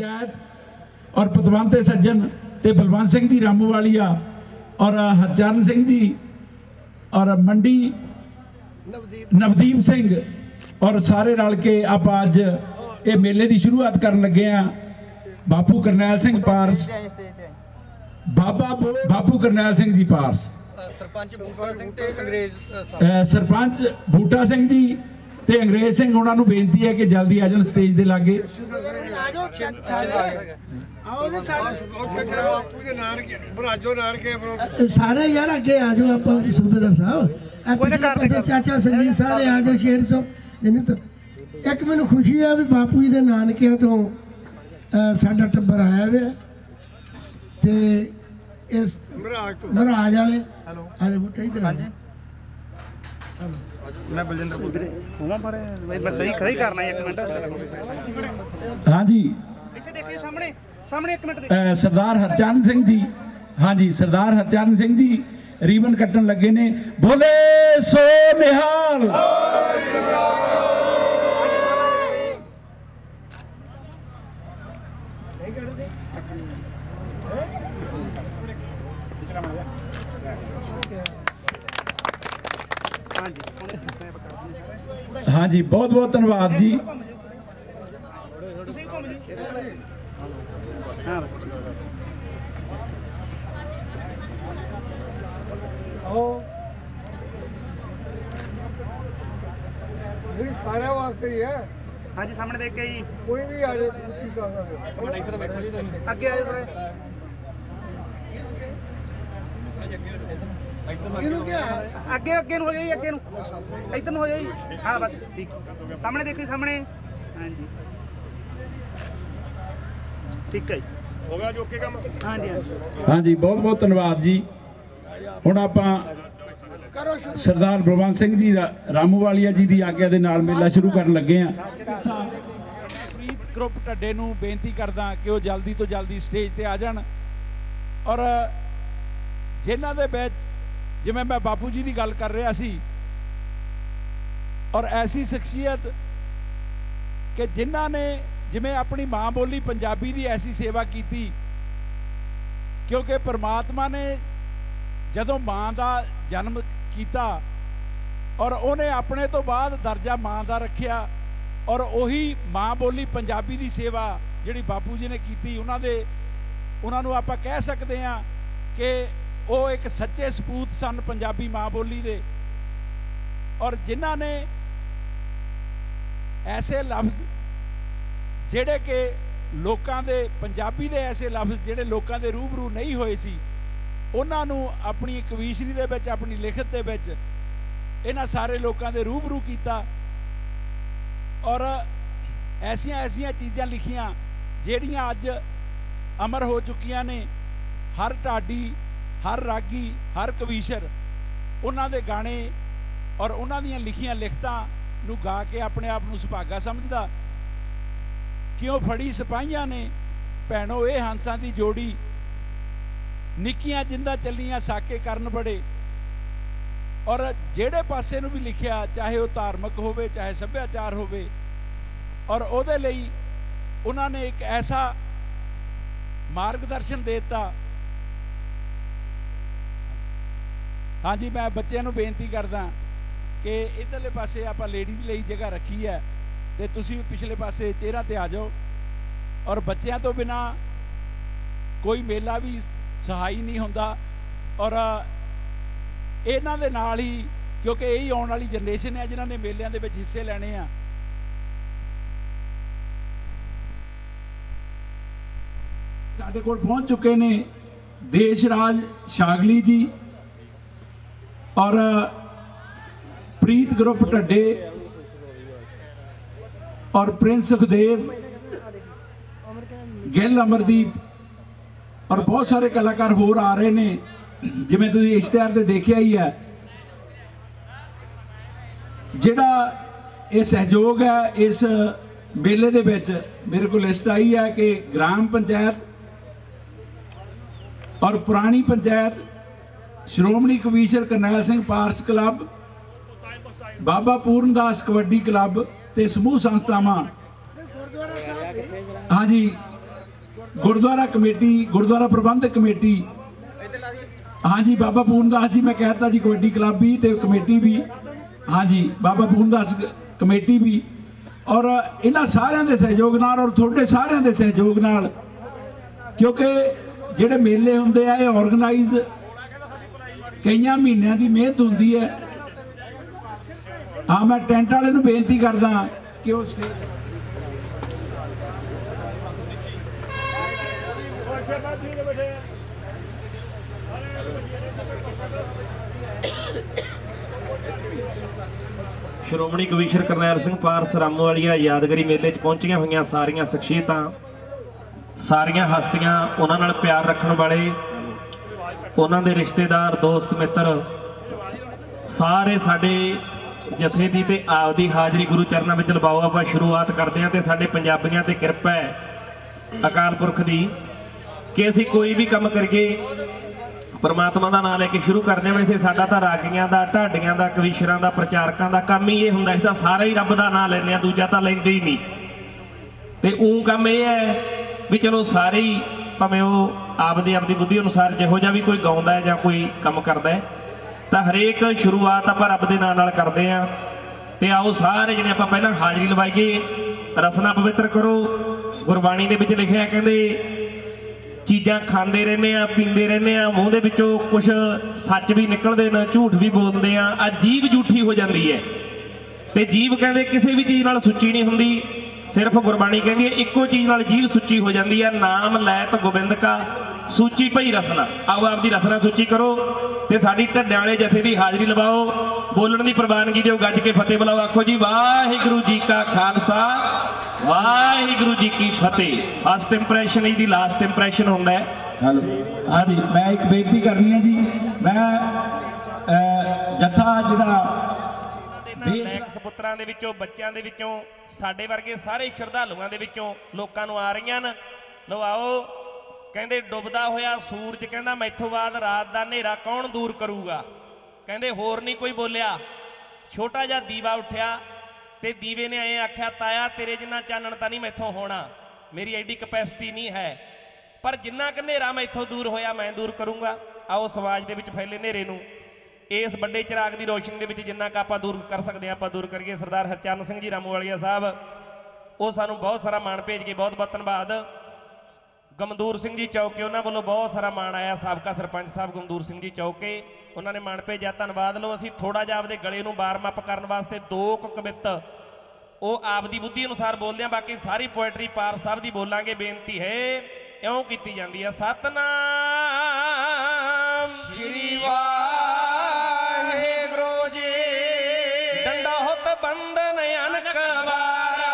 पंचायत और पतवंत सज्जन ते बलवंत सिंह जी रामूवालिया और हरचरण सिंह जी और मंडी नवदीप सिंह और सारे रल के आप अज ये मेले की शुरुआत करन लगे हैं। बापू करनैल सिंह पारस, बापू करनैल सिंह जी पारस, सरपंच बूटा सिंह जी ते अंग्रेज सिंह उन्होंने बेनती है कि जल्दी आ जाओ स्टेज के लागे। सारे यार अगे आ जाओ, आप सूबेदार साहब चाचा संजीव सारे आ जाओ शेर चो। नहीं तो एक मैनू खुशी है भी बापू जी के नानकिया तो साडा टब्बर आया हुआ ते इस महाराज वाले आज बूटा इधर मैं बलजिंदर पुत्र होवा पड़े मैं सही खरी करना है। 1 मिनट हाँ जी इथे देखिए सामने सामने 1 मिनट सरदार हरचरण सिंह जी, हाँ जी सरदार हरचरण सिंह जी रीबन कट्टन लगे ने। बोले सो निहाल। हाँ जी बहुत बहुत धन्यवाद जी। सारे वास्ते ही है। हाँ जी सामने देख के ही कोई भी आ जाए आगे आ जाओ आगे आगे हो जाइए आगे इधर हो जाइए। हाँ बस ठीक सामने देखिए सामने। हाँ जी ठीक है हो गया जो के काम। हाँ जी हाँ जी बहुत बहुत धन्यवाद जी। हुण आपां सरदार बलवंत सिंह जी रामूवालिया जी की आग्या दे नाल मेला शुरू करन लगे हैं। प्रीत ग्रुप ढड्डे नूं बेनती करदा कि वो जल्दी तो जल्दी स्टेज ते आ जाण और जिन्हां दे विच जिवें मैं बापू जी की गल कर रहा सी और ऐसी शख्सियत कि जिन्हां ने जिवें अपनी माँ बोली पंजाबी की ऐसी सेवा की, क्योंकि परमात्मा ने जदों माँ का जन्म किया और उन्हें अपने तो बाद दर्जा माँ का रखिया और उही माँ बोली पंजाबी की सेवा जिहड़ी बापू जी ने की उन्होंने आप कह सकते हैं कि वो एक सच्चे सपूत सन पंजाबी माँ बोली दे। और जिन्हां ने ऐसे लफ्ज़ जिहड़े कि लोकां दे पंजाबी दे ऐसे लफ्ज़ जिहड़े लोकां दे रूबरू नहीं होए सी उन्हां नूं अपनी कविशरी दे विच अपनी लिखत दे विच इन्हां सारे लोकां दे रूबरू कीता और ऐसियां ऐसियां चीज़ां लिखियां जिहड़ियां अज अमर हो चुकियां ने। हर ढाडी हर रागी हर कविशर उन्हां दे गाने और उन्हां दियां लिखियां लिखतां नूं गा के अपने आप नूं सुभागा समझदा। क्यों फड़ी सिपाहियां ने भैणो ये हंसां दी जोड़ी, निक्कियां जिंदा चलियां साके करन बड़े। और जेड़े पासे नूं भी लिखिया चाहे वो धार्मिक होवे चाहे सभ्याचार होवे और उहदे लई उन्हां ने एक ऐसा मार्गदर्शन देता। हाँ जी मैं बच्चों को बेनती करदा कि इधरले पासे आप लेडीज़ लई जगह रखी है तो तुसी पिछले पासे चेहरा ते आ जाओ। और बच्चों तो बिना कोई मेला भी सहाई नहीं होंदा और इन्हां दे नाल ही क्योंकि यही आने वाली जनरेशन है जिन्होंने मेलियां दे विच हिस्से लेने आ। साडे कोल पहुंच चुके ने देशराज शागली जी और प्रीत ग्रुप ढड्डे और प्रिंस सुखदेव गिल अमरदीप और बहुत सारे कलाकार होर आ रहे ने जिवें तुसीं इश्तिहार ते देखिया ही है। जिहड़ा ये सहयोग है इस मेले दे विच मेरे को लिस्ट आई है कि ग्राम पंचायत और पुरानी पंचायत श्रोमणी कविशर करनैल सिंह पारस क्लब बाबा पूर्णदास कबड्डी क्लब ते समूह संस्थावां हाँ जी गुरुद्वारा कमेटी, गुरुद्वारा प्रबंधक कमेटी, हाँ जी बाबा पूर्णदास जी, मैं कहता जी कबड्डी क्लब भी तो कमेटी भी, हाँ जी बाबा पूर्णदास कमेटी भी, और इन्हां सारिਆਂ ਦੇ सहयोग नाल और ਤੁਹਾਡੇ ਸਾਰਿਆਂ ਦੇ सहयोग नाल, क्योंकि ਜਿਹੜੇ मेले ਹੁੰਦੇ ਆ ਇਹ ऑर्गेनाइज कईयां महीनों की मेहनत होंदी है। हाँ मैं टेंट वाले नूं बेनती करदा कि वो श्रोमणी कविशर करनैल सिंह पारस रामूवालिया यादगारी मेले पहुंचिया हुई सारिया शख्सियत, सारिया हस्तियां, उन्हां नाल प्यार रखने वाले, उन्हां दे रिश्तेदार, दोस्त मित्र सारे साडे जथे दी ते आपदी हाजरी गुरु चरणों में लवाओ। आपां शुरुआत करते हैं तो साडे पंजाबियां ते किरपा है अकाल पुरख दी कि असीं कोई भी काम करिए परमात्मा का नाम लैके शुरू करते हैं। वैसे साडा तां रागियां दा, ढाडियां दा, कविशरां दा, प्रचारकां दा काम ही ये हुंदा, इसदा सारा ही रब दा नाम लैंदे आ, दूजा तां लैंदे ही नहीं। ते ऊं काम ये है भी चलो सारे ही भावें वो आपदी बुद्धि अनुसार जिहो जिहा भी कोई गाउंदा है जां कोई काम करदा है, तां हरेक शुरुआत आपां रब दे नाम नाल करदे आ। ते आओ सारे जने आपां पहलां हाजरी लवाईए, रसना पवित्र करो। गुरबाणी दे विच लिखिआ कहंदे चीज़ां खांदे रहने आ, पींदे रहने आ, मूँह दे विचों कुछ सच भी निकलदे न, झूठ भी बोलदे आ, जीभ झूठी हो जाती है। ते जीभ कहंदे किसी भी चीज़ नाल सुच्ची नहीं हुंदी, सिर्फ गुरबाणी कहती है इक्को चीज़ नाल जीभ सुच्ची हो जाती है, नाम लैत गोबिंद का सूची पई रसना। आओ आपदी रसना सूची करो ते साडी ढड्डियां वाले जथे दी हाजरी लवाओ, बोलण दी प्रवानगी दिओ, गज के फतेह बुलाओ, आखो जी वाहिगुरू जी का खालसा वाहिगुरू जी की फतेह। फस्ट इंप्रैशन इहदी लास्ट इंप्रैशन हुंदा है। हेलो हाँ जी, मैं एक बेनती करनी है जी, मैं जथा जिहड़ा सपुत्रां दे विचों, बच्चों दे विचों, साडे वर्गे सारे श्रद्धालुआं दे विचों लोकां नूं आ रहीआं न। लो आओ, कहंदे डुबदा होया सूरज, कहंदा मैथों बाद रात दा नेरा कौन दूर करूगा। कहंदे होर नहीं कोई बोलिया, छोटा जिहा दीवा उठिया ते दीवे ने ऐ आख्या ताया तेरे जिन्ना चानण तां नहीं मैथों होना, मेरी एडी कैपेसिटी नहीं है, पर जिन्ना क नेरा मैथों दूर होया मैं दूर करूँगा। आओ समाज दे विच फैले नेरे नूं इस बड़े चिराग की रोशनी के विच जिन्ना क आपां दूर कर सकते हैं आपां दूर करिए। सरदार हरचरण सिंह जी रामूवालिया साहब वो सानूं बहुत सारा मान भेज के बहुत बहुत धन्नवाद। गमदूर सिंह जी चौके उन्होंने वालों बहुत सारा मान आया, साबका सरपंच साहब गमदूर सिंह जी चौके उन्होंने मान भेजा, धन्नवाद। लो असीं थोड़ा जिहा आपदे गले नूं वार्म अप करन वास्ते दो कवित वो आपदी बुद्धि अनुसार बोलते हैं, बाकी सारी पोएट्री पारस साहब की बोलांगे। बेनती है इउं कीती जांदी है, सतनाम श्री वाहिगुरू जी, डंडा होत बंधन अनकवारा,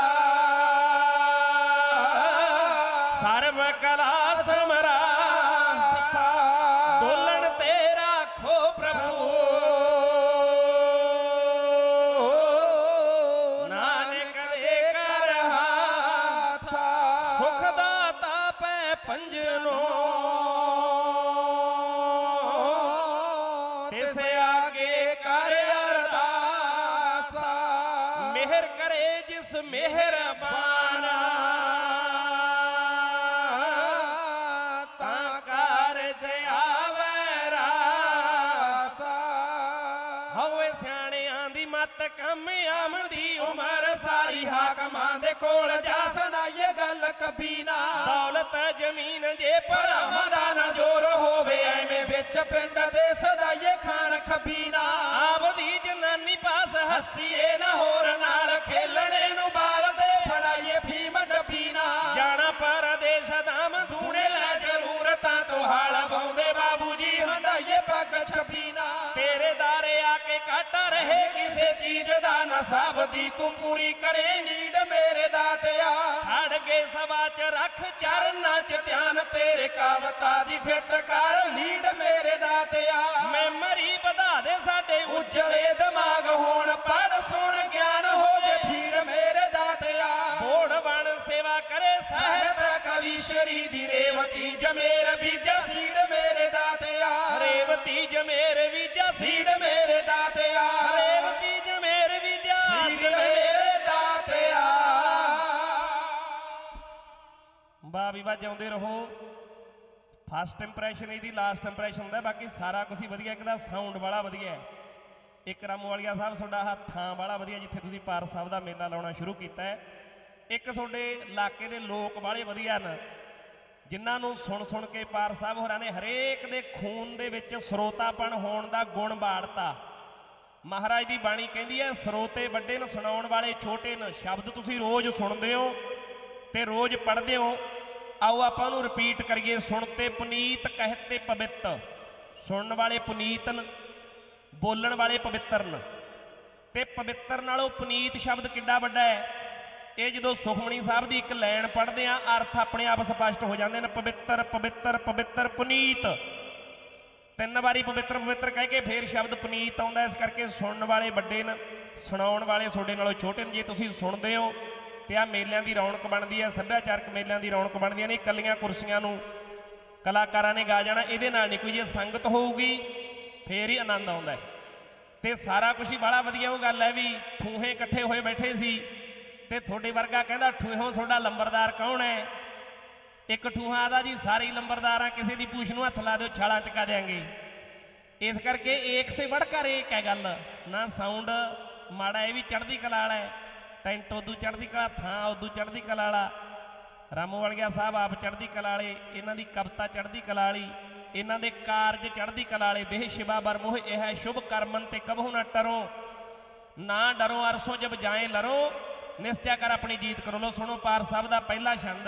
सर्व कला समराता, बोलन तेरा खो प्रभु, नानक दे कर हाथा, सुखदाता पै पंजनो, तिसे आगे कर अरदासा, मेहर करे जिस मेहरबाना, कम आमदी उमर सारी हाकमां दे कोल जा सुनाइए गल कभी ना, दौलत जमीन जे पर मदाना जोर होवे एवें विच पिंड दे सदाइए खान खबी ना, आपदी जनानी पास हसीए ना होर नाल खेलने नूं बाल दे फड़ाइए भीम डबी ना, जाना परदेश दाम धूने लै जरूरतां तो हाल पाउंदे बाबू जी हंडाइए पग छबी ना, तेरे दारे आके काटा रहे किसे चीज दा ना साबदी तू पूरी करे नीड मेरे दातिया, खड़ के सभा च रख चरना च ध्यान तेरे कावता दी फिट कर लीड मेरे दातिया, मेमोरी ਵਧਾ दे साडे उजड़े दिमाग होण पढ़ सुन ज्ञान हो जे भीड़ मेरे दातिया, बोड़ बन सेवा करे साहिब कविश्री दी रेवती जमेर बीजा सीड मेरे दातिया, रेवती जमेर बीजा सीड मेरे दातिया, रेवती जमेर बीजा सीड मेरे दातिया। ਵੀ ਵਜਾਉਂਦੇ ਰਹੋ। ਫਸਟ ਇੰਪ੍ਰੈਸ਼ਨ ਇਹਦੀ ਲਾਸਟ ਇੰਪ੍ਰੈਸ਼ਨ ਹੁੰਦਾ, ਬਾਕੀ ਸਾਰਾ ਕੁਝ ਹੀ ਵਧੀਆ। ਇੱਕ ਦਾ ਸਾਊਂਡ ਵਾਲਾ ਵਧੀਆ ਹੈ, ਇੱਕ ਰਾਮੂਵਾਲੀਆ ਸਾਹਿਬ ਤੁਹਾਡਾ ਆਹ ਥਾਂ ਵਾਲਾ ਵਧੀਆ ਜਿੱਥੇ ਤੁਸੀਂ ਪਾਰਸ ਸਾਹਿਬ ਦਾ ਮੇਲਾ ਲਾਉਣਾ ਸ਼ੁਰੂ ਕੀਤਾ ਹੈ। ਇੱਕ ਤੁਹਾਡੇ ਇਲਾਕੇ ਦੇ ਲੋਕ ਵਾਲੇ ਵਧੀਆ ਨੇ ਜਿਨ੍ਹਾਂ ਨੂੰ ਸੁਣ ਕੇ ਪਾਰਸ ਸਾਹਿਬ ਹੋਰਾਂ ਨੇ ਹਰੇਕ ਦੇ ਖੂਨ ਦੇ ਵਿੱਚ ਸਰੋਤਾਪਣ ਹੋਣ ਦਾ ਗੁਣ ਬਾੜਤਾ। ਮਹਾਰਾਜ ਦੀ ਬਾਣੀ ਕਹਿੰਦੀ ਹੈ ਸਰੋਤੇ ਵੱਡੇ ਨੇ ਸੁਣਾਉਣ ਵਾਲੇ ਛੋਟੇ ਨੇ। ਸ਼ਬਦ ਤੁਸੀਂ ਰੋਜ਼ ਸੁਣਦੇ ਹੋ ਤੇ ਰੋਜ਼ ਪੜ੍ਹਦੇ ਹੋ। ਆਓ ਆਪਾਂ ਨੂੰ ਰਿਪੀਟ ਕਰੀਏ। ਸੁਣਤੇ ਪੁਨੀਤ ਕਹਿਤੇ ਪਵਿੱਤ। ਸੁਣਨ ਵਾਲੇ ਪੁਨੀਤ ਨੇ, ਬੋਲਣ ਵਾਲੇ ਪਵਿੱਤਰ ਨੇ। ਤੇ ਪਵਿੱਤਰ ਨਾਲੋਂ ਪੁਨੀਤ ਸ਼ਬਦ ਕਿੱਡਾ ਵੱਡਾ ਹੈ। ਇਹ ਜਦੋਂ ਸੁਖਮਣੀ ਸਾਹਿਬ ਦੀ ਇੱਕ ਲਾਈਨ ਪੜ੍ਹਦੇ ਆ ਅਰਥ ਆਪਣੇ ਆਪ ਸਪਸ਼ਟ ਹੋ ਜਾਂਦੇ ਨੇ। ਪਵਿੱਤਰ ਪਵਿੱਤਰ ਪਵਿੱਤਰ ਪੁਨੀਤ, 3 ਵਾਰੀ ਪਵਿੱਤਰ ਪਵਿੱਤਰ ਕਹਿ ਕੇ ਫੇਰ ਸ਼ਬਦ ਪੁਨੀਤ ਆਉਂਦਾ। ਇਸ ਕਰਕੇ ਸੁਣਨ ਵਾਲੇ ਵੱਡੇ ਨੇ, ਸੁਣਾਉਣ ਵਾਲੇ ਤੁਹਾਡੇ ਨਾਲੋਂ ਛੋਟੇ ਨੇ। ਜੇ ਤੁਸੀਂ ਸੁਣਦੇ ਹੋ ਤੇ ਆਹ ਮੇਲਿਆਂ ਦੀ ਰੌਣਕ ਬਣਦੀ ਹੈ, ਸੱਭਿਆਚਾਰਕ ਮੇਲਿਆਂ ਦੀ ਰੌਣਕ ਬਣਦੀਆਂ ਨੇ। ਇਕੱਲੀਆਂ ਕੁਰਸੀਆਂ ਨੂੰ ਕਲਾਕਾਰਾਂ ਨੇ ਗਾ ਜਾਣਾ, ਇਹਦੇ ਨਾਲ ਨਹੀਂ ਕੋਈ। ਜੇ ਸੰਗਤ ਹੋਊਗੀ ਫੇਰ ਹੀ ਆਨੰਦ ਆਉਂਦਾ ਹੈ। ਤੇ ਸਾਰਾ ਕੁਝ ਹੀ ਬੜਾ ਵਧੀਆ। ਉਹ ਗੱਲ ਹੈ ਵੀ ਠੂਹੇ ਇਕੱਠੇ ਹੋਏ ਬੈਠੇ ਸੀ ਤੇ ਤੁਹਾਡੇ ਵਰਗਾ ਕਹਿੰਦਾ ਠੂਹੋਂ ਤੁਹਾਡਾ ਲੰਬਰਦਾਰ ਕੌਣ ਹੈ। ਇੱਕ ਠੂਹਾ ਦਾ ਜੀ ਸਾਰੇ ਲੰਬਰਦਾਰ ਆ, ਕਿਸੇ ਦੀ ਪੂਛ ਨੂੰ ਹੱਥ ਲਾ ਦਿਓ ਛਾਲਾਂ ਚਕਾ ਦਿਆਂਗੇ। ਇਸ ਕਰਕੇ ਏਕ ਸੇ ਵੜ ਕਰ ਏਕ ਹੈ ਗੱਲ ਨਾ। ਸਾਊਂਡ ਮਾੜਾ ਇਹ ਵੀ ਚੜ੍ਹਦੀ ਕਲਾ ਵਾਲਾ ਹੈ, ਟੈਂਟ ਉਦੋਂ ਚੜ੍ਹਦੀ ਕਲਾ, ਥਾਂ ਉਦੋਂ ਚੜ੍ਹਦੀ ਕਲਾ ਵਾਲਾ। ਰਾਮੂਵਾਲੀਆ ਸਾਹਿਬ ਆਪ ਚੜ੍ਹਦੀ ਕਲਾ ਵਾਲੇ, ਇਹਨਾਂ ਦੀ ਕਵਿਤਾ ਚੜ੍ਹਦੀ ਕਲਾ ਵਾਲੀ, ਇਹਨਾਂ ਦੇ ਕਾਰਜ ਚੜ੍ਹਦੀ ਕਲਾ ਵਾਲੇ। ਦੇਹ ਸ਼ਿਵਾ ਬਰਮੋਹ ਇਹ ਹੈ ਸ਼ੁਭ ਕਰਮਨ ਤੇ ਕਬਹੁ ਨਾ ਟਰੋ, ਨਾ ਡਰੋ ਅਰਸੋਂ ਜਬ ਜਾਏ ਲਰੋ, ਨਿਸ਼ਚੈ ਕਰ ਆਪਣੀ ਜੀਤ ਕਰੋ। ਲੋ ਸੁਣੋ ਪਾਰਸ ਸਾਹਿਬ ਦਾ ਪਹਿਲਾ ਛੰਦ।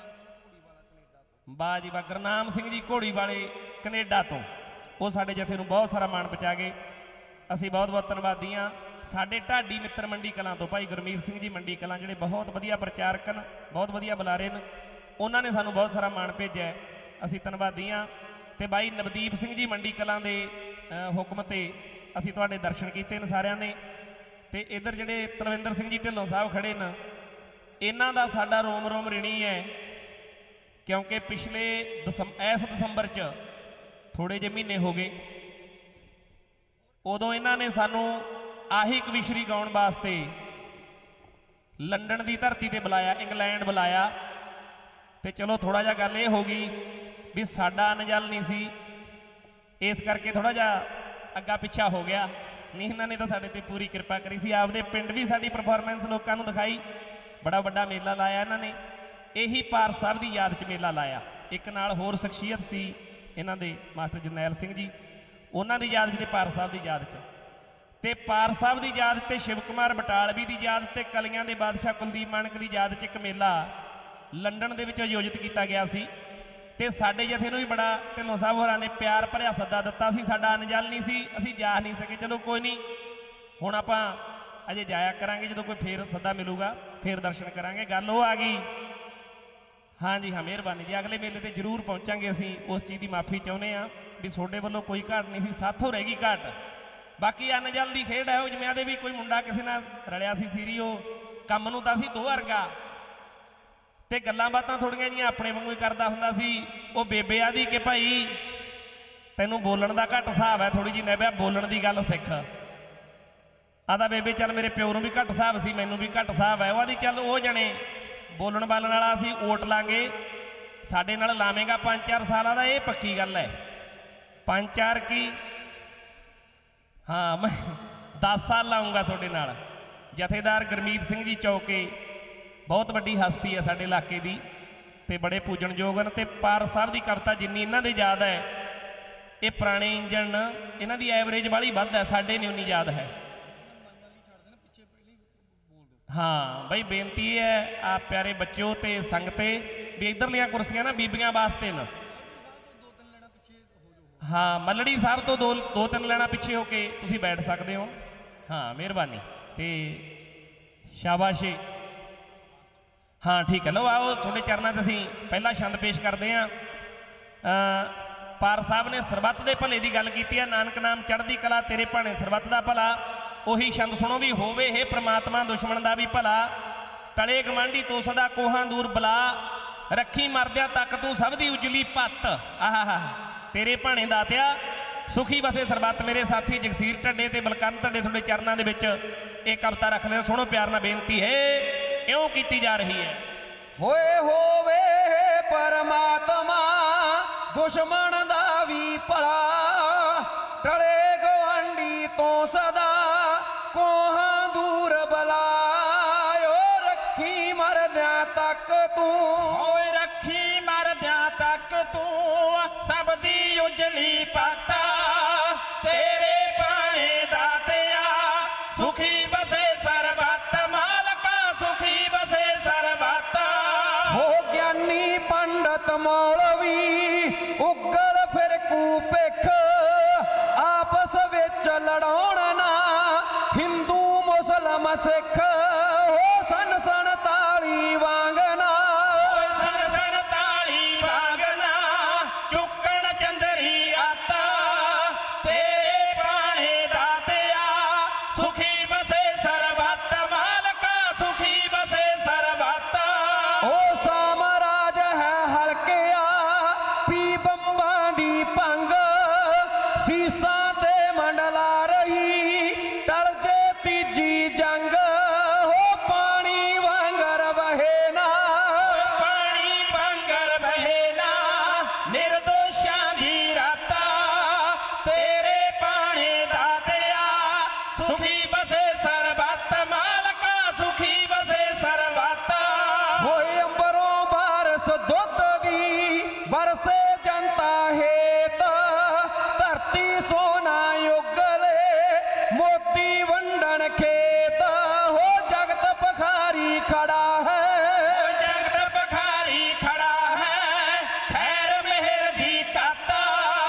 ਵਾਹ ਜੀ ਵਾਹ। ਗੁਰਨਾਮ ਸਿੰਘ ਜੀ ਘੋੜੀ ਵਾਲੇ ਕੈਨੇਡਾ ਤੋਂ, ਉਹ ਸਾਡੇ ਜਥੇ ਨੂੰ ਬਹੁਤ ਸਾਰਾ ਮਾਣ ਪਹੁੰਚਾ ਗਏ। ਅਸੀਂ ਬਹੁਤ ਬਹੁਤ ਧੰਨਵਾਦੀ ਹਾਂ। ਸਾਡੇ ਢਾਡੀ ਮਿੱਤਰ ਮੰਡੀ ਕਲਾਂ ਤੋਂ ਭਾਈ ਗੁਰਮੀਤ ਸਿੰਘ ਜੀ ਮੰਡੀ ਕਲਾਂ, ਜਿਹੜੇ ਬਹੁਤ ਵਧੀਆ ਪ੍ਰਚਾਰਕ ਨੇ, ਬਹੁਤ ਵਧੀਆ ਬੁਲਾਰੇ ਨੇ, ਉਹਨਾਂ ਨੇ ਸਾਨੂੰ ਬਹੁਤ ਸਾਰਾ ਮਾਣ ਭੇਜਿਆ। ਅਸੀਂ ਧੰਨਵਾਦੀ ਹਾਂ। ਤੇ ਬਾਈ ਨਵਦੀਪ ਸਿੰਘ ਜੀ ਮੰਡੀ ਕਲਾਂ ਦੇ ਹੁਕਮ ਤੇ ਅਸੀਂ ਤੁਹਾਡੇ ਦਰਸ਼ਨ ਕੀਤੇ ਨੇ ਸਾਰਿਆਂ ਨੇ। ਤੇ ਇੱਧਰ ਜਿਹੜੇ ਤਲਵਿੰਦਰ ਸਿੰਘ ਜੀ ਢਿੱਲੋਂ ਸਾਹਿਬ ਖੜੇ ਨੇ, ਇਹਨਾਂ ਦਾ ਸਾਡਾ ਰੋਮ ਰੋਮ ਰਿਣੀ ਹੈ। ਕਿਉਂਕਿ ਪਿਛਲੇ ਇਸ ਦਸੰਬਰ 'ਚ ਥੋੜ੍ਹੇ ਜਿਹੇ ਮਹੀਨੇ ਹੋ ਗਏ, ਉਦੋਂ ਇਹਨਾਂ ਨੇ ਸਾਨੂੰ ਆਹੀ ਕਵਿਸ਼ਰੀ ਗਾਉਣ ਵਾਸਤੇ ਲੰਡਨ ਦੀ ਧਰਤੀ ਤੇ ਬੁਲਾਇਆ, ਇੰਗਲੈਂਡ ਬੁਲਾਇਆ। ਤੇ ਚਲੋ ਥੋੜ੍ਹਾ ਜਿਹਾ ਗੱਲ ਇਹ ਹੋ ਗਈ ਵੀ ਸਾਡਾ ਅਨਜਲ ਨਹੀਂ ਸੀ, ਇਸ ਕਰਕੇ ਥੋੜ੍ਹਾ ਜਿਹਾ ਅੱਗਾ ਪਿੱਛਾ ਹੋ ਗਿਆ। ਨਹੀਂ ਇਹਨਾਂ ਨੇ ਤਾਂ ਸਾਡੇ ਤੇ ਪੂਰੀ ਕਿਰਪਾ ਕਰੀ ਸੀ। ਆਪਦੇ ਪਿੰਡ ਵੀ ਸਾਡੀ ਪਰਫਾਰਮੈਂਸ ਲੋਕਾਂ ਨੂੰ ਦਿਖਾਈ। ਬੜਾ ਵੱਡਾ ਮੇਲਾ ਲਾਇਆ ਇਹਨਾਂ ਨੇ। ਇਹੀ ਪਾਰਸ ਸਾਹਿਬ ਦੀ ਯਾਦ 'ਚ ਮੇਲਾ ਲਾਇਆ। ਇੱਕ ਨਾਲ ਹੋਰ ਸ਼ਖਸੀਅਤ ਸੀ ਇਹਨਾਂ ਦੇ ਮਾਸਟਰ ਜਰਨੈਲ ਸਿੰਘ ਜੀ, ਉਹਨਾਂ ਦੀ ਯਾਦ 'ਚ ਤੇ ਪਾਰਸ ਸਾਹਿਬ ਦੀ ਯਾਦ 'ਚ। ਤੇ ਪਾਰਸ ਸਾਹਿਬ ਦੀ ਯਾਦ ਤੇ ਸ਼ਿਵ ਕੁਮਾਰ ਬਟਾਲਵੀ ਦੀ ਯਾਦ ਤੇ ਕਲੀਆਂ ਦੇ ਬਾਦਸ਼ਾਹ ਕੁਲਦੀਪ ਮਾਨਕ ਦੀ ਯਾਦ 'ਚ ਇੱਕ ਮੇਲਾ ਲੰਡਨ ਦੇ ਵਿੱਚ ਆਯੋਜਿਤ ਕੀਤਾ ਗਿਆ ਸੀ। ਤੇ ਸਾਡੇ ਜਥੇ ਨੂੰ ਵੀ ਬੜਾ ਢਿੱਲੋਂ ਸਾਹਿਬ ਹੋਰਾਂ ਨੇ ਪਿਆਰ ਭਰਿਆ ਸੱਦਾ ਦਿੱਤਾ ਸੀ। ਸਾਡਾ ਅਨਜਲ ਨਹੀਂ ਸੀ, ਅਸੀਂ ਜਾ ਨਹੀਂ ਸਕੇ। ਚਲੋ ਕੋਈ ਨਹੀਂ, ਹੁਣ ਆਪਾਂ ਅਜੇ ਜਾਇਆ ਕਰਾਂਗੇ, ਜਦੋਂ ਕੋਈ ਫੇਰ ਸੱਦਾ ਮਿਲੂਗਾ ਫੇਰ ਦਰਸ਼ਨ ਕਰਾਂਗੇ। ਗੱਲ ਉਹ ਆ ਗਈ। ਹਾਂਜੀ ਹਾਂ, ਮਿਹਰਬਾਨੀ ਜੀ। ਅਗਲੇ ਮੇਲੇ ਤੇ ਜ਼ਰੂਰ ਪਹੁੰਚਾਂਗੇ। ਅਸੀਂ ਉਸ ਚੀਜ਼ ਦੀ ਮਾਫੀ ਚਾਹੁੰਦੇ ਹਾਂ ਵੀ ਤੁਹਾਡੇ ਵੱਲੋਂ ਕੋਈ ਘਾਟ ਨਹੀਂ ਸੀ, ਸਾਥੋਂ ਰਹਿ ਗਈ ਘਾਟ। ਬਾਕੀ ਅਨਜਲ ਦੀ ਖੇਡ ਹੈ। ਉਹ ਜਿਵੇਂ ਆਦੇ ਵੀ ਕੋਈ ਮੁੰਡਾ ਕਿਸੇ ਨਾਲ ਰਲਿਆ ਸੀ ਸੀਰੀ, ਉਹ ਕੰਮ ਨੂੰ ਤਾਂ ਸੀ ਦੋ ਵਰਗਾ ਤੇ ਗੱਲਾਂ ਬਾਤਾਂ ਥੋੜੀਆਂ ਜਿਹੀਆਂ ਆਪਣੇ ਵਾਂਗੂ ਹੀ ਕਰਦਾ ਹੁੰਦਾ ਸੀ। ਉਹ ਬੇਬੇ ਆਦੀ ਕਿ ਭਾਈ ਤੈਨੂੰ ਬੋਲਣ ਦਾ ਘੱਟ ਹਿਸਾਬ ਹੈ, ਥੋੜੀ ਜਿਹੀ ਨੈਬਿਆ ਬੋਲਣ ਦੀ ਗੱਲ ਸਿੱਖ। ਆਦਾ ਬੇਬੇ ਚੱਲ ਮੇਰੇ ਪਿਓ ਨੂੰ ਵੀ ਘੱਟ ਹਿਸਾਬ ਸੀ, ਮੈਨੂੰ ਵੀ ਘੱਟ ਹਿਸਾਬ ਹੈ। ਉਹ ਆਦੀ ਚੱਲ ਉਹ ਜਣੇ ਬੋਲਣ ਬਾਲਣ ਵਾਲਾ ਅਸੀਂ ਓਟ ਲਾਂਗੇ, ਸਾਡੇ ਨਾਲ ਲਾਵੇਂਗਾ 5-4 ਸਾਲਾਂ ਦਾ, ਇਹ ਪੱਕੀ ਗੱਲ ਹੈ। 5-4 ਕੀ, ਹਾਂ ਮੈਂ 10 ਸਾਲ ਲਾਊਂਗਾ ਤੁਹਾਡੇ ਨਾਲ। ਜਥੇਦਾਰ ਗੁਰਮੀਤ ਸਿੰਘ ਜੀ ਚੌਕੇ ਬਹੁਤ ਵੱਡੀ ਹਸਤੀ ਹੈ ਸਾਡੇ ਇਲਾਕੇ ਦੀ ਤੇ ਬੜੇ ਪੂਜਣਯੋਗ ਹਨ। ਤੇ ਪਾਰਸ ਸਾਹਿਬ ਦੀ ਕਵਿਤਾ ਜਿੰਨੀ ਇਹਨਾਂ ਦੇ ਯਾਦ ਹੈ, ਇਹ ਪੁਰਾਣੇ ਇੰਜਣ ਇਹਨਾਂ ਦੀ ਐਵਰੇਜ ਵਾਲੀ ਵੱਧ ਹੈ, ਸਾਡੇ ਨਹੀਂ ਉਨੀ ਯਾਦ ਹੈ। ਹਾਂ ਬਈ ਬੇਨਤੀ ਹੈ ਆ ਪਿਆਰੇ ਬੱਚਿਓ ਤੇ ਸੰਗਤੇ ਵੀ ਇੱਧਰਲੀਆਂ ਕੁਰਸੀਆਂ ਨਾ ਬੀਬੀਆਂ ਵਾਸਤੇ ਨੇ। ਹਾਂ ਮੱਲੜੀ ਸਾਹਿਬ ਤੋਂ 2-3 ਲੈਣਾ ਪਿੱਛੇ ਹੋ ਕੇ ਤੁਸੀਂ ਬੈਠ ਸਕਦੇ ਹੋ। ਹਾਂ ਮਿਹਰਬਾਨੀ ਤੇ ਸ਼ਾਬਾਸ਼ੀ। ਹਾਂ ਠੀਕ ਹੈ, ਲਓ ਆਓ ਤੁਹਾਡੇ ਚਰਨਾਂ 'ਚ ਅਸੀਂ ਪਹਿਲਾ ਛੰਦ ਪੇਸ਼ ਕਰਦੇ ਹਾਂ। ਪਾਰ ਸਾਹਿਬ ਨੇ ਸਰਬੱਤ ਦੇ ਭਲੇ ਦੀ ਗੱਲ ਕੀਤੀ ਹੈ। ਨਾਨਕ ਨਾਮ ਚੜ੍ਹਦੀ ਕਲਾ ਤੇਰੇ ਭਾਣੇ ਸਰਬੱਤ ਦਾ ਭਲਾ। ਉਹੀ ਛੰਦ ਸੁਣੋ ਵੀ ਹੋਵੇ ਇਹ ਪ੍ਰਮਾਤਮਾ ਦੁਸ਼ਮਣ ਦਾ ਵੀ ਭਲਾ। ਟਲੇ ਗਵਾਂਢੀ ਤੋਂ ਸਦਾ ਕੋਹਾਂ ਦੂਰ ਬਲਾ। ਰੱਖੀ ਮਰਦਿਆਂ ਤੱਕ ਤੂੰ ਸਭ ਦੀ ਉਜਲੀ ਪੱਤ। ਆਹਾ ਤੇਰੇ ਭਾਣੇ ਦਾਤਿਆ ਸੁਖੀ ਵਸੇ ਸਰਬੱਤ। ਮੇਰੇ ਸਾਥੀ ਜਗਸੀਰ ਢੱਡੇ ਤੇ ਬਲਕਰਨ ਢੱਡੇ ਤੁਹਾਡੇ ਚਰਨਾਂ ਦੇ ਵਿੱਚ ਇਹ ਕਵਿਤਾ ਰੱਖ ਲਿਓ। ਸੁਣੋ ਪਿਆਰ ਨਾਲ ਬੇਨਤੀ ਹੈ ਇਉਂ ਕੀਤੀ ਜਾ ਰਹੀ ਹੈ। ਹੋਏ ਹੋਵੇ परमात्मा दुश्मन दा भी भला टले गवांडी तो सदा कोहां दूर बलायो रखी मरद्या तक तू ओए रखी मरद्या तक तू सब दी उजली पाता तेरे पाने दातिया सुखी बसे सरबत मालका सुखी बसे सरबत हो ज्ञानी पंडित मौलवी उगल फिर कूपिख आपस विच लड़ाउण ना हिंदू मुसलम सिख हो सन सन ताली वांगना सन सन ताली वांगना चुक्कण चंदरी आता तेरे पाने दातिया सुखी बसे सरबत मालका सुखी बसे सरबत ओ सामराज है हलकिया पी बंबा दी पंग सीसा ते मंडला रही टल जे तीजी जंग हो पानी वांगर बहे ना पानी वांगर बहे ना निर्दोषां दी राता तेरे पाने दातिया सुखी बसे सरबत मालका सुखी बसे सरबत होए अंबरों बारस दुध दी बरसे जनता हेत धरती सोना युगले मोती वंडन खेत हो जगत पखारी खड़ा है जगत बखारी खड़ा है खैर मेहर दी काता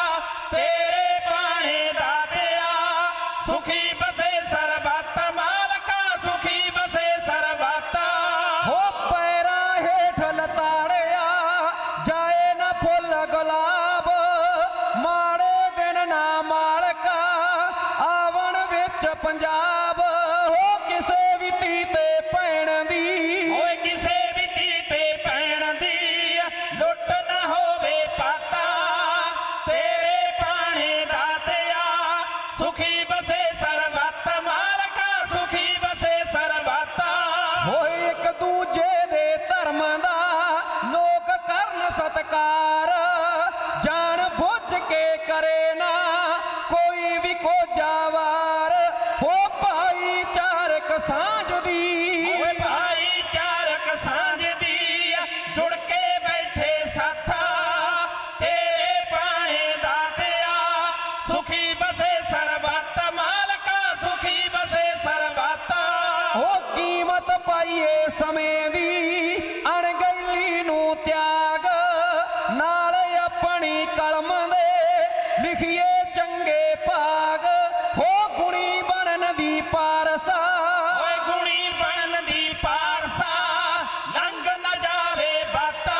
तेरे पाने दातिया सुखी बसे सरबत मालका सुखी बसे सरबत हो पैरा हेठ लताड़िया जाए न फुल गुलाब माड़े दिन ना मालका आवन विच पंजाब हो किसे भी तीते पैण दी ओए किसे भी तीते पैण दी लुट न होवे पाता तेरे पाने दातिया सुखी बसे सरबत मालका सुखी बसे सरबत हो एक दूजे दे धर्म दा लोक करन सत्कार जान बुझ के करे ना कोई भी को जावार हो भाईचारक सांझ दी ओए भाईचारक सांझ दी जुड़ के बैठे साथा तेरे पाने दातिया सुखी बसे सरबत मालका सुखी बसे सरबत हो कीमत पाइए समय दी अणगैली नू त्याग नाल अपनी कलम दे लिखिए चंगे भाग हो गुणी बनन दी पारसा ओए गुणी बनन दी पारसा लंघ न जावे बाता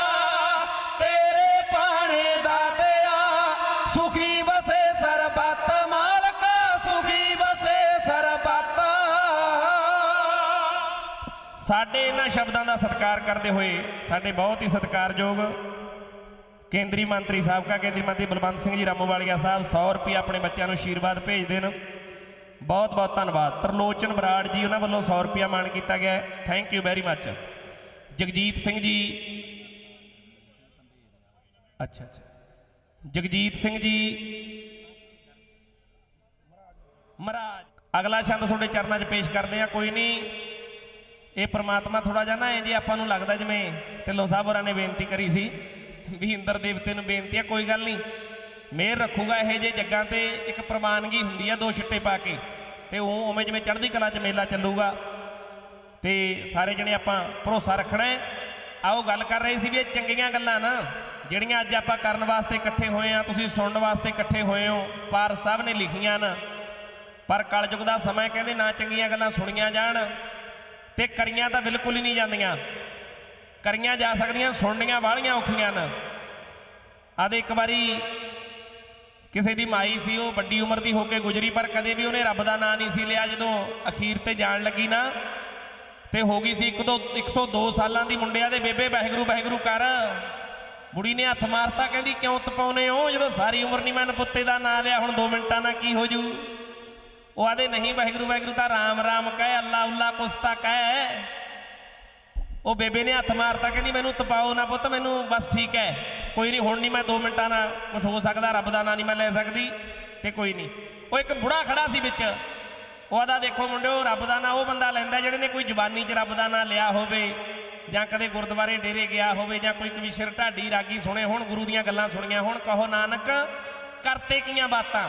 तेरे पाने दातिया सुखी बसे सरबत मालका सुखी बसे सरबत ਸਾਡੇ ਇਹਨਾਂ ਸ਼ਬਦਾਂ ਦਾ ਸਤਿਕਾਰ ਕਰਦੇ ਹੋਏ ਸਾਡੇ ਬਹੁਤ ਹੀ ਸਤਿਕਾਰਯੋਗ ਕੇਂਦਰੀ ਮੰਤਰੀ ਸਾਬਕਾ ਕੇਂਦਰੀ ਮੰਤਰੀ ਬਲਵੰਤ ਸਿੰਘ ਜੀ ਰਾਮੂਵਾਲੀਆ ਸਾਹਿਬ 100 ਰੁਪਏ ਆਪਣੇ ਬੱਚਿਆਂ ਨੂੰ ਆਸ਼ੀਰਵਾਦ ਭੇਜਦੇ ਨੇ ਬਹੁਤ ਬਹੁਤ ਧੰਨਵਾਦ ਤਰਲੋਚਨ ਬਰਾੜ ਜੀ ਉਹਨਾਂ ਵੱਲੋਂ 100 ਰੁਪਏ ਮਾਣ ਕੀਤਾ ਗਿਆ thank you very much Jagjit Singh ji ਅੱਛਾ ਜਗਜੀਤ ਸਿੰਘ ਜੀ ਮਹਾਰਾਜ ਅਗਲਾ ਛੰਦ ਤੁਹਾਡੇ ਚਰਨਾਂ 'ਚ ਪੇਸ਼ ਕਰਦੇ ਆ ਕੋਈ ਨਹੀਂ ਇਹ ਪ੍ਰਮਾਤਮਾ ਥੋੜਾ ਜਿਹਾ ਨਾ ਜੇ ਆਪਾਂ ਨੂੰ ਲੱਗਦਾ ਜਿਵੇਂ ਢਿੱਲੋਂ ਸਾਹਿਬ ਹੋਰਾਂ ਨੇ ਬੇਨਤੀ ਕਰੀ ਸੀ ਵੀ ਇੰਦਰ ਦੇਵਤੇ ਨੂੰ ਬੇਨਤੀ ਆ ਕੋਈ ਗੱਲ ਨਹੀਂ ਮਿਹਰ ਰੱਖੂਗਾ ਇਹ ਜੇ ਜੱਗਾਂ ਤੇ ਇੱਕ ਪ੍ਰਵਾਨਗੀ ਹੁੰਦੀ ਆ 2 ਛਿੱਟੇ ਪਾ ਕੇ ਤੇ ਉਹ ਉਵੇਂ ਜਿਵੇਂ ਚੜ੍ਹਦੀ ਕਲਾ 'ਚ ਮੇਲਾ ਚੱਲੂਗਾ ਤੇ ਸਾਰੇ ਜਣੇ ਆਪਾਂ ਭਰੋਸਾ ਰੱਖਣਾ ਹੈ ਆਓ ਗੱਲ ਕਰ ਰਹੇ ਸੀ ਵੀ ਇਹ ਚੰਗੀਆਂ ਗੱਲਾਂ ਨਾ ਜਿਹੜੀਆਂ ਅੱਜ ਆਪਾਂ ਕਰਨ ਵਾਸਤੇ ਇਕੱਠੇ ਹੋਏ ਆ ਤੁਸੀਂ ਸੁਣਨ ਵਾਸਤੇ ਇਕੱਠੇ ਹੋਏ ਹੋ ਪਾਰਸ ਸਾਹਿਬ ਨੇ ਲਿਖੀਆਂ ਨਾ ਪਰ ਕਲਯੁਗ ਦਾ ਸਮਾਂ ਕਹਿੰਦੇ ਨਾ ਚੰਗੀਆਂ ਗੱਲਾਂ ਸੁਣੀਆਂ ਜਾਣ ਤੇ ਕਰੀਆਂ ਤਾਂ ਬਿਲਕੁਲ ਹੀ ਨਹੀਂ ਜਾਂਦੀਆਂ ਕਰੀਆਂ ਜਾ ਸਕਦੀਆਂ ਸੁਣਨੀਆਂ ਵਾਲੀਆਂ ਔਖੀਆਂ ਨੇ ਆਦੇ ਇੱਕ ਵਾਰੀ ਕਿਸੇ ਦੀ ਮਾਈ ਸੀ ਉਹ ਵੱਡੀ ਉਮਰ ਦੀ ਹੋ ਕੇ ਗੁਜ਼ਰੀ ਪਰ ਕਦੇ ਵੀ ਉਹਨੇ ਰੱਬ ਦਾ ਨਾਂ ਨਹੀਂ ਸੀ ਲਿਆ ਜਦੋਂ ਅਖੀਰ ਤੇ ਜਾਣ ਲੱਗੀ ਨਾ ਤੇ ਹੋ ਗਈ ਸੀ 102 ਸਾਲਾਂ ਦੀ ਮੁੰਡਿਆਂ ਦੇ ਬੇਬੇ ਵਾਹਿਗੁਰੂ ਵਾਹਿਗੁਰੂ ਕਰ ਬੁੜੀ ਨੇ ਹੱਥ ਮਾਰਤਾ ਕਹਿੰਦੀ ਕਿਉਂ ਤਪਾਉਨੇ ਹੋ ਜਦੋਂ ਸਾਰੀ ਉਮਰ ਨਹੀਂ ਮੈਂ ਪੁੱਤੇ ਦਾ ਨਾਂ ਲਿਆ ਹੁਣ 2 ਮਿੰਟਾਂ ਨਾਲ ਕੀ ਹੋ ਜੂ ਉਹ ਆਦੇ ਨਹੀਂ ਵਾਹਿਗੁਰੂ ਵਾਹਿਗੁਰੂ ਤਾਂ ਰਾਮ ਰਾਮ ਕਹਿ ਅੱਲਾ ਉੱਲਾ ਕੁਛ ਤਾਂ ਕਹਿ ਉਹ ਬੇਬੇ ਨੇ ਹੱਥ ਮਾਰਤਾ, ਕਹਿੰਦੀ ਮੈਨੂੰ ਤਪਾਓ ਨਾ ਪੁੱਤ, ਮੈਨੂੰ ਬਸ ਠੀਕ ਹੈ, ਕੋਈ ਨਹੀਂ, ਹੁਣ ਨਹੀਂ, ਮੈਂ 2 ਮਿੰਟਾਂ ਨਾਲ ਕੁਛ ਹੋ ਸਕਦਾ, ਰੱਬ ਦਾ ਨਾਂ ਨਹੀਂ ਮੈਂ ਲੈ ਸਕਦੀ, ਤੇ ਕੋਈ ਨਹੀਂ। ਉਹ ਇੱਕ ਬੁੜਾ ਖੜਾ ਸੀ ਵਿੱਚ, ਉਹ ਆਦਾ ਦੇਖੋ ਮੁੰਡਿਓ, ਰੱਬ ਦਾ ਨਾਂ ਉਹ ਬੰਦਾ ਲੈਂਦਾ ਜਿਹੜੇ ਨੇ ਕੋਈ ਜ਼ਬਾਨੀ 'ਚ ਰੱਬ ਦਾ ਨਾਂ ਲਿਆ ਹੋਵੇ, ਜਾਂ ਕਦੇ ਗੁਰਦੁਆਰੇ ਡੇਰੇ ਗਿਆ ਹੋਵੇ, ਜਾਂ ਕੋਈ ਕਵੀਸ਼ਰ ਢਾਡੀ ਰਾਗੀ ਸੁਣੇ ਹੋਣ, ਗੁਰੂ ਦੀਆਂ ਗੱਲਾਂ ਸੁਣੀਆਂ ਹੋਣ। ਕਹੋ ਨਾਨਕ ਕਰਤੇ ਕੀਆਂ ਬਾਤਾਂ।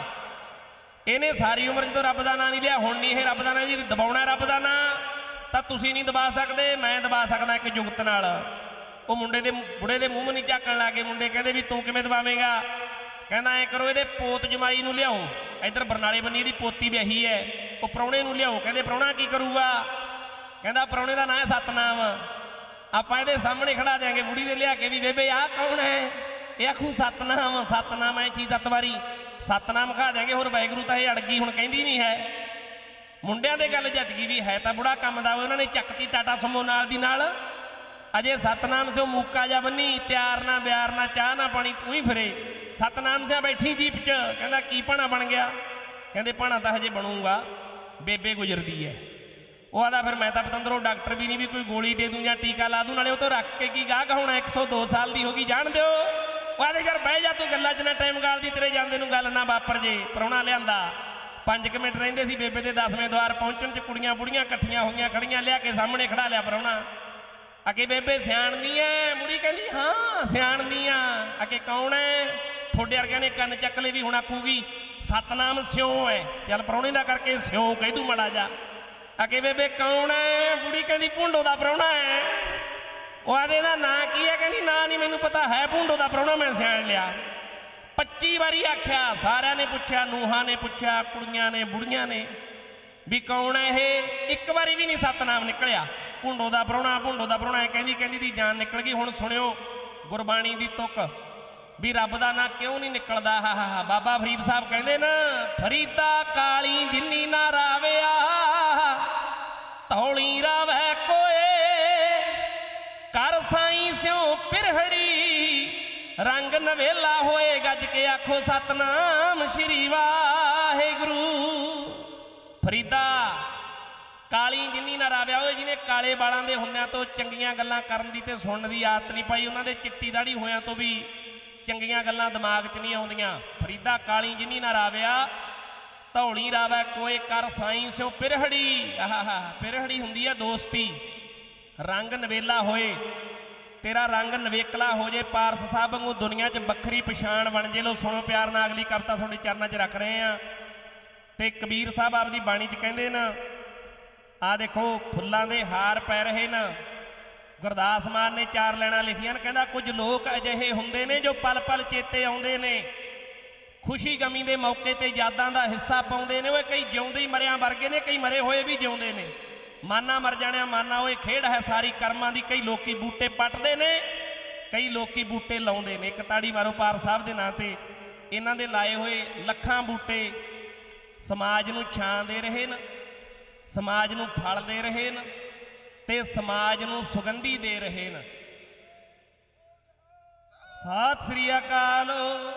ਇਹਨੇ ਸਾਰੀ ਉਮਰ ਜਦੋਂ ਰੱਬ ਦਾ ਨਾਂ ਨਹੀਂ ਲਿਆ, ਹੁਣ ਨਹੀਂ ਇਹ ਰੱਬ ਦਾ ਨਾਂ ਜੀ ਦਬਾਉਣਾ, ਰੱਬ ਦਾ ਨਾਂ ਤਾਂ ਤੁਸੀਂ ਨਹੀਂ ਦਬਾ ਸਕਦੇ, ਮੈਂ ਦਬਾ ਸਕਦਾ ਇੱਕ ਜੁਗਤ ਨਾਲ। ਉਹ ਮੁੰਡੇ ਦੇ ਬੁੜੇ ਦੇ ਮੂੰਹ ਨਹੀਂ ਝਾਕਣ ਲੱਗੇ। ਮੁੰਡੇ ਕਹਿੰਦੇ ਵੀ ਤੂੰ ਕਿਵੇਂ ਦਬਾਵੇਂਗਾ? ਕਹਿੰਦਾ ਐਂ ਕਰੋ, ਇਹਦੇ ਪੋਤ ਜਮਾਈ ਨੂੰ ਲਿਆਓ, ਇੱਧਰ ਬਰਨਾਲੇ ਬੰਨੀ ਇਹਦੀ ਪੋਤੀ ਵਿਆਹੀ ਹੈ, ਉਹ ਪ੍ਰਾਹੁਣੇ ਨੂੰ ਲਿਆਓ। ਕਹਿੰਦੇ ਪ੍ਰਾਹੁਣਾ ਕੀ ਕਰੂਗਾ? ਕਹਿੰਦਾ ਪ੍ਰਾਹੁਣੇ ਦਾ ਨਾਂ ਹੈ ਸਤਨਾਮ, ਆਪਾਂ ਇਹਦੇ ਸਾਹਮਣੇ ਖੜਾ ਦਿਆਂਗੇ ਬੁੜੀ ਦੇ ਲਿਆ ਕੇ ਵੀ ਬੇਬੇ ਆਹ ਕੌਣ ਹੈ? ਇਹ ਆਖੂ ਸਤਨਾਮ, ਸਤਨਾਮ ਐ ਚੀਜ਼ 7 ਵਾਰੀ ਸਤਨਾਮ ਖਾ ਦਿਆਂਗੇ, ਹੋਰ ਵਾਹਿਗੁਰੂ ਤਾਂ ਇਹ ਅੜ ਗਈ, ਹੁਣ ਕਹਿੰਦੀ ਨਹੀਂ ਹੈ। ਮੁੰਡਿਆਂ ਦੇ ਗੱਲ ਜੱਜ ਗਈ ਵੀ ਹੈ ਤਾਂ ਬੁੜਾ ਕੰਮ ਦਾ, ਉਹਨਾਂ ਨੇ ਚੱਕਤੀ ਟਾਟਾ ਸਮੋ ਨਾਲ ਦੀ ਨਾਲ। ਅਜੇ ਸਤਨਾਮ ਸਿਓ ਮੂਕਾ ਜਾ ਬੰਨੀ, ਤਿਆਰ ਨਾ ਬਿਆਰ ਨਾ ਚਾਹ ਨਾ ਪਾਣੀ, ਤੂੰ ਹੀ ਫਿਰੇ। ਸਤਨਾਮ ਸਿਆ ਬੈਠੀ ਜੀਪ 'ਚ, ਕਹਿੰਦਾ ਕੀ ਭਾਣਾ ਬਣ ਗਿਆ? ਕਹਿੰਦੇ ਭਾਣਾ ਤਾਂ ਹਜੇ ਬਣੂਗਾ, ਬੇਬੇ ਗੁਜ਼ਰਦੀ ਹੈ। ਉਹ ਆਦਾ ਫਿਰ ਮੈਂ ਤਾਂ ਪਤੰਦਰੋਂ ਡਾਕਟਰ ਵੀ ਨਹੀਂ ਵੀ ਕੋਈ ਗੋਲੀ ਦੇ ਦੂੰ ਜਾਂ ਟੀਕਾ ਲਾ ਦੂੰ, ਨਾਲੇ ਉਹ ਤੋਂ ਰੱਖ ਕੇ ਕੀ ਗਾਹ ਕਹਾਉਣਾ, 102 ਸਾਲ ਦੀ ਹੋ ਗਈ, ਜਾਣ ਦਿਓ। ਉਹ ਆਦੇ ਯਾਰ ਬਹਿ ਜਾ ਤੂੰ, ਗੱਲਾਂ 'ਚ ਨਾ ਟਾਈਮ ਗਾਲਦੀ, ਤੇਰੇ ਜਾਂਦੇ ਨੂੰ ਗੱਲ ਨਾ ਵਾਪਰ ਜੇ। ਪ੍ਰਾਹੁਣਾ ਲਿਆਂਦਾ, 5 ਮਿੰਟ ਰਹਿੰਦੇ ਸੀ ਬੇਬੇ ਦੇ 10ਵੇਂ ਦੁਆਰ ਪਹੁੰਚਣ 'ਚ, ਕੁੜੀਆਂ ਬੁੜੀਆਂ ਇਕੱਠੀਆਂ ਹੋਈਆਂ ਖੜੀਆਂ, ਲਿਆ ਕੇ ਸਾਹਮਣੇ ਖੜਾ ਲਿਆ ਪ੍ਰਾਹੁਣਾ। ਅਕੇ ਬੇਬੇ ਸਿਆਣਦੀ ਐ? ਬੁੜੀ ਕਹਿੰਦੀ ਹਾਂ ਸਿਆਣਦੀ ਆ। ਅਕੇ ਕੌਣ ਐ? ਤੁਹਾਡੇ ਵਰਗਿਆਂ ਨੇ ਕੰਨ ਚੱਕ ਲਏ ਵੀ ਹੁਣ ਆਖੂਗੀ ਸਤਨਾਮ ਸਿਉਂ ਹੈ, ਚੱਲ ਪ੍ਰਾਹੁਣੇ ਦਾ ਕਰਕੇ ਸਿਉਂ ਕਹਿ ਦੂ ਮਾੜਾ ਜਾ। ਅਕੇ ਬੇਬੇ ਕੌਣ ਐ? ਬੁੜੀ ਕਹਿੰਦੀ ਭੁੰਡੋ ਦਾ ਪ੍ਰਾਹੁਣਾ ਹੈ। ਉਹ ਆਦੇ ਦਾ ਨਾਂ ਕੀ ਹੈ? ਕਹਿੰਦੀ ਨਾਂ ਨਹੀਂ ਮੈਨੂੰ ਪਤਾ, ਹੈ ਭੁੰਡੋ ਦਾ ਪ੍ਰਾਹੁਣਾ, ਮੈਂ ਸਿਆਣ ਲਿਆ। 25 ਵਾਰੀ ਆਖਿਆ, ਸਾਰਿਆਂ ਨੇ ਪੁੱਛਿਆ, ਨੂਹਾਂ ਨੇ ਪੁੱਛਿਆ, ਕੁੜੀਆਂ ਨੇ, ਬੁੜੀਆਂ ਨੇ ਵੀ ਕੌਣ ਹੈ ਇਹ? ਇੱਕ ਵਾਰੀ ਵੀ ਨਹੀਂ ਸਤਨਾਮ ਨਿਕਲਿਆ। ਭੁੰਡੋ ਦਾ ਪ੍ਰਾਹੁਣਾ, ਭੁੰਡੋ ਦਾ ਪ੍ਰਾਹੁਣਾ, ਕਹਿੰਦੀ ਦੀ ਜਾਨ ਨਿਕਲ ਗਈ। ਹੁਣ ਸੁਣਿਓ ਗੁਰਬਾਣੀ ਦੀ ਤੁਕ ਵੀ ਰੱਬ ਦਾ ਨਾਂ ਕਿਉਂ ਨਹੀਂ ਨਿਕਲਦਾ। ਹਾ ਬਾਬਾ ਫਰੀਦ ਸਾਹਿਬ ਕਹਿੰਦੇ ਨਾ, ਫਰੀਦਾ ਕਾਲੀ ਜਿੰਨੀ ਨਾ ਰਾਵਿਆ, ਧੌਲੀ ਰਾਵੈ ਕੋਏ, ਕਰ ਸਾਈਂ ਸਿਉ ਪਿਰਹੜੀ, ਰੰਗ ਨਵੇਲਾ ਹੋਏ, ਗੱਜ ਕੇ ਆਖੋ ਸਤਨਾਮ ਸ਼੍ਰੀ ਵਾਹਿਗੁਰੂ। ਫਰੀਦਾ ਕਾਲੀ ਜਿੰਨੀ ਨਾ ਰਾਵਿਆ ਹੋਏ, ਜਿਹਨੇ ਕਾਲੇ ਵਾਲਾਂ ਦੇ ਹੁੰਦਿਆਂ ਤੋਂ ਚੰਗੀਆਂ ਗੱਲਾਂ ਕਰਨ ਦੀ ਤੇ ਸੁਣਨ ਦੀ ਆਦਤ ਨਹੀਂ ਪਾਈ, ਉਹਨਾਂ ਦੇ ਚਿੱਟੀ ਦਾੜੀ ਹੋਇਆਂ ਤੋਂ ਵੀ ਚੰਗੀਆਂ ਗੱਲਾਂ ਦਿਮਾਗ 'ਚ ਨਹੀਂ ਆਉਂਦੀਆਂ। ਫਰੀਦਾ ਕਾਲੀ ਜਿੰਨੀ ਨਾ ਰਾਵਿਆ, ਧੌਲੀ ਰਾਵੈ ਕੋਏ, ਕਰ ਸਾਈਂ ਸਿਉ ਪਿਰਹੜੀ। ਪਿਰਹੜੀ ਹੁੰਦੀ ਹੈ ਦੋਸਤੀ। ਰੰਗ ਨਵੇਲਾ ਹੋਏ, ਤੇਰਾ ਰੰਗ ਨਵੇਕਲਾ ਹੋ ਜੇ, ਪਾਰਸ ਸਾਹਿਬ ਵਾਂਗੂ ਦੁਨੀਆ 'ਚ ਵੱਖਰੀ ਪਛਾਣ ਬਣ ਜੇ। ਲੋ ਸੁਣੋ ਪਿਆਰ ਨਾਲ, ਅਗਲੀ ਕਵਿਤਾ ਤੁਹਾਡੇ ਚਰਨਾਂ 'ਚ ਰੱਖ ਰਹੇ ਆ। ਤੇ ਕਬੀਰ ਸਾਹਿਬ ਆਪਦੀ ਬਾਣੀ 'ਚ ਕਹਿੰਦੇ ਨਾ, ਆ ਦੇਖੋ ਫੁੱਲਾਂ ਦੇ ਹਾਰ ਪੈ ਰਹੇ ਨਾ। ਗੁਰਦਾਸ ਮਾਨ ਨੇ 4 ਲਾਈਨਾਂ ਲਿਖੀਆਂ ਨੇ, ਕਹਿੰਦਾ ਕੁਝ ਲੋਕ ਅਜਿਹੇ ਹੁੰਦੇ ਨੇ ਜੋ ਪਲ ਪਲ ਚੇਤੇ ਆਉਂਦੇ ਨੇ, ਖੁਸ਼ੀ ਗਮੀ ਦੇ ਮੌਕੇ ਤੇ ਯਾਦਾਂ ਦਾ ਹਿੱਸਾ ਪਾਉਂਦੇ ਨੇ। ਉਹ ਕਈ ਜਿਉਂਦੇ ਹੀ ਮਰਿਆਂ ਵਰਗੇ ਨੇ, ਕਈ ਮਰੇ ਹੋਏ ਵੀ ਜਿਉਂਦੇ ਨੇ। ਮਾਨਾ ਮਰ ਜਾਣਿਆ ਮਾਨਾ, ਉਹ ਖੇਡ ਹੈ ਸਾਰੀ ਕਰਮਾਂ ਦੀ। ਕਈ ਲੋਕੀ ਬੂਟੇ ਪੱਟਦੇ ਨੇ, ਕਈ ਲੋਕੀ ਬੂਟੇ ਲਾਉਂਦੇ ਨੇ। ਇੱਕ ਤਾੜੀ ਮਾਰੋ ਪਾਰਸ ਸਾਹਿਬ ਦੇ ਨਾਂ ਤੇ। ਇਹਨਾਂ ਦੇ ਲਾਏ ਹੋਏ ਲੱਖਾਂ ਬੂਟੇ ਸਮਾਜ ਨੂੰ ਛਾਂ ਦੇ ਰਹੇ ਨੇ, ਸਮਾਜ ਨੂੰ ਫਲ ਦੇ ਰਹੇ ਨੇ, ਤੇ ਸਮਾਜ ਨੂੰ ਸੁਗੰਧੀ ਦੇ ਰਹੇ ਨੇ। ਸਤਿ ਸ੍ਰੀ ਅਕਾਲ।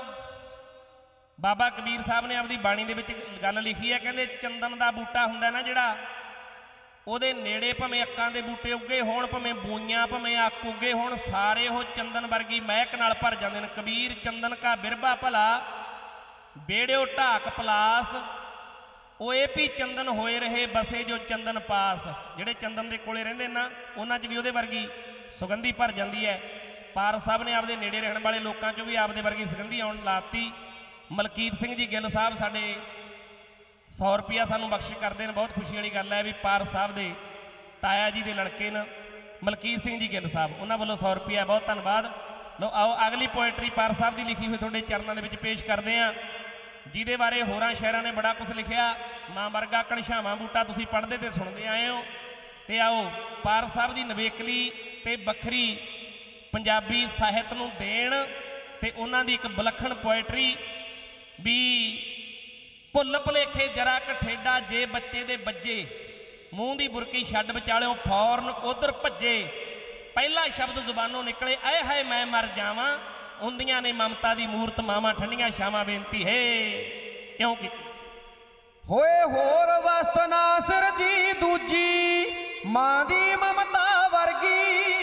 ਬਾਬਾ ਕਬੀਰ ਸਾਹਿਬ ਨੇ ਆਪਦੀ ਬਾਣੀ ਦੇ ਵਿੱਚ ਗੱਲ ਲਿਖੀ ਹੈ, ਕਹਿੰਦੇ ਚੰਦਨ ਦਾ ਬੂਟਾ ਹੁੰਦਾ ਨਾ ਜਿਹੜਾ, ਉਹਦੇ ਨੇੜੇ ਭਾਵੇਂ ਅੱਕਾਂ ਦੇ ਬੂਟੇ ਉੱਗੇ ਹੋਣ, ਭਾਵੇਂ ਬੂਈਆਂ, ਭਾਵੇਂ ਅੱਕ ਉੱਗੇ ਹੋਣ, ਸਾਰੇ ਉਹ ਚੰਦਨ ਵਰਗੀ ਮਹਿਕ ਨਾਲ ਭਰ ਜਾਂਦੇ ਨੇ। ਕਬੀਰ ਚੰਦਨ ਕਾ ਬਿਰਬਾ ਭਲਾ, ਬੇੜਿਓ ਢਾਕ ਪਲਾਸ, ਉਹ ਇਹ ਵੀ ਚੰਦਨ ਹੋਏ ਰਹੇ ਬਸੇ ਜੋ ਚੰਦਨ ਪਾਸ। ਜਿਹੜੇ ਚੰਦਨ ਦੇ ਕੋਲੇ ਰਹਿੰਦੇ ਨਾ, ਉਹਨਾਂ 'ਚ ਵੀ ਉਹਦੇ ਵਰਗੀ ਸੁਗੰਧੀ ਭਰ ਜਾਂਦੀ ਹੈ। ਪਾਰਸ ਸਾਹਿਬ ਨੇ ਆਪਦੇ ਨੇੜੇ ਰਹਿਣ ਵਾਲੇ ਲੋਕਾਂ 'ਚੋਂ ਵੀ ਆਪਦੇ ਵਰਗੀ ਸੁਗੰਧੀ ਆਉਣ ਲਾਤੀ। ਮਲਕੀਤ ਸਿੰਘ ਜੀ ਗਿੱਲ ਸਾਹਿਬ ਸਾਡੇ 100 ਰੁਪਇਆ ਸਾਨੂੰ ਬਖਸ਼ ਕਰਦੇ ਨੇ, ਬਹੁਤ ਖੁਸ਼ੀ ਵਾਲੀ ਗੱਲ ਹੈ ਵੀ ਪਾਰਸ ਸਾਹਿਬ ਦੇ ਤਾਇਆ ਜੀ ਦੇ ਲੜਕੇ ਨੇ ਮਲਕੀਤ ਸਿੰਘ ਜੀ ਗਿੱਲ ਸਾਹਿਬ, ਉਹਨਾਂ ਵੱਲੋਂ 100 ਰੁਪਇਆ, ਬਹੁਤ ਧੰਨਵਾਦ। ਲਓ ਆਓ ਅਗਲੀ ਪੋਇਟਰੀ ਪਾਰਸ ਸਾਹਿਬ ਦੀ ਲਿਖੀ ਹੋਈ ਤੁਹਾਡੇ ਚਰਨਾਂ ਦੇ ਵਿੱਚ ਪੇਸ਼ ਕਰਦੇ ਹਾਂ, ਜਿਹਦੇ ਬਾਰੇ ਹੋਰਾਂ ਸ਼ਾਇਰਾਂ ਨੇ ਬੜਾ ਕੁਝ ਲਿਖਿਆ। ਮਾਂ ਵਰਗਾ ਕਣਛਾਵਾਂ ਬੂਟਾ ਤੁਸੀਂ ਪੜ੍ਹਦੇ ਤੇ ਸੁਣਦੇ ਆਏ ਹੋ। ਤੇ ਆਓ ਪਾਰਸ ਸਾਹਿਬ ਦੀ ਨਵੇਕਲੀ ਤੇ ਵੱਖਰੀ ਪੰਜਾਬੀ ਸਾਹਿਤ ਨੂੰ ਦੇਣ ਤੇ ਉਹਨਾਂ ਦੀ ਇੱਕ ਵਿਲੱਖਣ ਪੋਇਟਰੀ ਵੀ ਭੁੱਲ ਭੁਲੇਖੇ ਜਰਾ ਕਠੇਡਾ ਜੇ ਬੱਚੇ ਦੇ ਬੱਜੇ, ਮੂੰਹ ਦੀ ਬੁਰਕੀ ਛੱਡ ਵਿਚਾਲਿਓ ਫੌਰਨ ਉਧਰ ਭੱਜੇ, ਪਹਿਲਾ ਸ਼ਬਦ ਜ਼ੁਬਾਨੋਂ ਨਿਕਲੇ ਆਏ ਹਾਏ ਮੈਂ ਮਰ ਜਾਵਾਂ, ਹੁੰਦੀਆਂ ਨੇ ਮਮਤਾ ਦੀ ਮੂਰਤ ਮਾਵਾਂ ਠੰਡੀਆਂ ਛਾਵਾਂ, ਬੇਨਤੀ ਹੈ ਕਿਉਂ ਕੀਤੀ। ਹੋਏ ਹੋਰ ਵਸਤ ਨਾ ਸਿਰਜੀ ਦੂਜੀ, ਮਾਂ ਦੀ ਮਮਤਾ ਵਰਗੀ,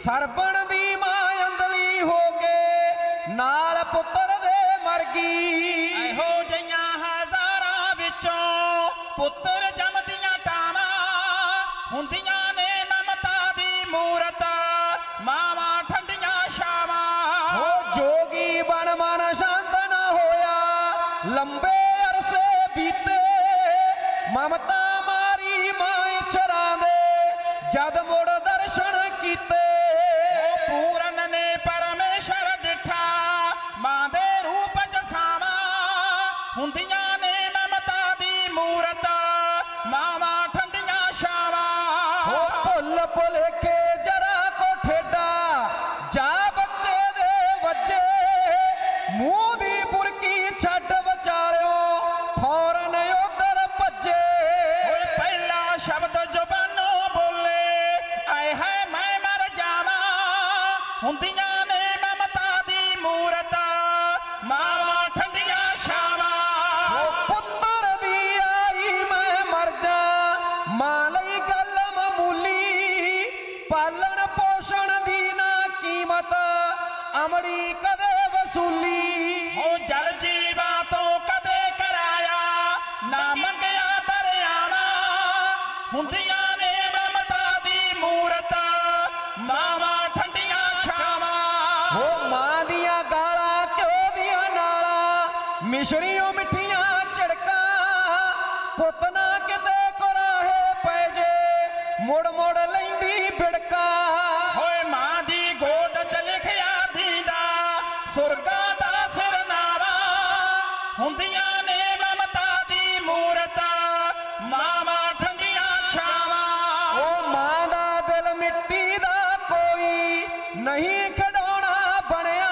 ਸਰਬਣ ਦੀ ਮਾਂ ਅੰਦਲੀ ਹੋ ਕੇ ਨਾਲ ਪੁੱਤਰ ਦੇ ਮਰ ਗਈ। ਇਹੋ ਜਿਹੀਆਂ ਹਜ਼ਾਰਾਂ ਵਿੱਚੋਂ ਪੁੱਤਰ ਜੰਮਦੀਆਂ ਟਾਵਾਂ ਹੁੰਦੀਆਂ ਨੇ ਮਮਤਾ ਦੀ ਮੂਰਤ ਮਾਵਾਂ ਠੰਡੀਆਂ ਛਾਵਾਂ। ਹੋ ਜੋਗੀ ਬਣ ਮਨ ਸ਼ਾਂਤ ਨਾ ਹੋਇਆ ਲੰਬੇ ਅਰਸੇ ਬੀਤੇ ਮਮਤਾ ਮਾਰੀ ਮਾਂ ਇਛਰਾਂ ਦੇ ਜਦ ਮੁੜ ਦਰਸ਼ਨ ਕੀਤੇ। ਉਹ ਪੂਰਨ ਨੇ ਪਰਮੇਸ਼ਰ ਡਿਠਾ ਮਾਂ ਦੇ ਰੂਪ ਚ ਸਾਵਾਂ ਹੁੰਦੀਆਂ ਨੇ ਮਮਤਾ ਦੀ ਮੂਰਤ ਮਾਵਾਂ ਠੰਡੀਆਂ ਛਾਵਾਂ। ਹੋ ਭੁੱਲ ਭੁਲੇਖੇ ਜਰਾ ਕੋ ਠੇਡਾ ਜਾ ਬੱਚੇ ਦੇ ਵੱਜੇ ਮੂੰਹ ਦੀ ਬੁਰਕੀ ਛੱਡ ਵਿਚਾਲਿਓ ਫੌਰਨ ਉਧਰ ਭੱਜੇ। ਓਏ ਪਹਿਲਾ ਸ਼ਬਦ ਜ਼ੁਬਾਨੋਂ ਬੋਲੇ ਆਏ ਹੈ ਮੈਂ ਮਰ ਜਾਵਾਂ ਹੁੰਦੀਆਂ ਨੇ ਮਮਤਾ ਦੀ ਮੂਰਤ ਮਾਵਾਂ ਠੰਡੀਆਂ ਛਾਵਾਂ। ਹੋ ਪੁੱਤਰ ਦੀ ਆਈ ਮੈਂ ਮਰ ਜਾ ਮਾਂ ਲਈ ਗੱਲ ਮਾਮੂਲੀ ਪਾਲਣ ਪੋਸ਼ਣ ਦੀ ਨਾ ਕੀਮਤ ਅਮੜੀ ਕਦੇ ਵਸੂਲੀ। ਉਹ ਜਲ ਜੀਵਾਂ ਤੋਂ ਕਦੇ ਕਰਾਇਆ ਨਾ ਮੰਗਿਆ ਦਰਿਆਵਾਂ ਹੁੰਦੀਆਂ ਨੇ ਮਮਤਾ ਦੀ ਮੂਰਤ ਮਾਵਾਂ ਠੰਡੀਆਂ ਛਾਵਾਂ। ਹੋ ਮਾਂ ਦੀਆਂ ਗਾਲਾਂ ਘਿਓ ਦੀਆਂ ਨਾਲਾਂ ਮਿਸ਼ਰੀਓ ਮਿੱਠੀਆਂ ਝੜਕਾਂ ਪੁੱਤ ਨਾ ਕਿਤੇ ਕੁਰਾਹੇ ਪੈ ਜੇ ਮੁੜ ਮੁੜ ਲੈਂਦੀ ਬਿੜਕਾ। ਹੋਏ ਮਾਂ ਦੀ ਗੋਦ ਚ ਲਿਖਿਆ ਦੀਦਾ ਸੁਰਗਾਂ ਦਾ ਸਿਰਨਾਵਾ ਹੁੰਦੀਆਂ ਨੇ ਮਮਤਾ ਦੀ ਮੂਰਤ ਮਾਵਾਂ ਠੰਡੀਆਂ ਛਾਵਾਂ। ਉਹ ਮਾਂ ਦਾ ਦਿਲ ਮਿੱਟੀ ਦਾ ਕੋਈ ਨਹੀਂ ਖਿਡੌਣਾ ਬਣਿਆ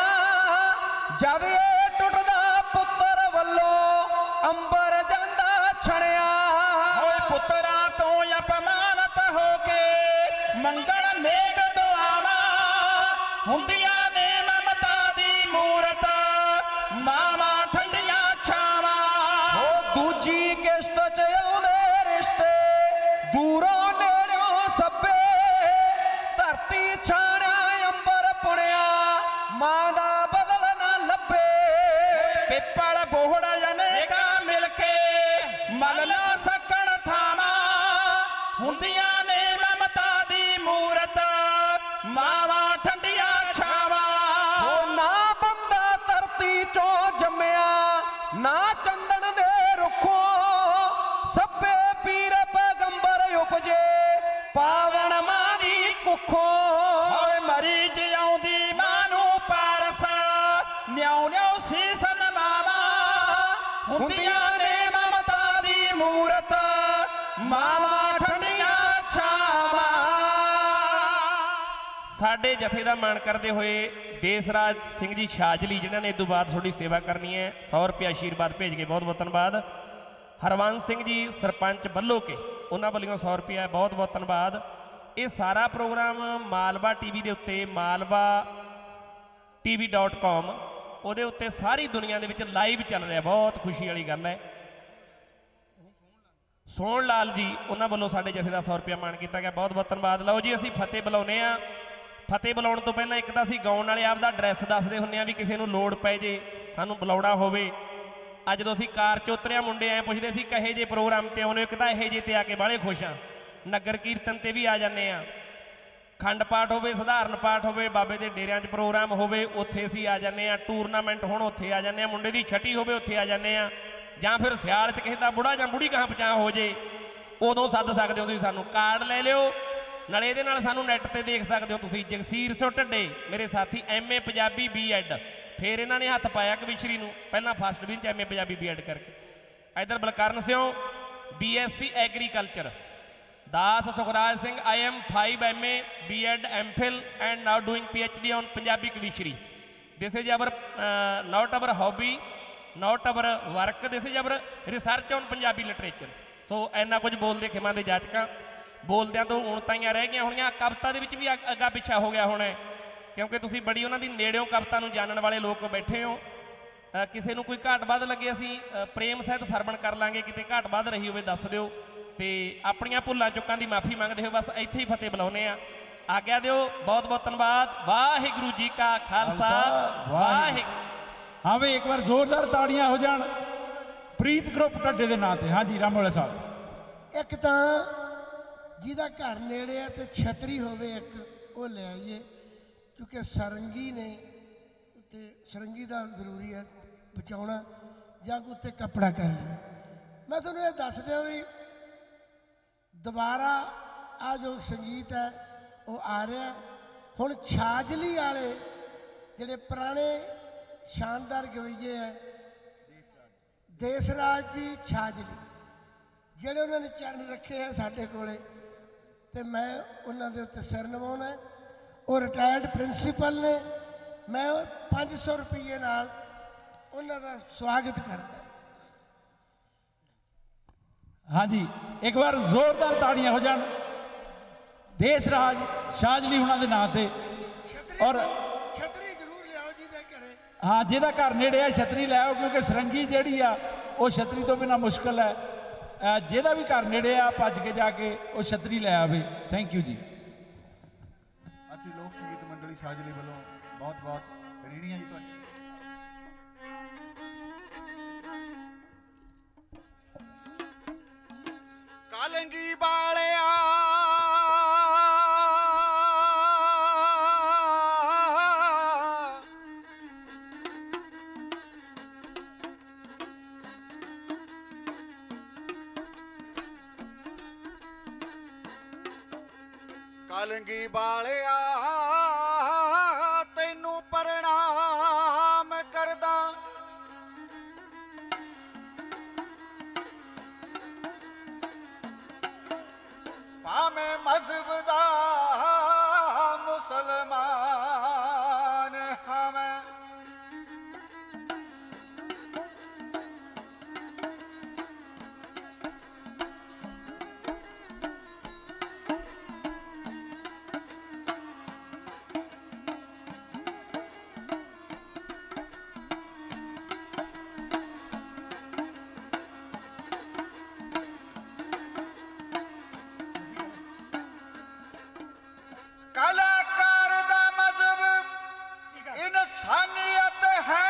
ਜਦ ਇਹ ਟੁੱਟਦਾ ਪੁੱਤਰ ਵੱਲੋਂ ਅੰਬਰ ਜਾਂਦਾ ਛਣਿਆ। ਹੋਏ ਪੁੱਤਰਾਂ ਤੋਂ ਅਪਮਾਨਤ ਹੋ ਕੇ ਮੰਗਣ ਨੇਕ ਦੁਆਵਾਂ ਹੁੰਦੀਆਂ ਨੇ ਮਮਤਾ ਦੀ ਮੂਰਤ ਮਾਵਾਂ ਠੰਡੀਆਂ ਛਾਵਾਂ। ਹੋ ਦੂਜੀ ਕਿਸ਼ਤ ਚ ਆਉਂਦੇ ਰਿਸ਼ਤੇ ਦੂਰੋਂ ਨੇੜਿਓਂ ਸੱਬੇ ਧਰਤੀ ਛਾਣਿਆ ਅੰਬਰ ਪੁਣਿਆ ਮਾਂ ਦਾ ਬਦਲ ਨਾ ਲੱਭੇ। ਪਿੱਪਲ ਬੋਹੜ ਅਨੇਕਾਂ ਮਿਲ ਕੇ ਮਲ ਨਾ ਸਕਣ ਥਾਵਾਂ ਹੁੰਦੀਆਂ ਨੇ ਮਮਤਾ ਦੀ ਮੂਰਤ ਮਾਵਾਂ ਠੰਡੀਆਂ ਛਾਵਾਂ। ਹੋ ਨਾ ਬੰਦਾ ਧਰਤੀ ਚੋਂ ਜੰਮਿਆ ਨਾ ਚੰਦਨ ਦੇ ਰੁੱਖੋਂ ਸੱਬੇ ਪੀਰ ਪੈਗੰਬਰ ਉਪਜੇ ਪਾਵਨ ਮਾਂ ਦੀ ਕੁੱਖੋਂ। ਹੋਏ ਮਰੀ ਜਿਉਂਦੀ ਮਾਂ ਨੂੰ ਪਾਰਸ ਨਿਉ ਨਿਉ ਸੀਸ ਨਵਾਵਾਂ ਹੁੰਦੀਆਂ ਨੇ ਮਮਤਾ ਦੀ ਮੂਰਤ ਮਾਵਾਂ ਠੰਡੀਆਂ ਛਾਵਾਂ। ਸਾਡੇ ਜਥੇ ਦਾ ਮਾਣ ਕਰਦੇ ਹੋਏ ਦੇਸਰਾਜ ਸਿੰਘ ਜੀ ਛਾਜਲੀ ਜਿਨ੍ਹਾਂ ਨੇ ਇਸ ਤੋਂ ਬਾਅਦ ਤੁਹਾਡੀ ਸੇਵਾ ਕਰਨੀ ਹੈ 100 ਰੁਪਏ ਆਸ਼ੀਰਵਾਦ ਭੇਜ ਕੇ ਬਹੁਤ ਬਹੁਤ ਧੰਨਵਾਦ। ਹਰਵੰਸ ਸਿੰਘ ਜੀ ਸਰਪੰਚ ਵੱਲੋਂ ਕੇ ਉਹਨਾਂ ਵੱਲੋਂ 100 ਰੁਪਏ ਬਹੁਤ ਬਹੁਤ ਧੰਨਵਾਦ। ਇਹ ਸਾਰਾ ਪ੍ਰੋਗਰਾਮ ਮਾਲਵਾ ਟੀਵੀ ਦੇ ਉੱਤੇ malwa.tv.com ਉਹਦੇ ਉੱਤੇ ਸਾਰੀ ਦੁਨੀਆ ਦੇ ਵਿੱਚ ਲਾਈਵ ਚੱਲ ਰਿਹਾ। ਬਹੁਤ ਖੁਸ਼ੀ ਵਾਲੀ ਗੱਲ ਹੈ। ਸੋਹਣ ਲਾਲ ਜੀ ਉਹਨਾਂ ਵੱਲੋਂ ਸਾਡੇ ਜਥੇ ਦਾ 100 ਰੁਪਏ ਮਾਣ ਕੀਤਾ ਗਿਆ ਬਹੁਤ ਬਹੁਤ ਧੰਨਵਾਦ। ਲਓ ਜੀ ਅਸੀਂ ਫਤਿਹ ਬੁਲਾਉਂਦੇ ਆ। ਫਤਿਹ ਬੁਲਾਉਣ ਤੋਂ ਪਹਿਲਾਂ ਇੱਕ ਤਾਂ ਅਸੀਂ ਗਾਉਣ ਵਾਲੇ ਆਪਦਾ ਐਡਰੈਸ ਦੱਸਦੇ ਹੁੰਦੇ ਆ ਵੀ ਕਿਸੇ ਨੂੰ ਲੋੜ ਪੈ ਜੇ ਸਾਨੂੰ ਬੁਲਾਉਣਾ ਹੋਵੇ। ਅੱਜ ਜਦੋਂ ਅਸੀਂ ਕਾਰ 'ਚ ਉਤਰਿਆ ਮੁੰਡੇ ਐਂ ਪੁੱਛਦੇ ਸੀ ਕਹੇ ਜੇ ਪ੍ਰੋਗਰਾਮ ਤੇ ਆਉਣੇ ਇੱਕ ਤਾਂ ਇਹੋ ਜਿਹੇ ਤੇ ਆ ਕੇ ਬਾਹਲੇ ਖੁਸ਼ ਆ। ਨਗਰ ਕੀਰਤਨ ਤੇ ਵੀ ਆ ਜਾਂਦੇ ਆ, ਖੰਡ ਪਾਠ ਹੋਵੇ ਸਧਾਰਨ ਪਾਠ ਹੋਵੇ ਬਾਬੇ ਦੇ ਡੇਰਿਆਂ 'ਚ ਪ੍ਰੋਗਰਾਮ ਹੋਵੇ ਉੱਥੇ ਅਸੀਂ ਆ ਜਾਂਦੇ ਆ। ਟੂਰਨਾਮੈਂਟ ਹੁਣ ਉੱਥੇ ਆ ਜਾਂਦੇ ਆ, ਮੁੰਡੇ ਦੀ ਛਟੀ ਹੋਵੇ ਉੱਥੇ ਆ ਜਾਂਦੇ ਆ, ਜਾਂ ਫਿਰ ਸਿਆਲ 'ਚ ਕਿਸੇ ਦਾ ਬੁੜਾ ਜਾਂ ਬੁੜੀ ਕਹਾਂ ਪਛਾਂ ਹੋ ਜੇ ਉਦੋਂ ਸੱਦ ਸਕਦੇ ਹੋ ਤੁਸੀਂ ਸਾਨੂੰ। ਕਾਰਡ ਲੈ ਲਿਓ ਨਾਲੇ ਇਹਦੇ ਨਾਲ ਸਾਨੂੰ ਨੈੱਟ ਤੇ ਦੇਖ ਸਕਦੇ ਹੋ ਤੁਸੀਂ। ਜਗਸੀਰ ਸੋ ਢੱਡੇ ਮੇਰੇ ਸਾਥੀ MA ਪੰਜਾਬੀ B.Ed ਫਿਰ ਇਹਨਾਂ ਨੇ ਹੱਥ ਪਾਇਆ ਕਵਿਸ਼ਰੀ ਨੂੰ ਪਹਿਲਾਂ ਫਸਟ ਡਿਵੀਜ਼ਨ 'ਚ MA ਪੰਜਾਬੀ B.Ed ਕਰਕੇ। ਇੱਧਰ Balkaran Sio BSc agriculture. Das Sukhraj Singh IM 5 MA B.Ed MPhil and now doing PhD on Punjabi KAVISHRI. This is our not our hobby, not our work. This is our research on Punjabi literature. So ਇੰਨਾ ਕੁਝ ਬੋਲਦੇ ਖਿਮਾ ਦੇ ਜਾਚਕਾਂ ਬੋਲਦਿਆਂ ਤੋਂ ਹੁਣ ਤਾਈਆਂ ਰਹਿ ਗਈਆਂ ਹੋਣੀਆਂ। ਕਵਿਤਾ ਦੇ ਵਿੱਚ ਵੀ ਅੱਗਾ ਪਿੱਛਾ ਹੋ ਗਿਆ ਹੋਣਾ ਕਿਉਂਕਿ ਤੁਸੀਂ ਬੜੀ ਉਹਨਾਂ ਦੀ ਨੇੜਿਓਂ ਕਵਿਤਾ ਨੂੰ ਜਾਣਨ ਵਾਲੇ ਲੋਕ ਬੈਠੇ ਹੋ। ਕਿਸੇ ਨੂੰ ਕੋਈ ਘਾਟ ਵੱਧ ਲੱਗੇ ਅਸੀਂ ਪ੍ਰੇਮ ਸਹਿਤ ਸਰਵਣ ਕਰ ਲਾਂਗੇ, ਕਿਤੇ ਘਾਟ ਵੱਧ ਰਹੀ ਹੋਵੇ ਦੱਸ ਦਿਓ ਤੇ ਆਪਣੀਆਂ ਭੁੱਲਾਂ ਚੁੱਕਾਂ ਦੀ ਮਾਫੀ ਮੰਗਦੇ ਹੋ। ਬਸ ਇੱਥੇ ਹੀ ਫਤਿਹ ਬੁਲਾਉਂਦੇ ਆ। आज्ञा दिओ। बहुत बहुत धन्यवाद। वाहिगुरु जी का खालसा वाहिगुरु। हाँ भाई एक बार जोरदार ताड़ियां हो जान प्रीत ग्रुप ढड्डे के नाम से। हाँ जी रामवाला साहब। एक तां जिहदा घर नेड़े है तो छतरी होवे एक वो ले आइए क्योंकि सरंगी ने ते सरंगी का जरूरी है बचाना जां कोई उत्ते कपड़ा कर लिया। मैं तुहानूं ये दस दियां भी दोबारा आ जो संगीत है वो आ रहा हुण। छाजली वाले जिहड़े पुराने शानदार गवैये हैं देसराज जी छाजली ਜਿਹੜੇ ਉਹਨਾਂ ਨੇ ਚਰਨ ਰੱਖੇ ਆ ਸਾਡੇ ਕੋਲੇ ਤੇ ਮੈਂ ਉਹਨਾਂ ਦੇ ਉੱਤੇ ਸਿਰ ਨਵਾਉਣਾ। ਉਹ ਰਿਟਾਇਰਡ ਪ੍ਰਿੰਸੀਪਲ ਨੇ। ਮੈਂ 500 ਰੁਪਏ ਨਾਲ ਉਹਨਾਂ ਦਾ ਸਵਾਗਤ ਕਰਦਾ। हाँ जी एक बार जोरदार ताड़ियां हो जान देसराज शाजली उन्होंने नाम से। और ਛਤਰੀ ਜ਼ਰੂਰ ਲਿਆਓ ਜੀ ਦੇ ਘਰੇ। हाँ जिहदा घर नेड़े है छतरी लै आओ क्योंकि सरंगी जिहड़ी आ वो छतरी तो बिना मुश्किल है। जिहदा भी घर नेड़े आ भज के जाके वो छतरी लै आवे। थैंक यू जी। ਅਸੀਂ ਲੋਕ ਸੰਗੀਤ ਮੰਡਲੀ ਸ਼ਾਜਲੀ ਵੱਲੋਂ ਬਹੁਤ ਬਹੁਤ ऋणी ਹਾਂ ਜੀ ਤੁਹਾਡੀ। ਕਾਲੰਗੀ ਵਾਲਿਆ ਕਾਲੰਗੀ ਵਾਲਿਆ ਤੈਨੂੰ ਪ੍ਰਣਾਮ ਕਰਦਾ। ਭਾਵੇਂ ਮਜ਼ਹਬ ਦਾ ਮੁਸਲਮਾਨ ਹਾਂ ਮੈਂ। ਕਲਾਕਾਰ ਦਾ ਮਜ਼ਹਬ ਇਨਸਾਨੀਅਤ ਹੈ।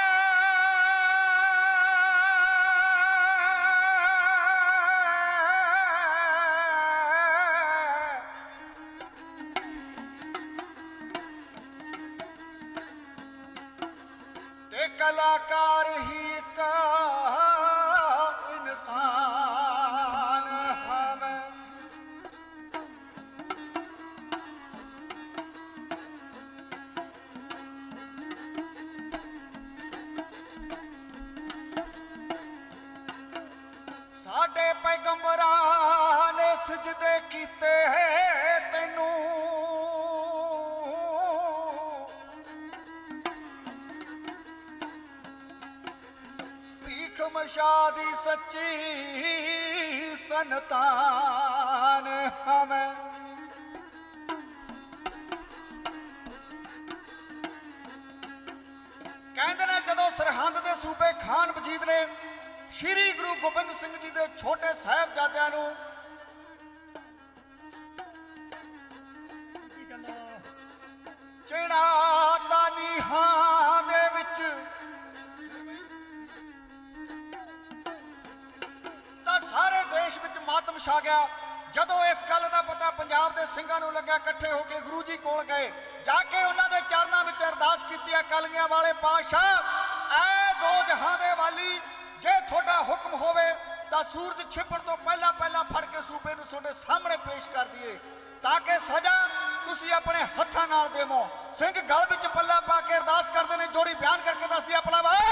ਤੇ ਕਲਾਕਾਰ ਹੀ ਇੱਕ ਇਨਸਾਨ ਹੈ। ਸਾਡੇ ਪੈਗੰਬਰਾਂ ਨੇ ਸਜਦੇ ਕੀਤੇ ਤੈਨੂੰ। ਭੀਖ ਮਸ਼ਾ ਦੀ ਸੱਚੀ ਸੰਤਾਨ ਹਾਂ ਮੈਂ। ਕਹਿੰਦੇ ਨੇ ਜਦੋਂ ਸਰਹੰਦ ਦੇ ਸੂਬੇ ਖਾਨ ਵਜੀਦ ਨੇ श्री गुरु गोबिंद सिंह जी के छोटे साहिबजादियां नूं चढ़ाता नीहां दे विच तां सारे देश विच मातम छा गया। जदों इस गल का पता पंजाब के ਸਿੰਘਾਂ ਨੂੰ लग्या इकट्ठे होकर गुरु जी कोल गए जाके उन्होंने चरणों में अरदास की कलगियां वाले पातशाह ऐ दो जहां दे वाली जे थोड़ा हुक्म होवे तां सूरज छिपण तो पहला पहला फड़ के सूबे नूं तुहाडे सामने पेश कर दिए ताकि सजा तुसीं अपने हत्थां नाल देवो। सिंह गल विच पल्ला पा के अरदास करदे ने। जोड़ी बयान करके दस दिया अपना भाई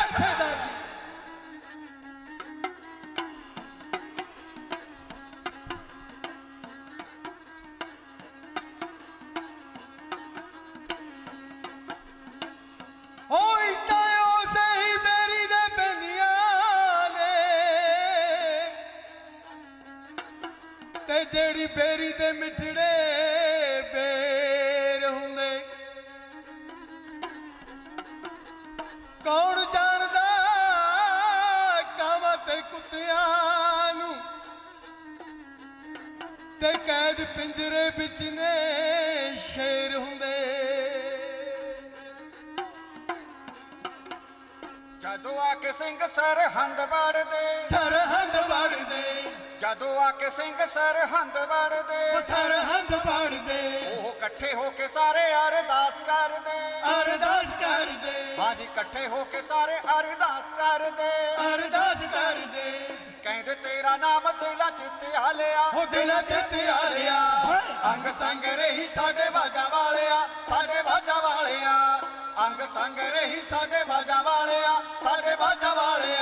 ਜਿਹੜੀ ਬੇਰੀ ਦੇ ਮਿੱਠੜੇ ਬੇਰ ਹੁੰਦੇ ਕੌਣ ਜਾਣਦਾ ਕਾਵਾਂ ਤੇ ਕੁੱਤਿਆਂ ਨੂੰ ਤੇ ਕੈਦ ਪਿੰਜਰੇ ਵਿੱਚ ਨੇ ਸ਼ੇਰ ਹੁੰਦੇ। ਜਦੋਂ ਆ ਕੇ ਸਿੰਘ ਸਰਹੰਦ ਵੜਦੇ, ਸਰਹੰਦ ਵੜਦੇ, ਜਦੋਂ ਆ ਕੇ ਸਿੰਘ ਸਰਹੰਦ ਵੜਦੇ, ਸਰਹੰਦ ਵੜਦੇ, ਉਹ ਇਕੱਠੇ ਹੋ ਕੇ ਸਾਰੇ ਅਰਦਾਸ ਕਰਦੇ, ਅਰਦਾਸ ਕਰਦੇ, ਬਾਜੀ ਇਕੱਠੇ ਹੋ ਕੇ ਸਾਰੇ ਅਰਦਾਸ ਕਰਦੇ, ਅਰਦਾਸ ਕਰਦੇ। ਕਹਿੰਦੇ ਤੇਰਾ ਨਾਮ ਦਿਲਾਂ ਚ ਆ ਲਿਆ, ਉਹ ਦਿਲਾਂ ਚ ਆ ਲਿਆ। ਅੰਗ ਸੰਗ ਰਹੀ ਸਾਡੇ ਬਾਜਾਂ ਵਾਲਿਆ, ਸਾਡੇ ਬਾਜਾਂ ਵਾਲਿਆ, ਅੰਗ ਸੰਗ ਰਹੀ ਸਾਡੇ ਬਾਜਾਂ ਵਾਲਿਆ, ਸਾਡੇ ਬਾਜਾਂ ਵਾਲਿਆ।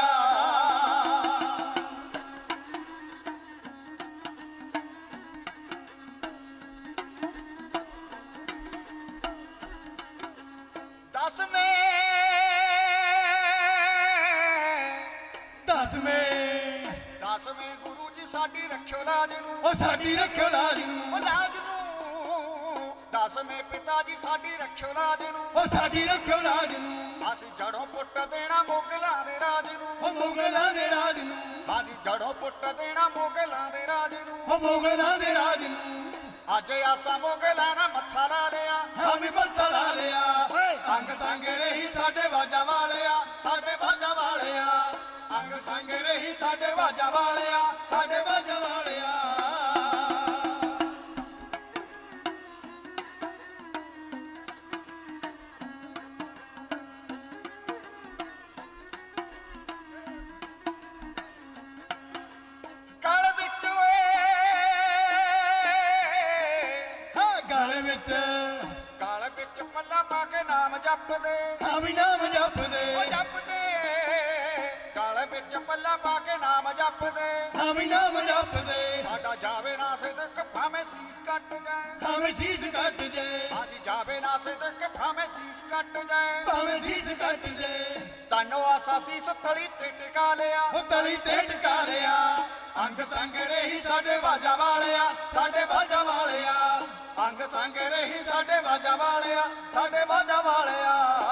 ਦਸਵੇਂ ਗੁਰੂ ਜੀ ਸਾਡੀ ਰੱਖਿਓ ਲਾਜ ਨੂੰ, ਉਹ ਸਾਡੀ ਰੱਖਿਓ ਲਾਜ ਨੂੰ, ਉਹ ਲਾਜ ਨੂੰ। ਦਸਵੇਂ ਪਿਤਾ ਜੀ ਸਾਡੀ ਰੱਖਿਓ ਲਾਜ ਨੂੰ, ਉਹ ਸਾਡੀ ਰੱਖਿਓ ਲਾਜ ਨੂੰ। ਅਸੀਂ ਜੜੋਂ ਪੁੱਟ ਦੇਣਾ ਮੁਗਲਾਂ ਦੇ ਰਾਜ ਨੂੰ, ਉਹ ਮੁਗਲਾਂ ਦੇ ਰਾਜ ਨੂੰ। ਅਸੀਂ ਜੜੋਂ ਪੁੱਟ ਦੇਣਾ ਮੁਗਲਾਂ ਦੇ ਰਾਜ ਨੂੰ, ਉਹ ਮੁਗਲਾਂ ਦੇ ਰਾਜ ਨੂੰ। ਅੱਜ ਆਸਾ ਮੁਗਲਾਂ ਨਾਲ ਮੱਥਾ ਲਾ ਲਿਆ, ਹਾਂ ਵੀ ਮੱਥਾ ਲਾ ਲਿਆ। ਅੰਗ ਸੰਗ ਰਹੀ ਸਾਡੇ ਬਾਜਾਂ ਵਾਲਿਆ, ਸਾਡੇ ਬਾਜਾਂ ਵਾਲਿਆ, ਅੰਗ ਸੰਗ ਰਹੀ ਸਾਡੇ ਬਾਜਾਂ ਵਾਲਿਆ, ਸਾਡੇ ਬਾਜਾਂ ਵਾਲਿਆ। ਗਲ ਵਿੱਚ ਗਲ ਵਿੱਚ, ਗਲ ਵਿੱਚ ਪੱਲਾ ਪਾ ਕੇ ਨਾਮ ਜਪਦੇ, ਹਾਂ ਵੀ ਨਾਮ ਜਪਦੇ, ਉਹ ਜਪਦੇ। ਗਲ ਵਿੱਚ ਪੱਲਾ ਪਾ ਕੇ ਨਾਮ ਜਪਦੇ, ਹਾਂ ਵੀ ਨਾਮ ਜਪਦੇ। ਸਾਡਾ ਜਾਵੇ ਨਾ ਸਿਦਕ ਭਾਵੇਂ ਸੀਸ ਕੱਟ ਜਾਏ, ਭਾਵੇਂ ਸੀਸ ਕੱਟ ਜਾਏ, ਅੱਜ ਜਾਵੇ ਨਾ ਸਿਦਕ ਭਾਵੇਂ ਸੀਸ ਕੱਟ ਜਾਏ, ਭਾਵੇਂ ਸੀਸ ਕੱਟ ਜਾਏ। ਤਨੋ ਆਸਾ ਸੀਸ ਤਲੀ ਤੇ ਟਿਕਾ ਲਿਆ, ਉਹ ਤਲੀ ਤੇ ਟਿਕਾ ਲਿਆ। ਅੰਗ ਸੰਗ ਰਹੀ ਸਾਡੇ ਬਾਜਾਂ ਵਾਲਿਆ, ਸਾਡੇ ਬਾਜਾਂ ਵਾਲਿਆ, ਅੰਗ ਸੰਗ ਰਹੀ ਸਾਡੇ ਬਾਜਾਂ ਵਾਲਿਆ, ਸਾਡੇ ਬਾਜਾਂ ਵਾਲਿਆ।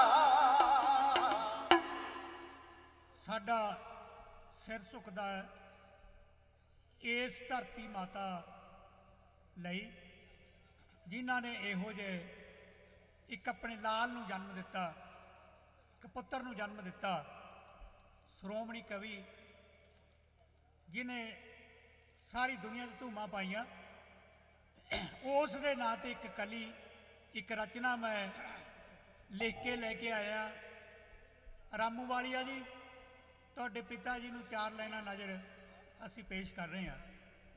ਸਾਡਾ ਸਿਰ ਝੁਕਦਾ ਹੈ ਇਸ ਧਰਤੀ ਮਾਤਾ ਲਈ ਜਿਨ੍ਹਾਂ ਨੇ ਇਹੋ ਜਿਹੇ ਇੱਕ ਆਪਣੇ ਲਾਲ ਨੂੰ ਜਨਮ ਦਿੱਤਾ, ਇੱਕ ਪੁੱਤਰ ਨੂੰ ਜਨਮ ਦਿੱਤਾ। ਸ਼੍ਰੋਮਣੀ ਕਵੀ ਜਿਨੇ ਸਾਰੀ ਦੁਨੀਆ 'ਚ ਧੂਮਾਂ ਪਾਈਆਂ, ਉਸ ਦੇ ਨਾਂ ਤੇ ਇੱਕ ਕਲੀ, ਇੱਕ ਰਚਨਾ ਮੈਂ ਲਿਖ ਕੇ ਲੈ ਕੇ ਆਇਆ। ਰਾਮੂਵਾਲੀਆ ਜੀ, ਤੁਹਾਡੇ ਪਿਤਾ ਜੀ ਨੂੰ 4 ਲਾਈਨਾਂ ਨਜ਼ਰ ਅਸੀਂ ਪੇਸ਼ ਕਰ ਰਹੇ ਹਾਂ।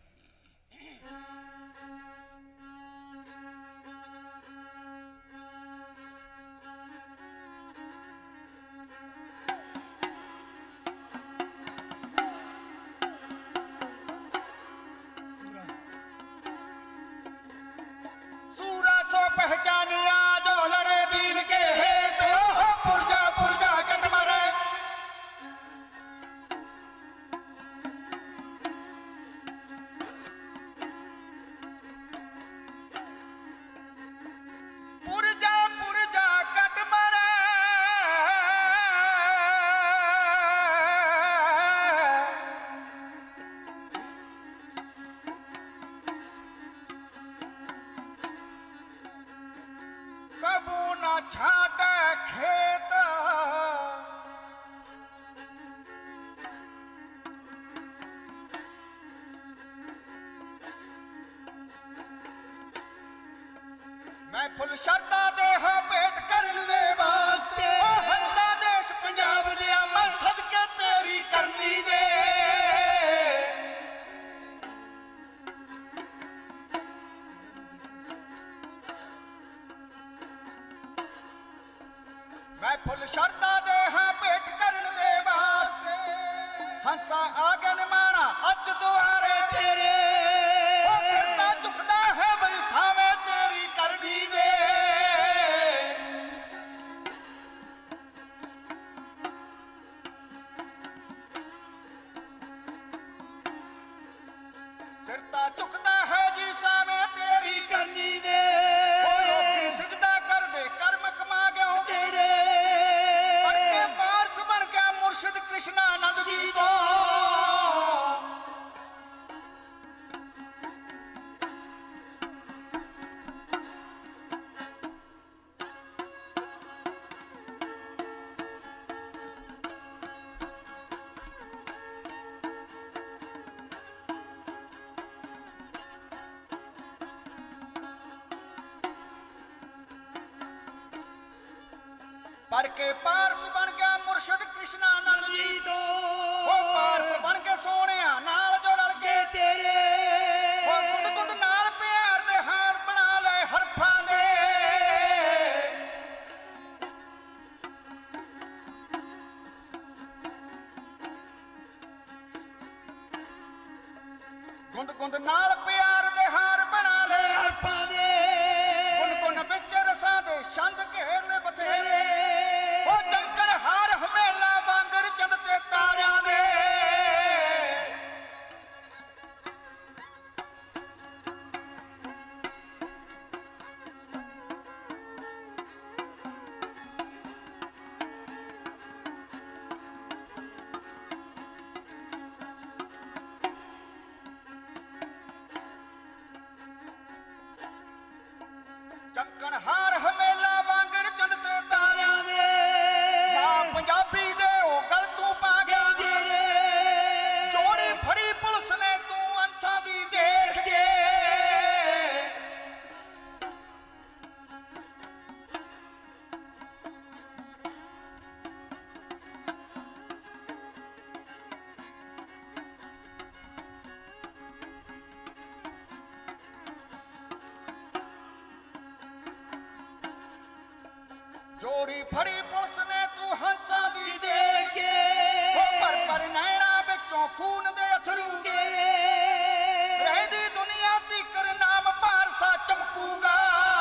सूरा सो पहचानिया जो लड़े दीन के हेत, पुरजा पुरजा कट मरे। पुरजा पुरजा कट मरे। कबू न छाट खेत, मैं फुल शरदा दे हां भेंट करन दे वास्ते, हंसा देश पंजाब दिया मैं सदके तेरी करनी दे। मैं फुल शरदा दे हां भेंट करन दे वास्ते, हंसा आगन माना अज दुआरे तेरे, सिरदा झुकदा है बई सावे तेरी करनी दे। सिरदा झुकदा है जी सावे तेरी करनी दे। लोकी सिजदा कर दे कर्म कमा गयो तेरे, अड़के पारस बन गया मुर्शिद कृष्णानंद जी तो। पढ़ के पारस बन गया मुर्शद कृष्णा आनंद जी तो वो पारस बन के सोने नाल जो रल के तेरे वो गुंद गुंद नाल प्यार दे हार बना ले हरफां दे गुंद गुंद नाल प्यार दे हार बना ले हरफां दे गुन गुन विच रसां दे छंद घेर ले बथेरे जोड़ी फड़ी पुलिस ने तू हंसा दी दे के पर नैना बिचों खून दे अथरू रहदी दुनिया दी कर नाम पारसा चमकूगा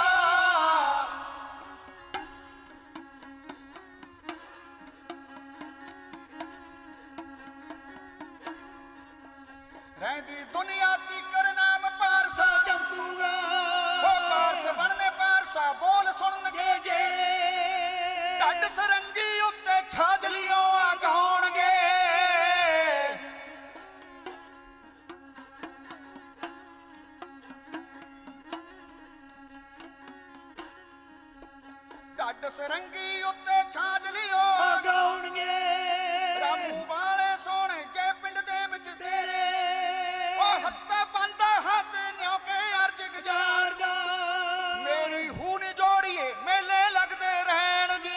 रहदी दुनिया दी कर नाम पारसा चमकूगा पारस बनने पारसा बोल सुन के जेड़े सरंगी उत्ते छाजलियों आगाउणगे ढड सरंगी उत्ते छाजलियों आगाउणगे रामू वाले सोने जे पिंड दे विच तेरे ओ हत्ता बंदा हाथ न्योके अर्ज गुजारदा मेरी हूनी जोड़िए मेले लगदे रहन जी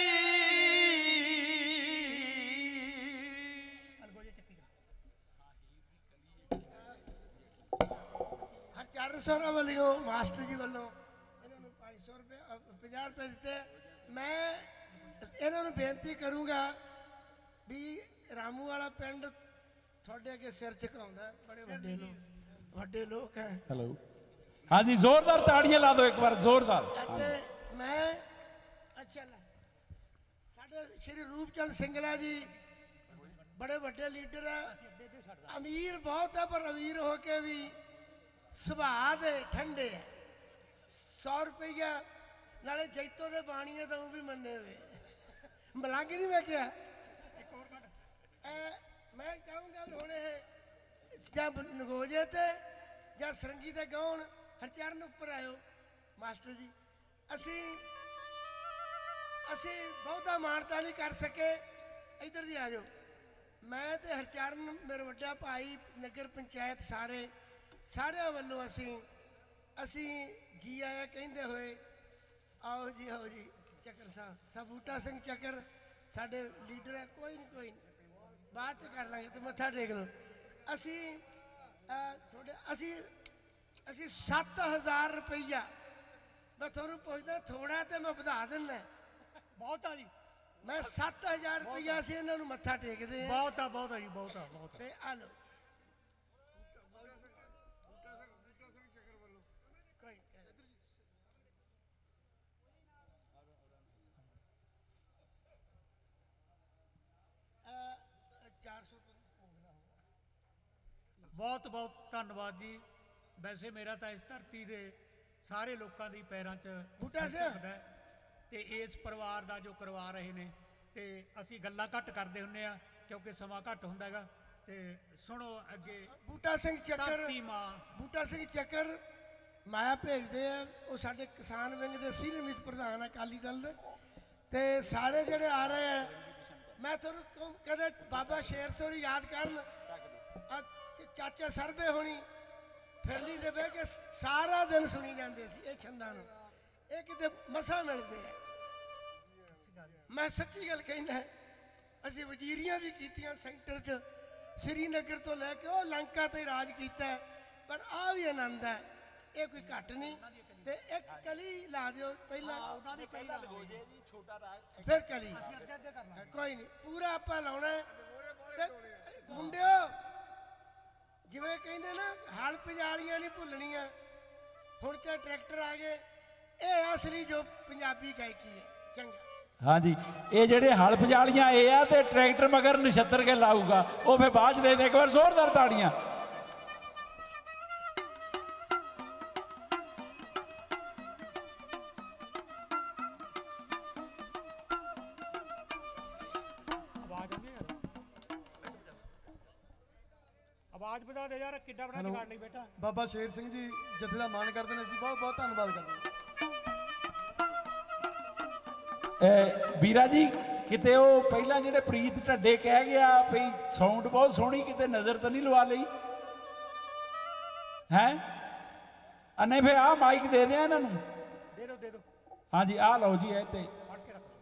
सरसों वालों मास्टर जी वालों इन्होंने 500 रुपये 50 रुपये दिते मैं इन्होंने बेनती करूँगा भी रामूवाला पिंड थोड़े अगे सिर झुकाउंदा बड़े वड्डे लोग हैं हेलो हाँ जी जोरदार ताड़ियां ला दो एक बार जोरदार मैं अच्छा साडे श्री रूपचंद सिंगला जी बड़े वड्डे लीडर है अमीर बहुत है पर अमीर होके भी सुभाव दे ठंडे है 100 रुपया नाले जैतों के बाणी है तो भी मन्ने हुए मलंग नहीं मैं क्या मैं कहूँगा हुणे ਜਾਂ ਨਗੋਜੇ ਤੇ ਜਾਂ ਸਰੰਗੀ ਤੇ ਗਾਉਣ ਹਰਚਰਨ ਉੱਪਰ ਆਇਓ ਮਾਸਟਰ ਜੀ ਅਸੀਂ ਬਹੁਤਾ ਮਾਣਤਾ ਨਹੀਂ ਕਰ ਸਕੇ ਇੱਧਰ ਦੀ ਆ ਜਾਓ ਮੈਂ ਤੇ ਹਰਚਰਨ ਮੇਰੇ ਵੱਡਾ ਭਾਈ ਨਗਰ ਪੰਚਾਇਤ ਸਾਰਿਆਂ ਵੱਲੋਂ ਅਸੀਂ ਜੀ ਆਇਆ ਕਹਿੰਦੇ ਹੋਏ ਆਓ ਜੀ ਚੱਕਰ ਸਾਹਿਬ ਬੂਟਾ ਸਿੰਘ ਚੱਕਰ ਸਾਡੇ ਲੀਡਰ ਹੈ ਕੋਈ ਨਹੀਂ ਬਾਅਦ ਚ ਕਰ ਲਾਂਗੇ ਤੇ ਮੱਥਾ ਟੇਕ ਲਓ ਅਸੀਂ 7000 रुपया मैं थोड़ा पुछदा थोड़ा तो मैं वधा दिना बहुत आ जी मैं 7000 रुपया से इन्होंने मत्था टेकते हैं बहुत आ जी बहुत आ लो बहुत बहुत धन्यवाद जी वैसे मेरा तो इस धरती के सारे लोगों की पैरों च ते इस परिवार का जो करवा रहे हैं तो असी गल्लां घट करते हुंदे आ क्योंकि समा घट हुंदा हैगा ते सुनो अगे बूटा सिंह चक्कर माया भेजते हैं वो साडे किसान विंग के सीनियर मीत प्रधान अकाली दल दे ते सारे जिहड़े आ रहे हैं मैं तुहानूं कदे बाबा शेर सोरी याद करन चाचा सरबे होनी फिरली दे बह के सारा दिन सुनी जाते ये छंदा ये किते मसा मिलते हैं। मैं सच्ची गल कहना असीं वजीरियां भी कीतियां सेंटर च श्रीनगर तो लैके वो लंका ते राज किया पर आ भी आनंद है ये कोई घट नहीं ते एक कली ला दियो पहला फिर कली कोई नहीं पूरा आप लाना मुंडियो जिवें कहंदे ना हल पजालियां नहीं भुलनियां हुण ते ट्रैक्टर आ गए ये असली जो पंजाबी गायकी है चंगा हाँ जी ये जेडे हल पजालियां ये आ ते ट्रैक्टर मगर नछत्तर के लाऊगा वो फिर बाद दे एक बार जोरदार ताड़ियां आवाज बता दे यार किड्डा बड़ा जुगाड़ नहीं बेटा बाबा शेर सिंह जी जथे दा मान करते हैं बहुत बहुत धन्यवाद करते ਵੀਰਾ ਜੀ ਕਿਤੇ ਉਹ ਪਹਿਲਾਂ ਜਿਹੜੇ ਪ੍ਰੀਤ ਢੱਡੇ ਕਹਿ ਗਿਆ ਭਈ ਸਾਊਂਡ ਬਹੁਤ ਸੋਹਣੀ ਕਿਤੇ ਨਜ਼ਰ ਤਾਂ ਨਹੀਂ ਲਵਾ ਲਈ ਹੈ ਅਨੇ ਫੇ ਆ ਮਾਈਕ ਦੇ ਦਿਆਂ ਇਹਨਾਂ ਨੂੰ ਦੇ ਦਿਓ ਹਾਂਜੀ ਆ ਲਓ ਜੀ ਇਹ ਤੇ ਫੜ ਕੇ ਰੱਖੋ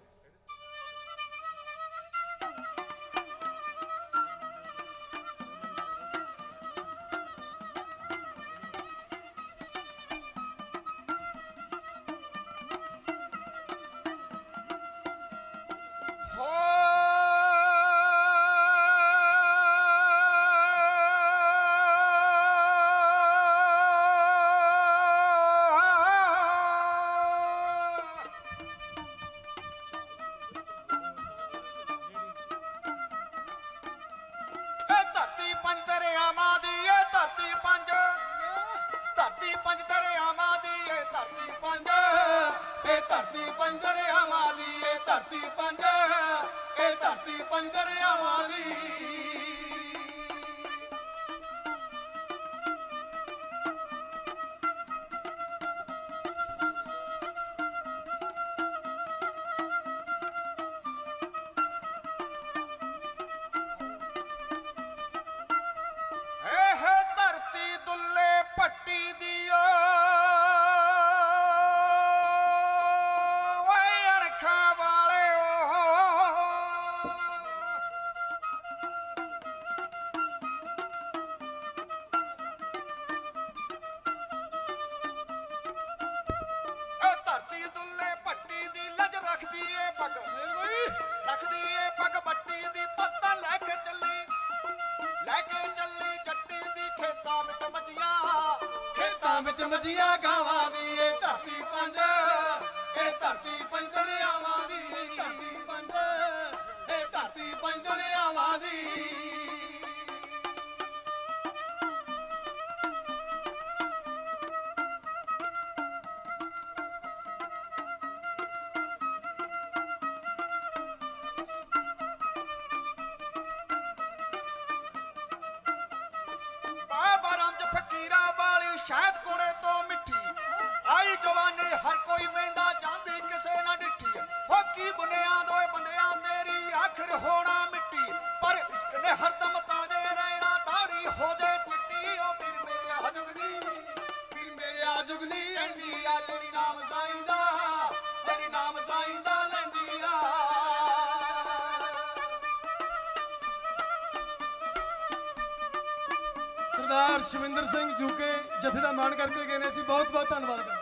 सरदार शविंदर सिंह जूके जथे का मान करके गए हैं बहुत बहुत धन्यवाद करते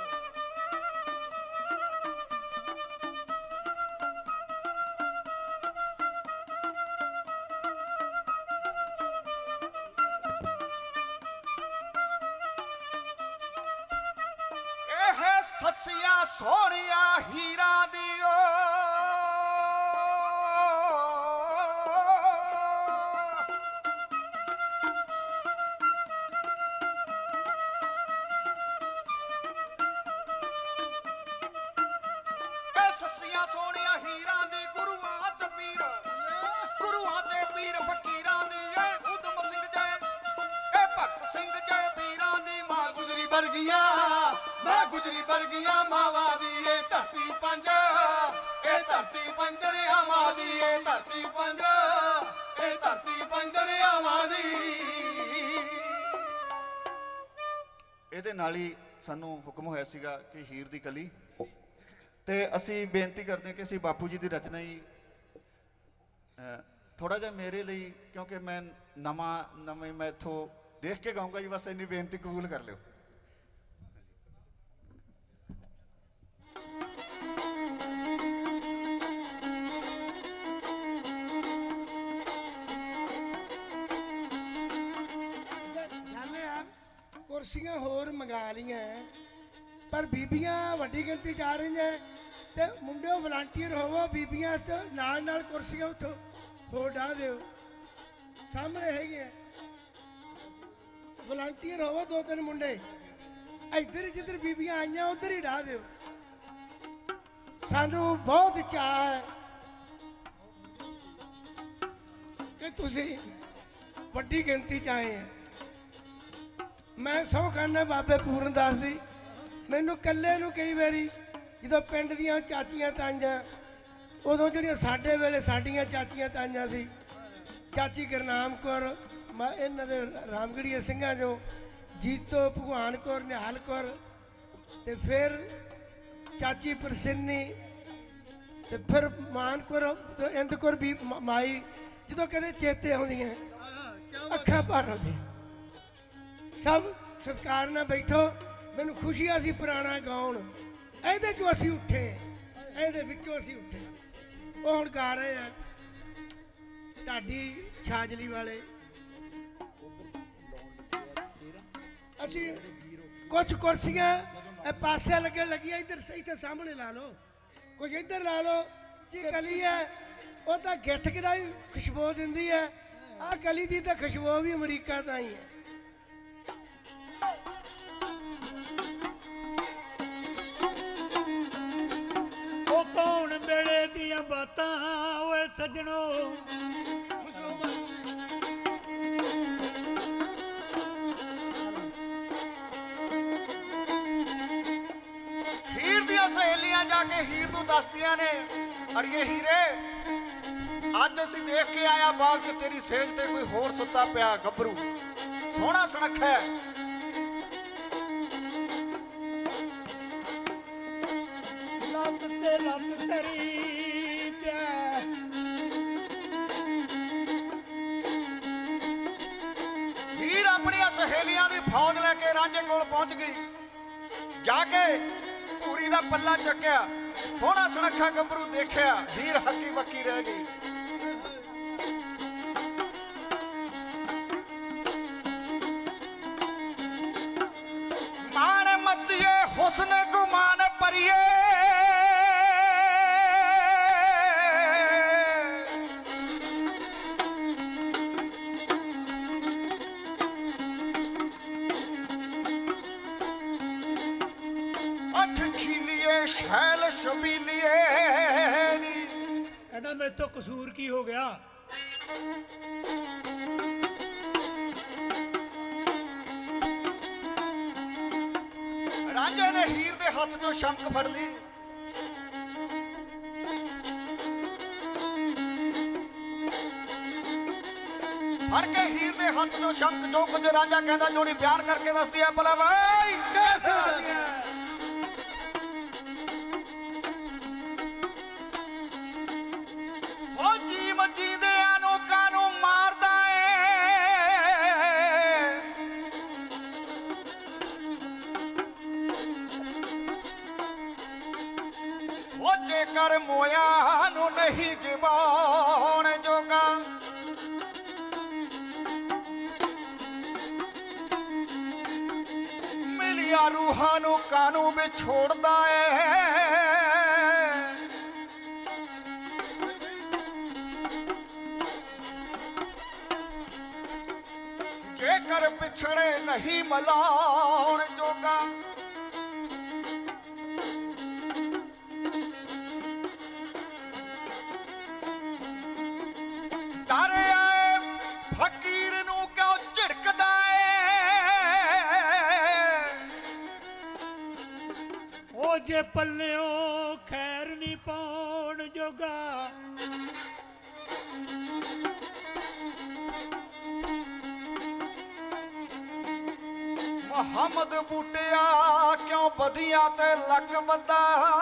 ससिया सोनिया हीरा दियो ससिया सोनिया हीरा दी गुरुआं ते पीर फकीरां दी उधम सिंह जय भगत सिंह जय पीरां दी मां गुजरी वर्गियां मावा दी ये धरती पंज दरियावां दी ये धरती पंज दरियावां दी ਇਹਦੇ ਨਾਲ ਹੀ ਸਾਨੂੰ ਹੁਕਮ ਹੋਇਆ ਸੀਗਾ ਕਿ ਹੀਰ ਦੀ ਕਲੀ ਤੇ ਅਸੀਂ ਬੇਨਤੀ ਕਰਦੇ ਹਾਂ ਕਿ ਅਸੀਂ ਬਾਪੂ ਜੀ ਦੀ ਰਚਨਾ ਹੀ ਥੋੜਾ ਜਿਹਾ ਮੇਰੇ ਲਈ, ਕਿਉਂਕਿ ਮੈਂ ਨਵੇਂ ਮੈਂ ਇੱਥੋਂ ਦੇਖ ਕੇ ਗਾਉਂਗਾ ਜੀ, ਬਸ ਇੰਨੀ ਬੇਨਤੀ ਕਬੂਲ ਕਰ ਲਿਓ। कुर्सियां होर मंगा लिया पर बीबियां वड्डी गिनती जा रही हैं ते मुंडे वलंटियर होवो, बीबियां नाल नाल कुर्सियां उठो हो डा दो सामने है वलंटियर होवो, 2-3 मुंडे इधर जिधर बीबियां आईयां उधर ही डा दो। सानू बहुत चाह है कि तुसी वड्डी गिनती च आए हैं। मैं सौ खाना बाबे पूरनदास दी, मैनू कल्ले नू कई बारी जो पिंड दियां चाचियां ताइयां, उदों जिहड़ियां साडे वेले साडियां चाचियां ताइयां सी, चाची गुरनाम कौर इन्हां दे रामगढ़ीए ਸਿੰਘਾਂ जो जीतो भगवान कौर निहाल कौर ते फिर चाची प्रसन्नी ते फिर मान कौर इंद कौर भी माई, जो कदे चेते आउंदियां अखां भर आउंदियां। सब सत्कार नाल बैठो, मैनू खुशी असी पुराना गाउण ਇਹਦੇ ਚੋਂ ਅਸੀਂ ਉੱਠੇ, ਇਹਦੇ ਵਿੱਚੋਂ ਅਸੀਂ ਉੱਠੇ। ਉਹ ਹੁਣ ਗਾ ਰਹੇ ਆ ਢਾਡੀ ਛਾਜਲੀ ਵਾਲੇ। ਅਸੀਂ ਕੁਝ ਕੁਰਸੀਆਂ ਇਹ ਪਾਸੇ ਲੱਗੀਆਂ ਇੱਧਰ ਸਾਹਮਣੇ ਲਾ ਲਓ, ਕੁਝ ਇੱਧਰ ਲਾ ਲਓ ਜੀ। ਕਲੀ ਹੈ ਉਹ ਤਾਂ ਗਿੱਠ ਦਾ ਹੀ ਖੁਸ਼ਬੂ ਦਿੰਦੀ ਹੈ, ਆਹ ਕਲੀ ਦੀ ਤਾਂ ਖੁਸ਼ਬੂ ਵੀ ਅਮਰੀਕਾ ਤੋਂ ਹੀ ਹੈ। कौन बेड़े दियां बातां ओए सजनो, हीर दियां सहेलियां जाके हीर नूं दसदियां ने, अड़िए हीरे अज असीं देख के आया बाग च तेरी सेज ते कोई होर सुत्ता पिया गभरू, सोहना सुनक्खा है। लत तेरी हीर अपनी सहेलियां दी फौज लेके रांझे कोल पहुंच गई, जाके पूरी दा पल्ला चक्या, सोहना सुनक्खा गभरू देखिया, हीर हक्की बक्की रह गई। मान मतिए हुस्न गुमान परिए, शैल शबीलिए। मेरे तो कसूर की हो गया? रांझे ने हीर दे हाथ चों शंख फड़ ली, फड़ के हीर दे हाथ चों शंख जो कुछ रांझा कहंदा जोड़ी प्यार करके दसदी है, भला भाई कैसे कर मोया नू नहीं जबान जोगा, मिलिया रूहां नू कानू में छोड़दा है। जेकर पिछड़े नहीं मलाउण जोगा, जे पल्लियों खैर नहीं पाउण जोगा, ਹਮਦ ਬੂਟਿਆ ਕਿਉਂ ਵਧੀਆਂ ਤੇ ਲੱਕ ਵੱਧਾ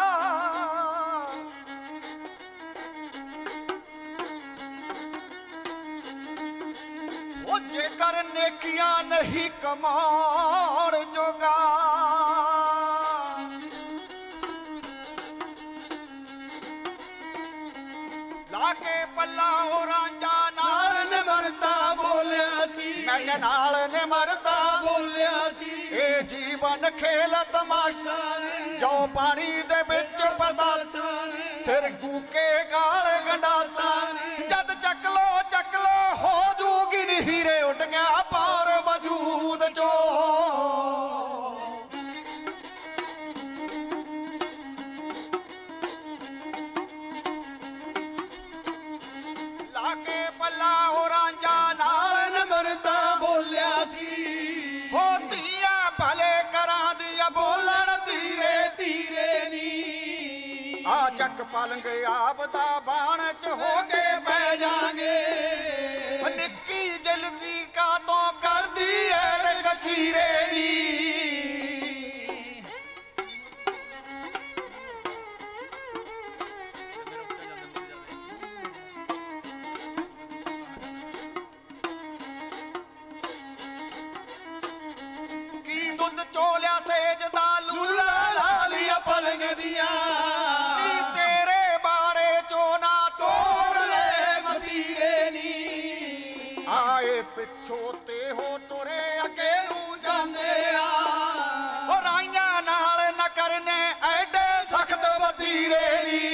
ਉਹ ਜੇਕਰ ਨੇਕੀਆਂ ਨਹੀਂ ਕਮਾਉਣ ਜੋਗਾ ਲਾ ਕੇ ਪੱਲਾ ਉਹ ਰਾਂਝਾ ਨਾਲ ਨਿਮਰਤਾ ਬੋਲਿਆ ਸੀ ਮੈਂ ਕਿਹਾ ਨਾਲ ਨਿਮਰਤਾ ਬੋਲਿਆ ਸੀ ਇਹ ਜੀਵਨ ਖੇਲ ਤਮਾਸ਼ਾ ਜੋ ਪਾਣੀ ਦੇ ਵਿੱਚ ਪਤਾਸਾ ਸਿਰ ਕੂਕੇ ਗਾਲ ਗੰਡਾਸਾ ਜਦ ਚੱਕ ਲੋ ਹੋ ਜੂਗੀ ਨੀ ਹੀਰੇ ਉੱਡ ਗਿਆ ਪਾਰ ਵਜੂਦ ਚੋਂ ਲਾ ਕੇ ਪੱਲਾ ਉਹ ਰਾਂਝਾ ਨਾਲ ਨਿਮਰਤਾ ਬੋਲਿਆ ਸੀ ਹੋ ਧੀਆਂ ਭਲੇ ਕਰਾਂ ਦੀਆਂ ਬੋਲਣ ਧੀਰੇ ਧੀਰੇ ਨੀ ਆ ਚੱਕ ਪਲੰਗ ਆਪ ਦਾ ਬਾਣ ਚ ਹੋ ਕੇ ਬਹਿ ਜਾਗੇ ਨਿੱਕੀ ਜਲਦੀ ਕਾ ਤੋਂ ਕਰਦੀ ਐ ਕਚੀਰੇ ਨੀ ਕੀ ਦੁੱਧ ਚੋਲਿਆ ਸੇਜ ਦਾ ਲੂਲਾ ਲਾ ਲਿਆ ਪਲੰਗ ਦੀਆਂ ਕੀ ਤੇਰੇ ਬਾਰੇ ਚੋਂ ਨਾ ਤੋੜ ਲੈ ਮਤੀਰੇ ਨੀ ਆਏ ਪਿੱਛੋਂ ਤੇ ਹੋ ਤੁਰੇ ਅੱਗੇ ਨੂੰ ਜਾਂਦੇ ਆ ਉਹ ਰਾਈਆਂ ਨਾਲ ਨਾ ਕਰਨੇ ਐਡੇ ਸਖਤ ਵਤੀਰੇ ਨੀ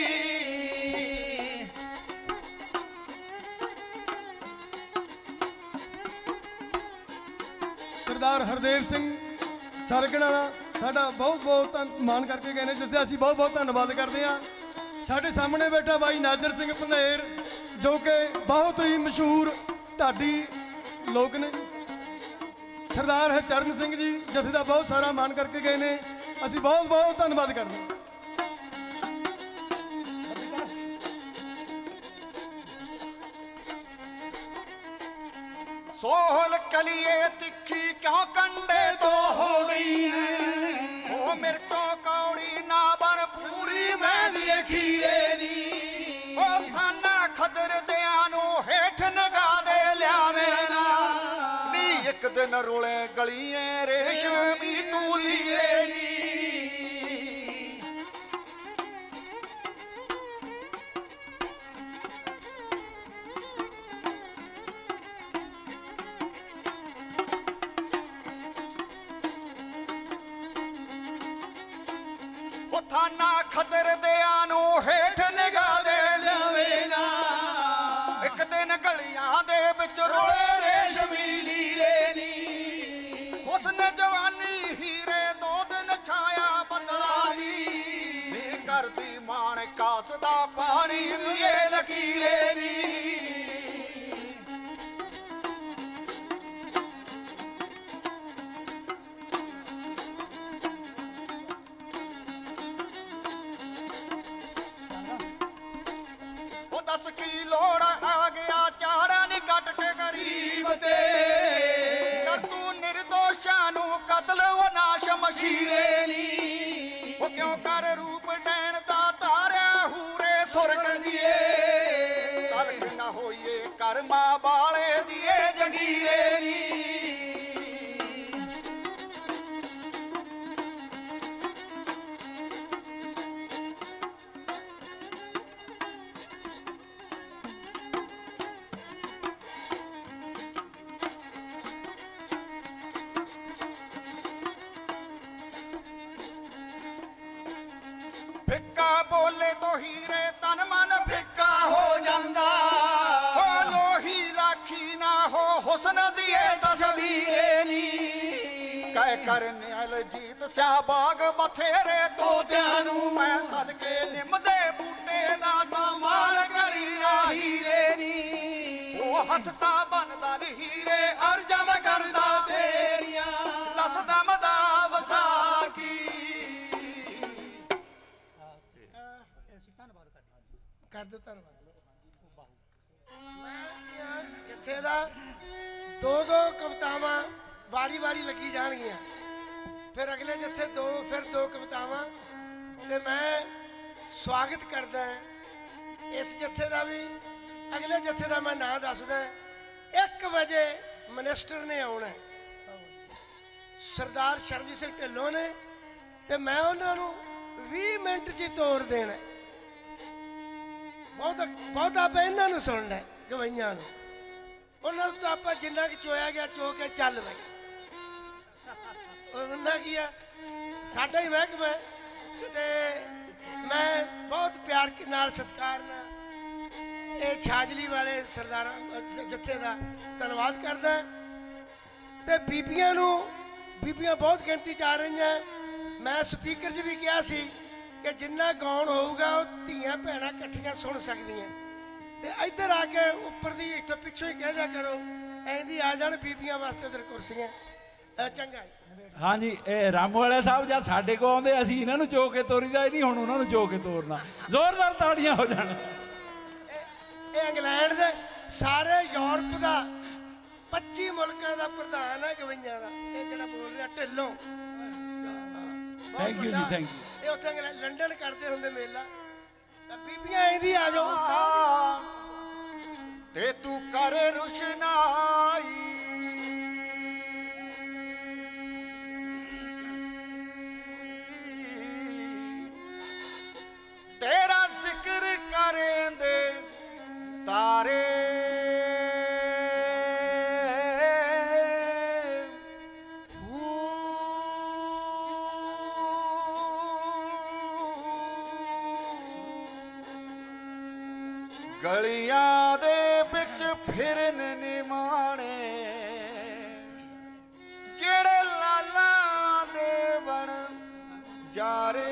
ਸਰਦਾਰ ਹਰਦੇਵ ਸਿੰਘ ਸਰਗਣਾ ਦਾ ਸਾਡਾ ਬਹੁਤ ਬਹੁਤ ਮਾਣ ਕਰਕੇ ਗਏ ਨੇ ਜਿਸ ਦਾ ਅਸੀਂ ਬਹੁਤ ਬਹੁਤ ਧੰਨਵਾਦ ਕਰਦੇ ਹਾਂ। ਸਾਡੇ ਸਾਹਮਣੇ ਬੈਠਾ ਬਾਈ ਨਾਜ਼ਰ ਸਿੰਘ ਪੰਧੇਰ ਜੋ ਕਿ ਬਹੁਤ ਹੀ ਮਸ਼ਹੂਰ ਢਾਡੀ ਲੋਕ ਨੇ। ਸਰਦਾਰ ਹਰਚਰਨ ਸਿੰਘ ਜੀ ਜਥੇ ਦਾ ਬਹੁਤ ਸਾਰਾ ਮਾਣ ਕਰਕੇ ਗਏ ਨੇ, ਅਸੀਂ ਬਹੁਤ ਬਹੁਤ ਧੰਨਵਾਦ ਕਰਦੇ ਹਾਂ। ਸੋਹਲ ਕਲੀਏ ਤਿੱਖੀ ਕਿਉਂ ਕੰਡੇ ਤੋਂ ਹੋ ਗਈ ਉਹ ਮਿਰਚੋਂ ਕੌੜੀ ਨਾ ਬਣ ਪੂਰੀ ਮਹਿੰਦੀ ਖੀਰੇ ਦੀ ਉਹ ਖਾਨਾ ਖਦਰ ਦਿਆਂ ਨੂੰ ਹੇਠ ਨਗਾ ਦੇ ਲਿਆਵੇਂ ਨਾ ਨੀ ਇੱਕ ਦਿਨ ਰੋਲੇ ਗਲੀਏ ਰੇਸ਼ਮੀ ਤੂੰ ਲੀਰੇ ਨੀ थाना खदर दिया नू हेठ निगा दे लियावे ना एक दिन गलियां दे विच रोले रेशमी लीरे नी उसने जवानी हीरे दो दिन छाया बदला नी करदी मान कास दा पानी दिए लकीरे नी की लोड़ आ गया चारा नी कट के गरीब ते कर तू निर्दोषां नू कतल वो नाश मशीरे नी वो क्यों कर रूप डैन दा तारिया हूरे सुरग दिए तलक ना होइए कर्मा बाले दिए जगीरे नी फिक्का बोले तो हीरे तन मन फिक्का हो जांदा हो लोही लाखी ना हो हुस्न दिए तस्वीरे नी कह करनैल जीत स्या बाग बथेरे तोतियां नू मैं सदके निमदे बूटे दा तो मान करी ना हीरे नी वो हथ ता बनदा नी हीरे अर्जम करदा तेरियां दस दम दा वसाकी कर दो धन्यवाद। मैं जथे दा दो कवितावां वारी वारी लगी जाणगियां फिर अगले जत्थे फिर दो कवितावां ते मैं स्वागत करदा इस जत्थे का भी। अगले जत्थे का मैं नाम दसदा। 1 बजे मिनिस्टर ने आना, सरदार शरणजीत सिंह ढिल्लों ने, ते मैं उन्होंने 20 मिनट च तोड़ देना। बहुत आप इन्हों सुनना गवैया उन्होंने तो आप जिन्ना कि चोया गया चो के चल बई उन्हें की है साडा ही महकमा है। ते मैं बहुत प्यार के नाल सत्कार नाल ये छाजली वाले सरदार जत्थे का धन्यवाद करदा। ते बीबियां बहुत गिनती च आ रही हैं। मैं स्पीकर च भी कहा सी कि जिन्ना गाउन होगा धियां भैणां इकट्ठियां सुन सकदियां। ते इधर आके उपर दी इत्थों पिछों ही कह दिया करो ऐंदी आ जाण बीबियां वास्ते इधर कुर्सियां। चंगा हाँ जी, रामूवाला साहब जब साडे को आउंदे असीं इन्हां नूं चो के तोरीदा ही नहीं, हुण उन्हां नूं चो के तोरना। जोरदार ताड़ियां हो जाण। इंग्लैंड दे सारे यूरोप का 25 मुल्कों का प्रधान है गवैया का, ये जिहड़ा बोल रहा ढिल्लों। थैंक यू जी, थैंक यू। ये उत्थे लंडन करते होंगे मेला। बीबियां इंदी आ जाओ ते तू कर रुशनाई तेरा जिक्र करेंदे तारे गलियां दे बिच फिरन निमाणे जेड़े लाला दे बन जारे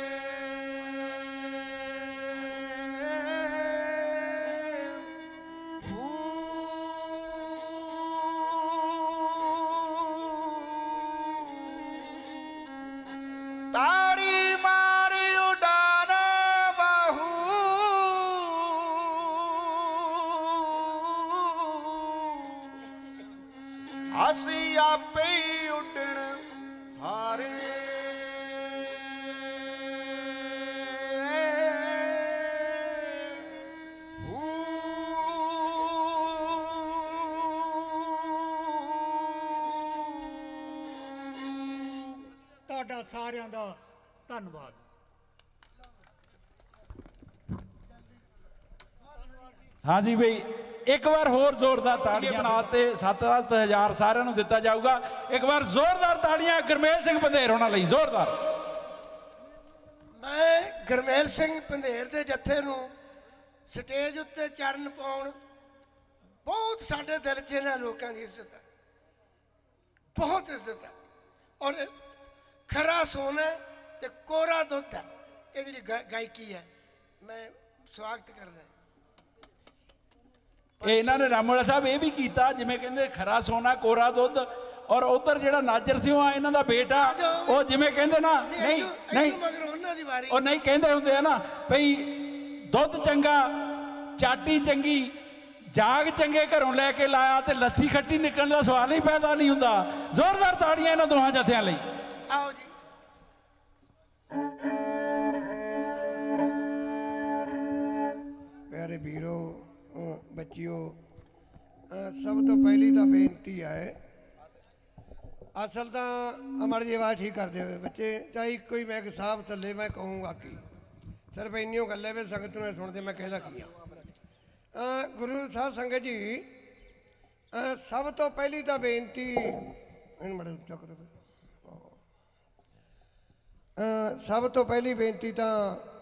ताड़ी मारी उड़ाना बाहू असी आपे ही उड़न हारे ਤੁਹਾਡਾ ਸਾਰਿਆਂ ਦਾ ਧੰਨਵਾਦ। हाँ जी भाई, एक बार होर जोरदार ताड़ियां बना ते 7-7 सारिਆਂ ਨੂੰ ਦਿੱਤਾ ਜਾਊਗਾ। एक बार जोरदार ताड़ियां गुरमेल सिंह पंधेर होना ਲਈ जोरदार। मैं गुरमेल सिंह पंधेर दे जत्थे नूं स्टेज उत्ते चरण पाउण बहुत साडे दिल च इन्हां लोकां दी इज्जत है, बहुत इज्जत है। और खरा सोना ते कोरा दुध है ये जिहड़ी गायकी है। मैं स्वागत करदा। इन्हों ने रामूवाला साहब ये भी किया जिमें कहते खरा सोना कोरा दुध। और उधर जो नाजर सिंह आ इन्हों का बेटा वो जिमें कहते ना नहीं नहीं और नहीं कहते होंगे है ना भई दुध चंगा चाटी चंगी जाग चंगे घरों लैके लाया तो लस्सी खट्टी निकलने का सवाल ही पैदा नहीं होंदा। जोरदार ताड़ियां इन्होंने दोहां जत्थियां लई। आओ जी। प्यारे वीरो बच्चियों, सब तो पहली तो बेनती है असल तो हमारी जी आवाज़ ठीक कर दे बच्चे चाहे कोई मैं साहब थले मैं कहूँगा कि सिर्फ इन्नियों गल्लें भी संगत ने सुनते मैं कहना की गुरु साहब संगत जी सब तो पहली तो बेनती बड़े उच्चा करो सब तो पहली बेनती तो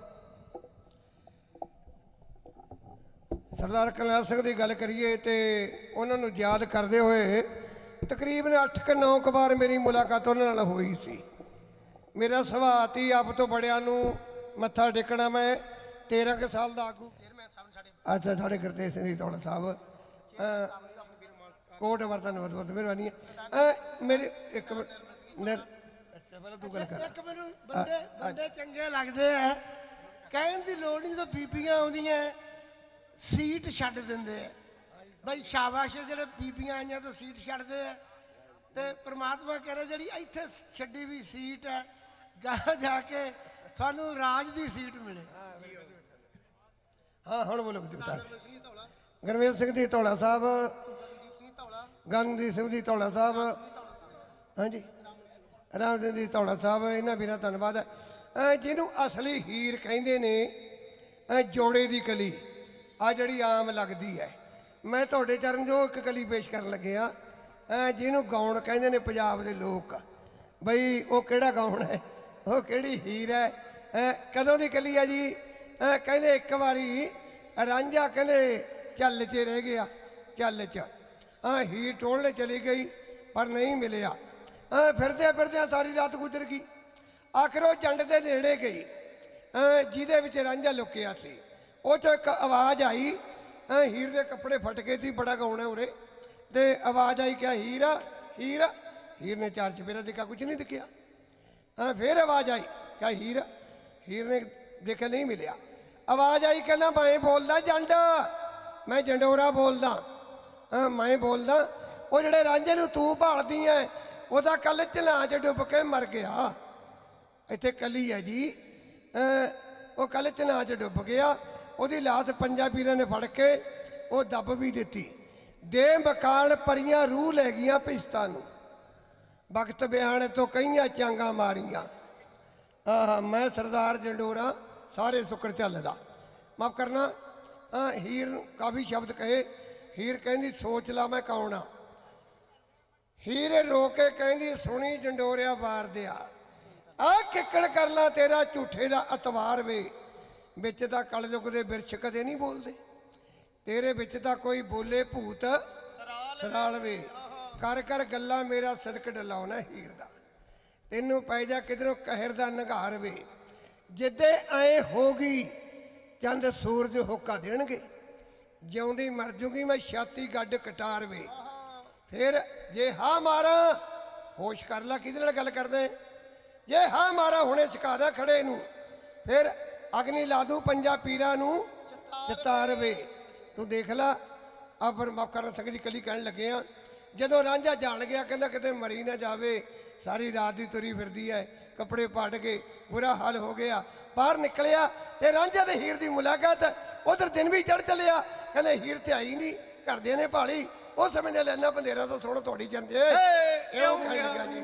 सरदार करनैल सिंह की गल करिए तो उन्होंने याद करते हुए तकरीबन 8-9 बार मेरी मुलाकात उन्होंने हुई सी। मेरा सुभाव ही आप तो बड़िया मत्था टेकना। मैं 13 साल का आगू अच्छा साढ़े गुरतेज सिंह जी तौड़ साहब कोट वर्तन बहुत बहुत मेहरबानी है। मेरे एक अच्छा पहले तू गल कर। बंदे चंगे लगते हैं कहने की लोड़ नहीं। तो बीबियां आउंदियां सीट छड्ड दिंदे भाई शाबाश जेडे बीबियां आईयां तो सीट छड्डदे ਤੇ ਪ੍ਰਮਾਤਮਾ ਕਰੇ ਜਿਹੜੀ ਇੱਥੇ ਛੱਡੀ ਵੀ ਸੀਟ ਹੈ ਗਾਂ ਜਾ ਕੇ ਤੁਹਾਨੂੰ ਰਾਜ ਦੀ ਸੀਟ ਮਿਲੇ। ਹਾਂ ਹੁਣ ਬੋਲੋ ਗੁਰਮੇਲ ਸਿੰਘ ਜੀ ਧੌਲਾ ਸਾਹਿਬ, ਗਗਨਦੀਪ ਸਿੰਘ ਜੀ ਧੌਲਾ ਸਾਹਿਬ, ਹਾਂਜੀ ਰਾਮ ਸਿੰਘ ਜੀ ਧੌਲਾ ਸਾਹਿਬ, ਇਹਨਾਂ ਵੀਰਾਂ ਧੰਨਵਾਦ ਹੈ। ਜਿਹਨੂੰ ਅਸਲੀ ਹੀਰ ਕਹਿੰਦੇ ਨੇ ਜੋੜੇ ਦੀ ਕਲੀ ਆ ਜਿਹੜੀ ਆਮ ਲੱਗਦੀ ਹੈ, ਮੈਂ ਤੁਹਾਡੇ ਚਰਨ ਜੋ ਇੱਕ ਕਲੀ ਪੇਸ਼ ਕਰਨ ਲੱਗਿਆ ਜਿਹਨੂੰ ਗਾਉਣ ਕਹਿੰਦੇ ਨੇ ਪੰਜਾਬ ਦੇ ਲੋਕ, ਬਈ ਉਹ ਕਿਹੜਾ ਗਾਉਣ ਹੈ, ਉਹ ਕਿਹੜੀ ਹੀਰ ਹੈ, ਕਦੋਂ ਦੀ ਕਲੀ ਹੈ ਜੀ? ਕਹਿੰਦੇ ਇੱਕ ਵਾਰੀ ਰਾਂਝਾ ਕਹਿੰਦੇ ਝੱਲ 'ਚ ਰਹਿ ਗਿਆ, ਝੱਲ 'ਚ ਹੀਰ ਟੋਲਣੇ ਚਲੀ ਗਈ ਪਰ ਨਹੀਂ ਮਿਲਿਆ। ਫਿਰਦਿਆਂ ਫਿਰਦਿਆਂ ਸਾਰੀ ਰਾਤ ਗੁਜ਼ਰ ਗਈ। ਆਖਰ ਉਹ ਜੰਡ ਦੇ ਨੇੜੇ ਗਈ ਜਿਹਦੇ ਵਿੱਚ ਰਾਂਝਾ ਲੁਕਿਆ ਸੀ। ਉਹ 'ਚੋਂ ਇੱਕ ਆਵਾਜ਼ ਆਈ, ਹੀਰ ਦੇ ਕੱਪੜੇ ਫਟ ਗਏ ਸੀ, ਬੜਾ ਗਾਉਣਾ ਉਰੇ, ਤੇ ਆਵਾਜ਼ ਆਈ ਕਿਹਾ ਹੀਰ ਹੀਰ। ਹੀਰ ਨੇ ਚਾਰ ਚਫੇਰਾ ਦੇਖਿਆ, ਕੁਝ ਨਹੀਂ ਦਿਖਿਆ। ਫਿਰ ਆਵਾਜ਼ ਆਈ ਕਿਹਾ ਹੀਰ। ਹੀਰ ਨੇ ਦੇਖਿਆ ਨਹੀਂ ਮਿਲਿਆ। ਆਵਾਜ਼ ਆਈ ਕਹਿੰਦਾ ਮੈਂ ਬੋਲਦਾ ਜੰਡ, ਮੈਂ ਜੰਡੋਰਾ ਬੋਲਦਾ, ਮੈਂ ਬੋਲਦਾ। ਉਹ ਜਿਹੜੇ ਰਾਂਝੇ ਨੂੰ ਤੂੰ ਭਾਲਦੀ ਐ ਉਹਦਾ ਕੱਲ ਝਲਾਂ 'ਚ ਡੁੱਬ ਕੇ ਮਰ ਗਿਆ। ਇੱਥੇ ਕਲੀ ਹੈ ਜੀ, ਉਹ ਕੱਲ ਝਲਾਂ 'ਚ ਡੁੱਬ ਗਿਆ। ਉਹਦੀ ਲਾਸ਼ ਪੰਜਾਂ ਵੀਰਾਂ ਨੇ ਫੜ ਕੇ ਉਹ ਦੱਬ ਵੀ ਦਿੱਤੀ। ਦੇ ਮਕਾਨ ਪਰੀਆਂ ਰੂਹ ਲੈ ਗਈਆਂ ਪਿਸਤਾਂ ਨੂੰ, ਵਕਤ ਬਿਆਨ ਤੋਂ ਕਈਆਂ ਚਾਂਗਾ ਮਾਰੀਆਂ। ਮੈਂ ਸਰਦਾਰ ਜੰਡੋਰਾ ਸਾਰੇ ਸੁੱਕਰ ਝੱਲਦਾ। ਮਾਫ ਕਰਨਾ, ਹੀਰ ਨੂੰ ਕਾਫੀ ਸ਼ਬਦ ਕਹੇ। ਹੀਰ ਕਹਿੰਦੀ ਸੋਚ ਲਾ ਮੈਂ ਕੌਣ ਆ। ਹੀਰ ਰੋ ਕੇ ਕਹਿੰਦੀ ਸੁਣੀ ਜੰਡੋਰਿਆ ਵਾਰ ਦਿਆ, ਆ ਕਿੱਕਣ ਕਰ ਲਾ ਤੇਰਾ ਝੂਠੇ ਦਾ ਅਤਵਾਰ ਵੇ। ਵਿੱਚ ਤਾਂ ਕਲਯੁਗ ਦੇ ਬਿਰਛ ਕਦੇ ਨਹੀਂ ਬੋਲਦੇ, ਤੇਰੇ ਵਿੱਚ ਤਾਂ ਕੋਈ ਬੋਲੇ ਭੂਤ ਸਰਾਲ ਵੇ। ਕਰ ਕਰ ਗੱਲਾਂ ਮੇਰਾ ਸਦਕ ਡਲਾਉਣਾ ਹੀਰ ਦਾ, ਤੈਨੂੰ ਪੈ ਜਾ ਕਿਧਰੋਂ ਕਹਿਰ ਦਾ ਨਿਘਾਰ ਵੇ। ਜਿੱਦੇ ਐ ਹੋ ਗਈ ਚੰਦ ਸੂਰਜ ਹੋਕਾ ਦੇਣਗੇ, ਜਿਉਂਦੀ ਮਰ ਜੂਗੀ ਮੈਂ ਛਾਤੀ ਗੱਡ ਕਟਾਰ ਵੇ। ਫਿਰ ਜੇ ਹਾਂ ਮਾਰਾ ਹੋਸ਼ ਕਰ ਲਾ ਕਿਹਦੇ ਨਾਲ ਗੱਲ ਕਰਦੇ। ਜੇ ਹਾਂ ਮਾਰਾ ਹੁਣੇ ਸਿਖਾਦਾ ਖੜੇ ਨੂੰ, ਫਿਰ ਅਗਨੀ ਲਾ ਦੂ ਪੰਜਾਂ ਪੀਰਾਂ ਨੂੰ ਚਤਾਰ ਵੇ। ਤੂੰ ਦੇਖ ਲਾ। ਆ ਪਰ ਮਾਫ ਕਰਨਾ ਸੰਗਤ ਜੀ ਕਲੀ ਕਹਿਣ ਲੱਗੇ ਆ, ਜਦੋਂ ਰਾਂਝਾ ਜਾਣ ਗਿਆ ਕਹਿੰਦਾ ਕਿਤੇ ਮਰੀ ਨਾ ਜਾਵੇ, ਸਾਰੀ ਰਾਤ ਦੀ ਤੁਰੀ ਫਿਰਦੀ ਹੈ, ਕੱਪੜੇ ਪਾਟ ਗਏ, ਬੁਰਾ ਹਾਲ ਹੋ ਗਿਆ। ਬਾਹਰ ਨਿਕਲਿਆ ਤੇ ਰਾਂਝਾ ਤੇ ਹੀਰ ਦੀ ਮੁਲਾਕਾਤ। ਉਧਰ ਦਿਨ ਵੀ ਚੜ ਚੱਲਿਆ, ਕਹਿੰਦੇ ਹੀਰ ਤੇ ਆਈ ਨਹੀਂ, ਘਰਦਿਆਂ ਨੇ ਭਾਲੀ। ਉਸ ਸਮੇਂ ਦੇ ਲੈਣਾ ਬੰਦੇਰਾ ਤੋਂ ਥੋੜਾ ਤੁਹਾਡੀ ਚੰਦੇ ਇਹੋ ਕਹਿ ਲੱਗਾ ਜੀ।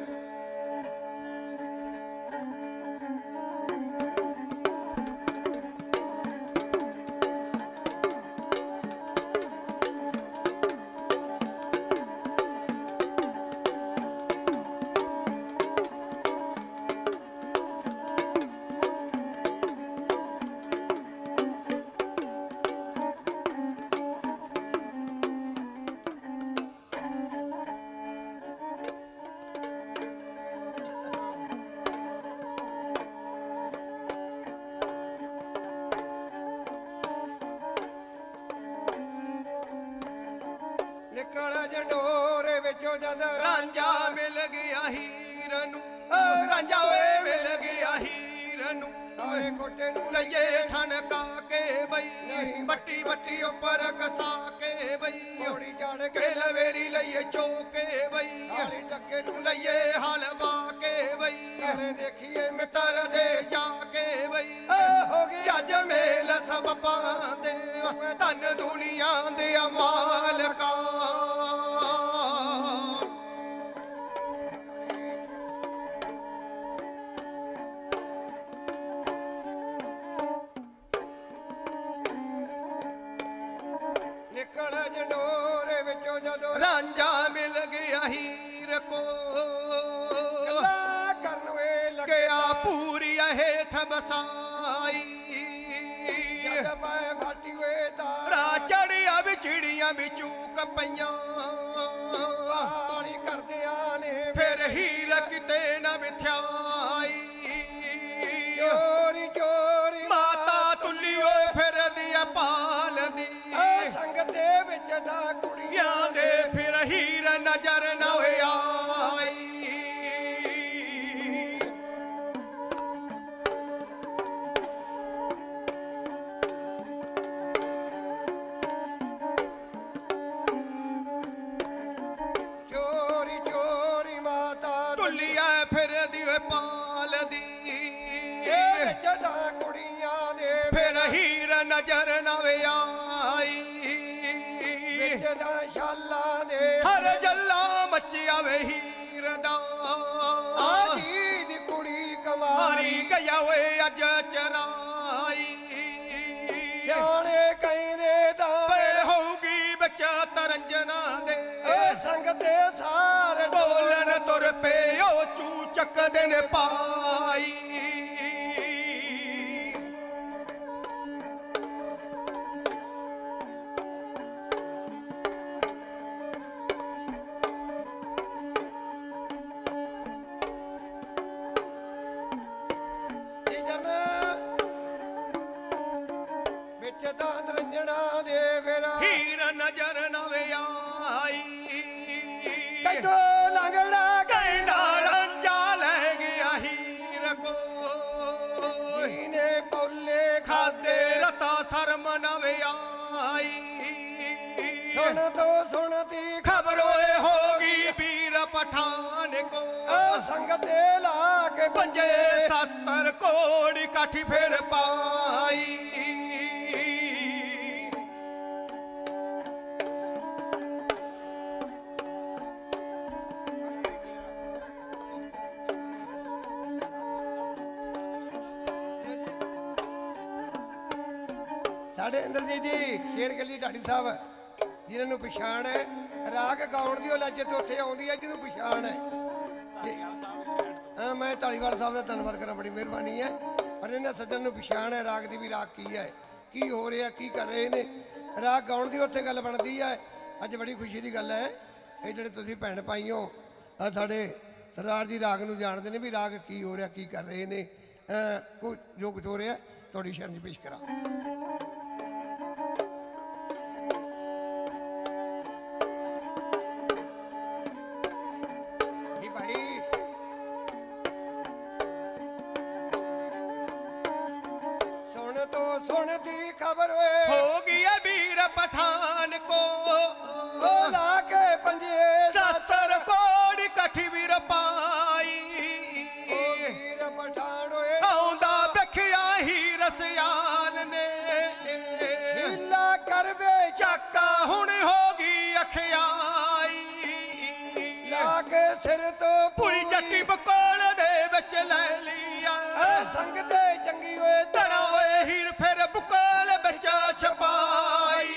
ਨਿਕਲ ਜੰਡੋਰੇ ਵਿੱਚੋਂ ਜਦ ਰਾਂਝਾ ਮਿਲ ਗਿਆ ਹੀਰ ਨੂੰ, ਰਾਂਝਾ ਓਏ ਮਿਲ ਗਿਆ ਹੀਰ ਨੂੰ। ਸਾਰੇ ਕੋਟੇ ਨੂੰ ਲਈਏ ਠਣਕਾ ਕੇ ਬਈ, ਬੱਟੀ ਬੱਟੀ ਉੱਪਰ ਕਸਾ ਕੇ ਬਈ, ਘੋੜੀ ਚੜ ਕੇ ਲਵੇਰੀ ਲਈਏ ਚੋਕੇ ਬਈ, ਹਾਲੀ ਟੱਕੇ ਨੂੰ ਲਈਏ ਹਲ ਬਾ ਕੇ ਬਈ, ਘਰੇ ਦੇਖੀਏ ਮਿੱਤਰ ਦੇ ਜਾ ਕੇ ਬਈ। ਹੋ ਗਈ ਅੱਜ ਮੇਲ ਸਭ ਪਾਉਂਦੇ ਧਨ ਦੁਨੀਆ ਦੇ ਮਾਲਕਾ। ਨਿਕਲ ਜੰਡੋਰੇ ਵਿੱਚੋਂ ਜਦੋਂ ਰਾਂਝਾ ਮਿਲ ਗਿਆ ਹੀਰ ਕੋ, ਗੱਲਾਂ ਕਰਨ ਵੇ ਗਿਆ ਪੂਰੀ ਹੇਠ ਬਸਾਈ। ਜਦ ਮੈਂ ਫਾਟੀ ਵੇ ਰਾ ਚੜਿਆ ਵਿਚੜੀਆਂ ਵਿੱਚੋਂ ਕਪਈਆਂ, ਪਹਾੜੀ ਕਰਦਿਆਂ ਨੇ ਫਿਰ ਹੀਰ ਕਿਤੇ ਨਾ ਵਿਥਿਆਈ। ਚੋਰੀ ਚੋਰੀ ਮਾਤਾ ਤੁੱਲੀ ਓਏ ਫਿਰਦੀ ਆ ਪਾਲਦੀ, ਸੰਗ ਦੇ ਵਿੱਚ ਦਾ ਕੁੜੀਆਂ ਦੇ ਫਿਰ ਹੀਰ ਨਜ਼ਰ ਨਾ ਆਈ। ਚੋਰੀ ਚੋਰੀ ਬੋਲੀਆ ਫਿਰਦੀ ਓਏ ਪਾਲਦੀ ਜਦਾ ਕੁੜੀਆਂ ਦੇ ਫਿਰ ਹੀਰ ਨਜ਼ਰ ਨਾ ਵੇ ਆਈ ਵਿੱਚ ਦਾ ਸ਼ਾਲਾਂ ਦੇ ਹਰ ਜੱਲਾ ਮੱਚਿਆ ਵੇ ਹੀਰ ਦਾ ਆਜੀ ਦੀ ਕੁੜੀ ਕਮਾਰੀ ਗਿਆ ਓਏ ਅੱਜ ਚਰਾਈ ਸਿਆਣੇ ਕਹਿੰਦੇ ਤਾਂ ਪੈ ਹੋਊਗੀ ਵਿੱਚ ਤਰੰਜਣਾ ਦੇ ਸੰਗ ਤੇ ਸਾਰੇ ਬੋਲਣ ਤੁਰ ਪਏ ਉਹ ਚੂ ਚੱਕਦੇ ਨੇ ਪਾਈ ਹੀਰ ਨਜ਼ਰ ਨਾ ਵੇ ਆਈ ਕਦੋਂ ਲੰਗੜਾ ਕਹਿੰਦਾ ਰਾਂਝਾ ਲੈ ਗਿਆ ਹੀਰ ਕੋ ਨੇ ਪੌਲੇ ਖਾਦੇ ਰਤਾ ਸ਼ਰਮ ਨਾ ਵੇ ਆਈ ਸੁਣ ਤੋ ਸੁਣਦੀ ਖਬਰ ਓਏ ਹੋ ਗਈ ਵੀਰ ਪਠਾਨ ਕੋ ਸੰਗ ਤੇ ਲਾ ਕੇ ਪੰਜੇ ਸ਼ਸਤਰ ਕੋੜੀ ਕਾਠੀ ਫੇਰ ਪਾਈ ਸਾਡੇ ਇੰਦਰਜੀਤ ਜੀ ਸ਼ੇਰ ਗਲੀ ਢਾਡੀ ਸਾਹਿਬ ਜਿਨ੍ਹਾਂ ਨੂੰ ਪਛਾਣ ਹੈ ਰਾਗ ਗਾਉਣ ਦੀ ਉਹ ਲੱਜਤ ਉੱਥੇ ਆਉਂਦੀ ਹੈ ਜਿਹਨੂੰ ਪਛਾਣ ਹੈ ਮੈਂ ਢਾਲੀਵਾਲ ਸਾਹਿਬ ਦਾ ਧੰਨਵਾਦ ਕਰਾਂ ਬੜੀ ਮਿਹਰਬਾਨੀ ਹੈ ਪਰ ਇਹਨਾਂ ਸੱਜਣ ਨੂੰ ਪਛਾਣ ਹੈ ਰਾਗ ਦੀ ਵੀ ਰਾਗ ਕੀ ਹੈ ਕੀ ਹੋ ਰਿਹਾ ਕੀ ਕਰ ਰਹੇ ਨੇ ਰਾਗ ਗਾਉਣ ਦੀ ਉੱਥੇ ਗੱਲ ਬਣਦੀ ਹੈ ਅੱਜ ਬੜੀ ਖੁਸ਼ੀ ਦੀ ਗੱਲ ਹੈ ਇਹ ਜਿਹੜੇ ਤੁਸੀਂ ਭੈਣ ਭਾਈਓ ਸਾਡੇ ਸਰਦਾਰ ਜੀ ਰਾਗ ਨੂੰ ਜਾਣਦੇ ਨੇ ਵੀ ਰਾਗ ਕੀ ਹੋ ਰਿਹਾ ਕੀ ਕਰ ਰਹੇ ਨੇ ਜੋ ਕੁਝ ਹੋ ਰਿਹਾ ਤੁਹਾਡੀ ਸ਼ਰਨ 'ਚ ਪੇਸ਼ ਕਰਾਂ सुनती खबर हो गया वीर पठान को ला के पंजे शस्त्र कोड़ी कठी वीर पाई वीर पठान आउंदा बेखिया ही रसियाल ने हीला कर बे चक्का हुण होगी अखियाई ला के सिर तो पूरी जट्टी बकोल दे विच ले लिया संग ते चंगी होए तरा होए हीर फिर बुकाल बच्चा छपाई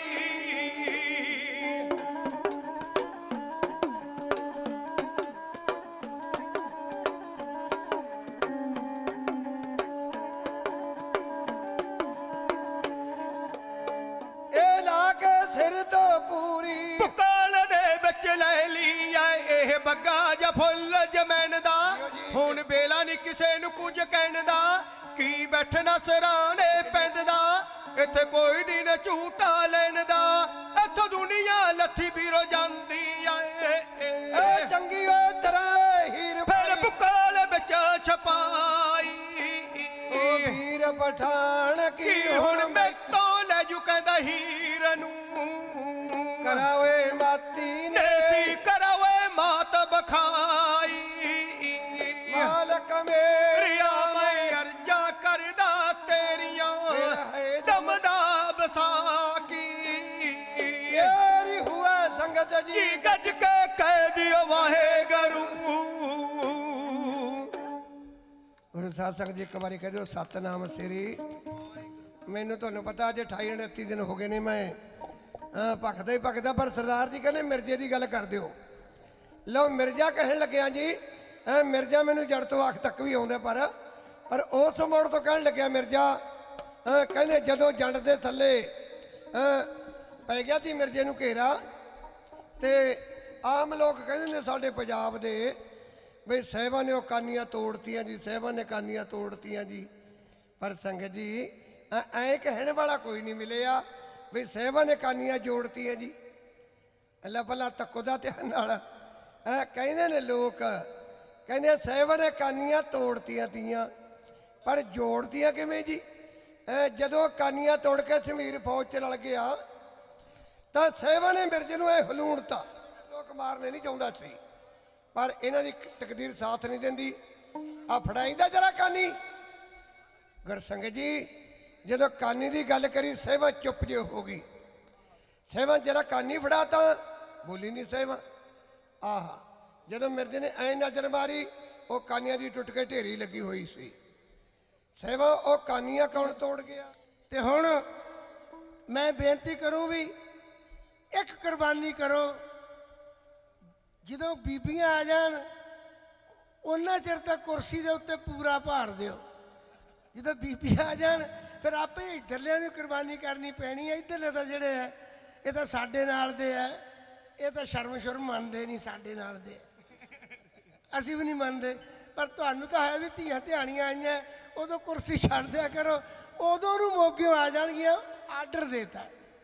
ए ला के सिर तो पूरी बुकाल दे विच ले लिया एह बग्गा जा फुੱਲ जमैन दा हुण बेला नहीं किसे नूं कुछ कहण दा की बैठना सराणे पैंदा इत्थे कोई दिन झूठा लैण दा इत्थों दुनिया लथी बीरो जांदी आए चंगी ओ तरा हीर फिर बुकाल विच छपाई ओ वीर पठान की हुण मैतों ले जू कहंदा हीर नूं करावे माती ने करावे मात बखाई मालक मेरिया मैं अर्जा करदा तेरिया दमदा बसाकी तेरी हुआ संगत जी गज के कह दियो वाहे गरू गुरु साध संगत जी एक बारी कह दियो सतनाम श्री मैनू तुहानू पता अज 28-29 दिन हो गए ने मैं भखदा ही भखदा पर सरदार जी कहने मिर्जे की गल कर दियो लो मिर्जा कहन लग्या जी मिर्जा मैनू जड़ तो आख तक भी आउंदा पर उस मोड़ तो कहन लग्या मिर्जा कहने जदों जंड दे थल्ले पै गया जी मिर्जे नू घेरा ते आम लोग कहंदे ने साडे पंजाब दे बई साहिबां ने कानियां तोड़तियां जी साहिबां ने कानियां तोड़तियां जी पर संगत जी ऐ कहने वाला कोई नहीं मिलिया बई साहिबां ने कानियां जोड़तियां जी अल्लाह भला तक्को दा ध्यान नाल कहंदे ने लोग कहंदे साहिबां ने कानियां तोड़तियां तियां पर जोड़तियां किवें जी जदों कानियां तोड़ के शमीर फौज च रल गया तो साहिबां ने मिर्जे नूं हलूणता लोग मारने नहीं चाहुंदा सी पर इन्हां दी तकदीर साथ नहीं देंदी। आ फड़ाईंदा जरा कानी गुरसंगत जी, जदों कानी की गल करी सहवा चुप जे हो गई। सहवा जरा कानी फड़ाता बोली नहीं सहवा। आह जदों मिर्जे ने ऐ नजर मारी वो कानिया की टुट के ढेरी लगी हुई सी। सहवा वो कानियां कौन तोड़ गया। ते हुण मैं बेनती करूं भी एक कुर्बानी करो, जदों बीबियां आ जान उन्ना चिर तक कुर्सी के उत्ते पूरा भार दिओ। जदों बीबियां आ जान फिर आपे इधरलियां नूं कुर्बानी करनी पैनी है। इधरले तो जिहड़े है ये तो साडे नाल दे है, ये तो शर्म शुरम मनदे नहीं, साडे नाल दे असीं भी नहीं मनदे। पर तुहानूं तो है भी धीआं ध्याणियां आईयां, उदों कुर्सी छड्ड दिया करो, उदों नूं मोगियों आ जाणगियां। आर्डर देता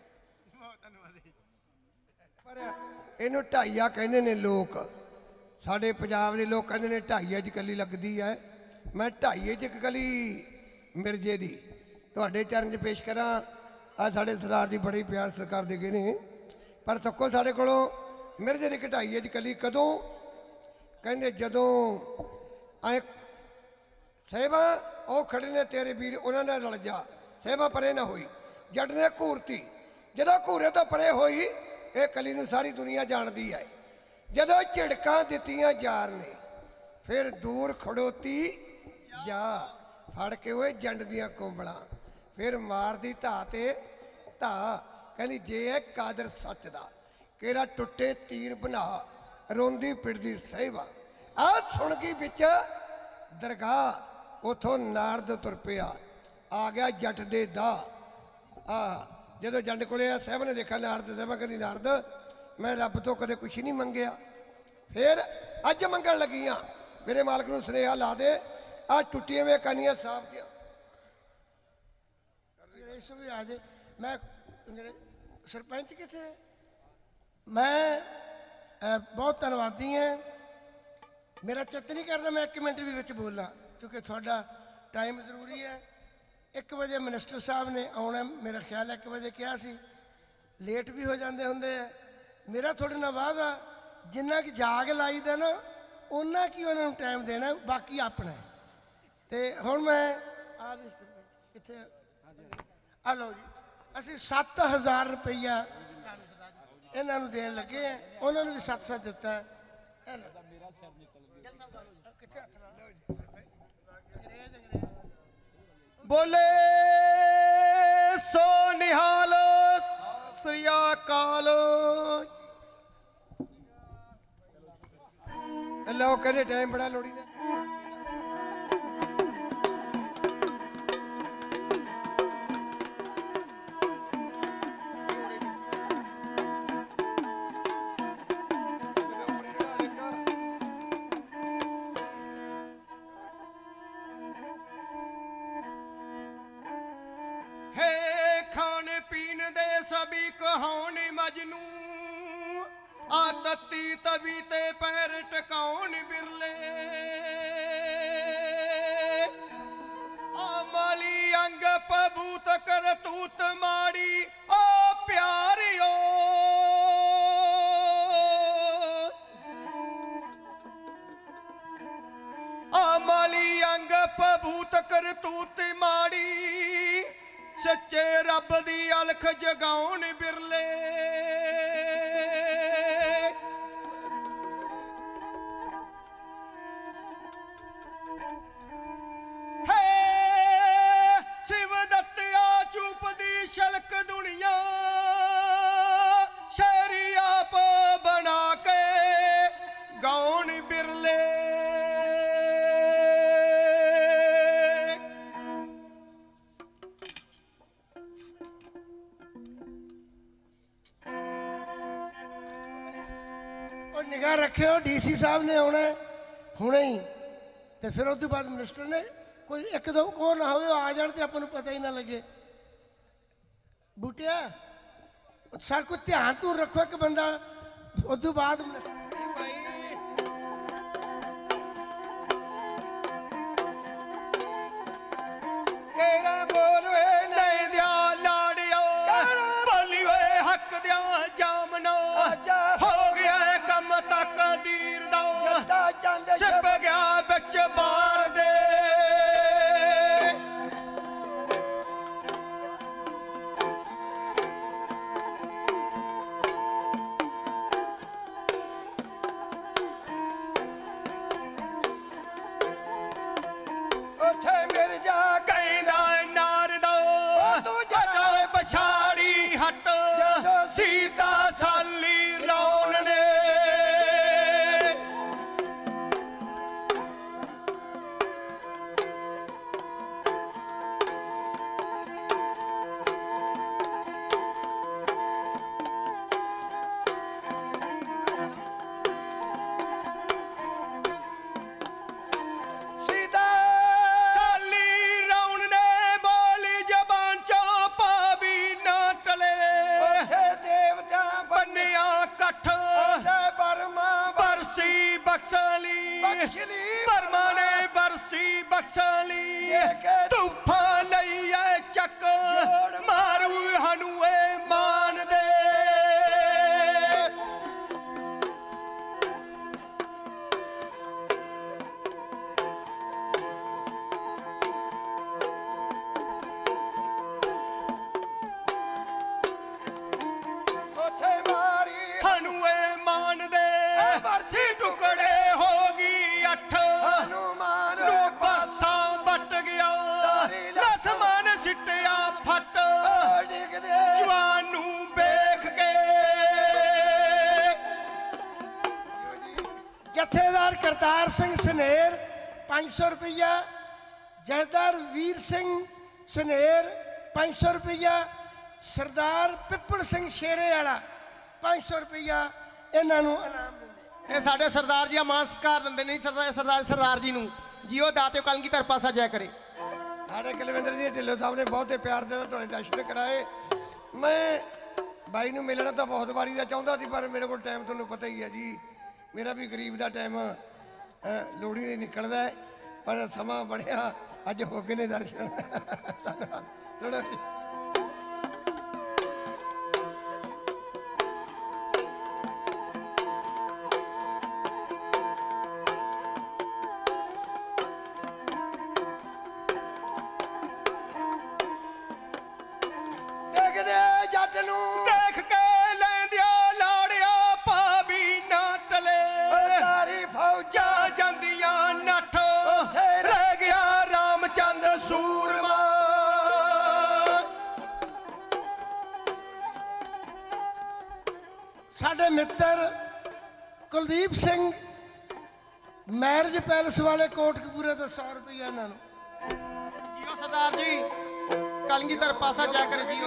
पर इनू ढाईया कहते ने लोग, साढ़े पंजाब के लोग कहते हैं ढाईया च कली लगती है। मैं ढाईए च एक कली मिर्जे की तुहाडे चरण च पेश करा। आ साढ़े सरदार जी बड़े प्यार सत्कार दे गए ने, पर तक्को साढ़े कोलों मिर्जे की ढाईए च कली कदों कहते जदों आए सहबा वो खड़े ने तेरे वीर उन्होंने रल जा। सहबा परे ना हुई, जट ने घूरती, जदों घूरे तो परे हुई ये कली नूं सारी दुनिया जानती है। जदों झिड़कां दित्तियां जार ने फिर दूर खड़ोती जा, फड़ के हुए जंड दियां कोंबलां फिर मार दी धा ते धा। कहनी जे है कादर सच दा केरा टुटे तीर बना रोंदी पिटदी सहबा। आ सुन गई बिच दरगाह उथों नारद तुर पिया आ गया जट दे दा। जदों जंड कोले साहब ने देखा नारद साहब कहती नारद मैं रब तो कदे कुछ नहीं मंगया, फिर अज मंगण लगियां मेरे मालक नूं सुनेहा ला दे आ टुटियां वे कानियां साफ दियां। भी आ जाए। मैं सरपंच किथे, मैं बहुत धन्नवादी हैं। मेरा चित्त नहीं करता मैं 1 मिनट भी विच बोलना, क्योंकि थोड़ा टाइम जरूरी है। 1 बजे मिनिस्टर साहब ने आना, मेरा ख्याल 1 बजे कहा सी, लेट भी हो जाते होंगे। मेरा थोड़े ना वादा जिन्ना कि जाग लाई दा ना उन्ना की उन्होंने टाइम देना, बाकी अपना है। तो हुण मैं आ भी कितने आ लो जी, असी 7000 रुपया इन्हों देन लगे हैं, उन्होंने भी 700 दिता है। बोले सो निहालो श्री अकाल। लो कहते टाइम बड़ा लोड़ी ने। सभी कहान मजनू आ तत्ती तवी ते पैर टकाउन बिरले। आ माली अंग पबूत कर तूत माड़ी ओ प्यारियो। आ माली अंग पबूत कर तूत माड़ी सच्चे रब दी अलख जगाउन बिरले। है शिव दत्तिया चूप दी शलक दुनिया शहरी आप बना के गाउन बिरले। निगाह रखियो डीसी साहब ने आना हुणे ही, तो फिर उस बाद मिनिस्टर ने कोई एकदम को ना हो आ जाए तो अपन पता ही ना लगे। बूटिया सर को ध्यान तू रखो एक बंदा उस बाद बोल नहीं दिया लाड़ियो बोली हुए हक दिया जामनो हो गया कम तक दीर दा बख्शली परमाने बरसी बख्शली तूफा लइए चक मारू हनुए मान दे हनुए मान दे बरसी टुकड़े होगी अठ हनुमान बसा बट गया लसमान सिटिया फट जवानू बेख के जथेदार करतार सिंह सनेर 500 रुपया जथेदार वीर सिंह सनेर 500 रुपया सरदार पिपल सिंह शेरे वाला 500 रुपया इन्हां नूं इनाम दिंदे। ਇਹ ਸਾਡੇ ਸਰਦਾਰ ਜੀ ਮਾਨ ਸਤਿਕਾਰ ਦਿੰਦੇ ਨਹੀਂ ਸਰਦਾਰ ਜੀ ਨੂੰ ਜੀਓ ਦਾਤੇ ਕਲਗੀਧਰ ਪਾਸਾ ਜੈ ਕਰੇ। ਸਾਡੇ ਕੁਲਵਿੰਦਰ ਜੀ ਢਿੱਲੋਂ ਸਾਹਿਬ ਨੇ ਬਹੁਤੇ ਪਿਆਰ ਦੇ ਨਾਲ ਤੁਹਾਡੇ ਦਰਸ਼ਨ ਕਰਾਏ। ਮੈਂ ਬਾਈ ਨੂੰ ਮਿਲਣਾ ਤਾਂ ਬਹੁਤ ਵਾਰੀ ਦਾ ਚਾਹੁੰਦਾ ਸੀ ਪਰ ਮੇਰੇ ਕੋਲ ਟਾਈਮ ਤੁਹਾਨੂੰ ਪਤਾ ਹੀ ਹੈ ਜੀ ਮੇਰਾ ਵੀ ਗਰੀਬ ਦਾ ਟਾਈਮ ਲੋਹੜੀ ਦੇ ਨਿਕਲਦਾ ਪਰ ਸਮਾਂ ਬਣਿਆ ਅੱਜ ਹੋ ਗਏ ਨੇ ਦਰਸ਼ਨ ਧੰਨਵਾਦ ਥੋੜਾ देख के लेंदिया लाड़िया भाभी ना टले फौजा जांदिया नठ रह गया रामचंद सूरमा साडे मित्र कुलदीप सिंह मैरिज पैलेस वाले कोटकपूरे तो 100 रुपया इन्हां नूं जियो सरदार जी कलगीधर पासा जाकर जियो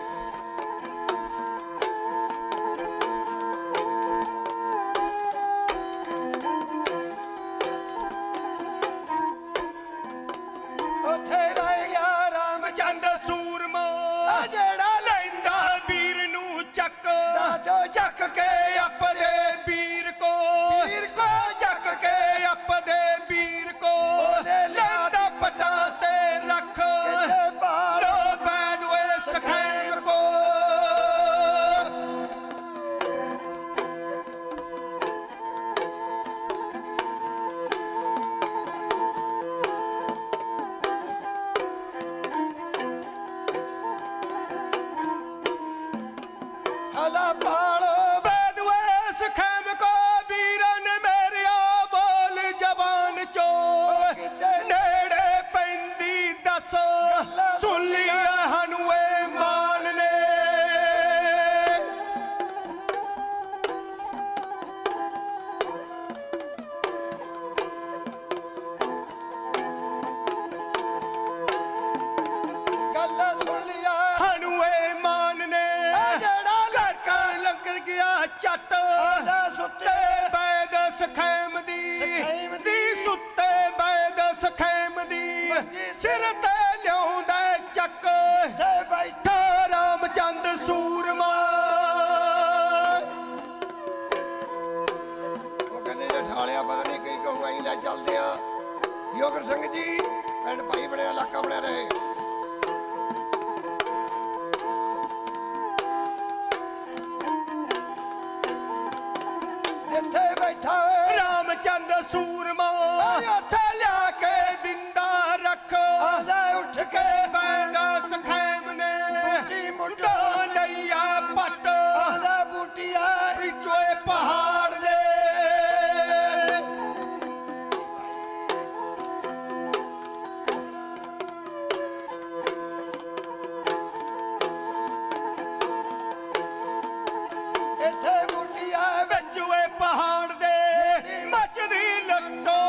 ਉੱਥੇ ਰਹਿ ਗਿਆ ਰਾਮਚੰਦ ਸੂਰਮਾ ਜਿਹੜਾ ਲੈਂਦਾ ਵੀਰ ਨੂੰ ਚੱਕ ਚੱਕ ਕੇ ਆਪਦੇ ਵੀਰ ਕੋ ਚੱਕ ਕੇ ਆਪਦੇ ਵੀਰ ਕੋ ਲੈਂਦਾ ਪਟਾ ਤੇ ਰੱਖ ਲੋ ਬੈਦ ਓਏ ਸਖੈਮ ਕੋ ਹਲਾ ਪਾਲੋ ਬੈਦਵੇ ਸਖੈਮ ਕੋ ਵੀਰਨ ਮੇਰਿਆ ਬੋਲ ਜ਼ਬਾਨ ਚੋ ਨੇੜੇ ਪੈਂਦੀ ਦੱਸ ਸੁਣ ਲਿਆ ਹਨੂਏ ਮਾਨ ਨੇ ਗੱਲ ਸੁਣ ਲਿਆ ਹਨੂਏ ਮਾਨ ਨੇ ਲੰਕਰ ਗਿਆ ਚੱਟ ਸੁੱਤੇ ਬੈਦ ਸਖੈਮ ਦੀ ਸੁੱਤੇ ਬੈਦ ਸਖੈਮ ਦੀ ਸਿਰ ਤੇ ਲਿਆਉਂਦਾ ਚੱਕ ਬੈਠਾ ਰਾਮਚੰਦ ਸੂਰਮਾ ਉਹ ਕਹਿੰਦੇ ਜੇ ਠਾਲਿਆ ਪਤਾ ਨਹੀਂ ਕੀ ਕਹੂਗਾ ਅਸੀਂ ਲੈ ਚੱਲਦੇ ਆ ਯੋਗਰ ਸਿੰਘ ਜੀ ਪਿੰਡ ਭਾਈ ਬਣਿਆ ਇਲਾਕਾ ਬਣਿਆ ਰਹੇ ਜਿੱਥੇ ਬੈਠਾ ਰਾਮਚੰਦ ਸੂਰਮਾ ਉੱਥੇ ਲਿਆ ਕੇ ਬਿੰਦਾ ਰੱਖ ਉੱਠ ਕੇ ਬੈਦ ਸਖੈਮ ਨੇ ਮੁੰਡਾ ਲਈਆ ਪੱਟ ਬੂਟੀਆ ਵਿੱਚੋਂ ਪਹਾੜ ਦੇ ਇੱਥੇ ਬੂਟੀਆ ਵਿੱਚੋਂ ਪਹਾੜ ਦੇ ਮੱਚਦੀ ਲੱਟੋ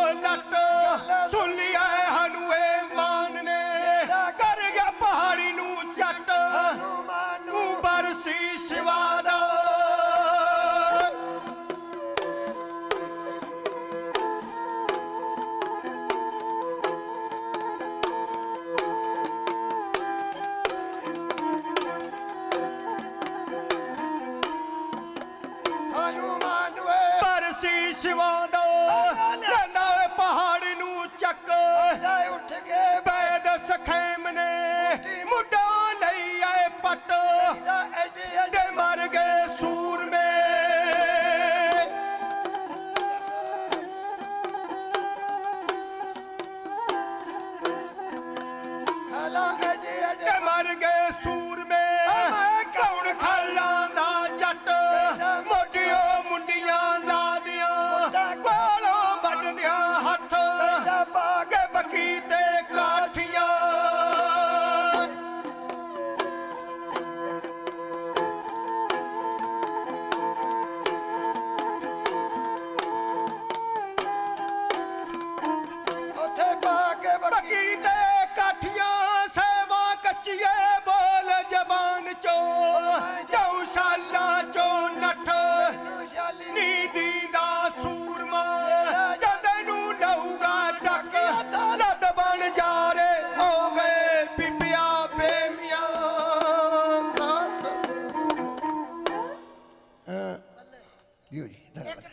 पक्की ते काठियां सेवा कच्चिए बोल जबान चो 4 साला चो नठ नीदी दा सूरमा जदनू लऊगा टक लद बन जा रे हो गए पिपिया बेमिया सास दियो जी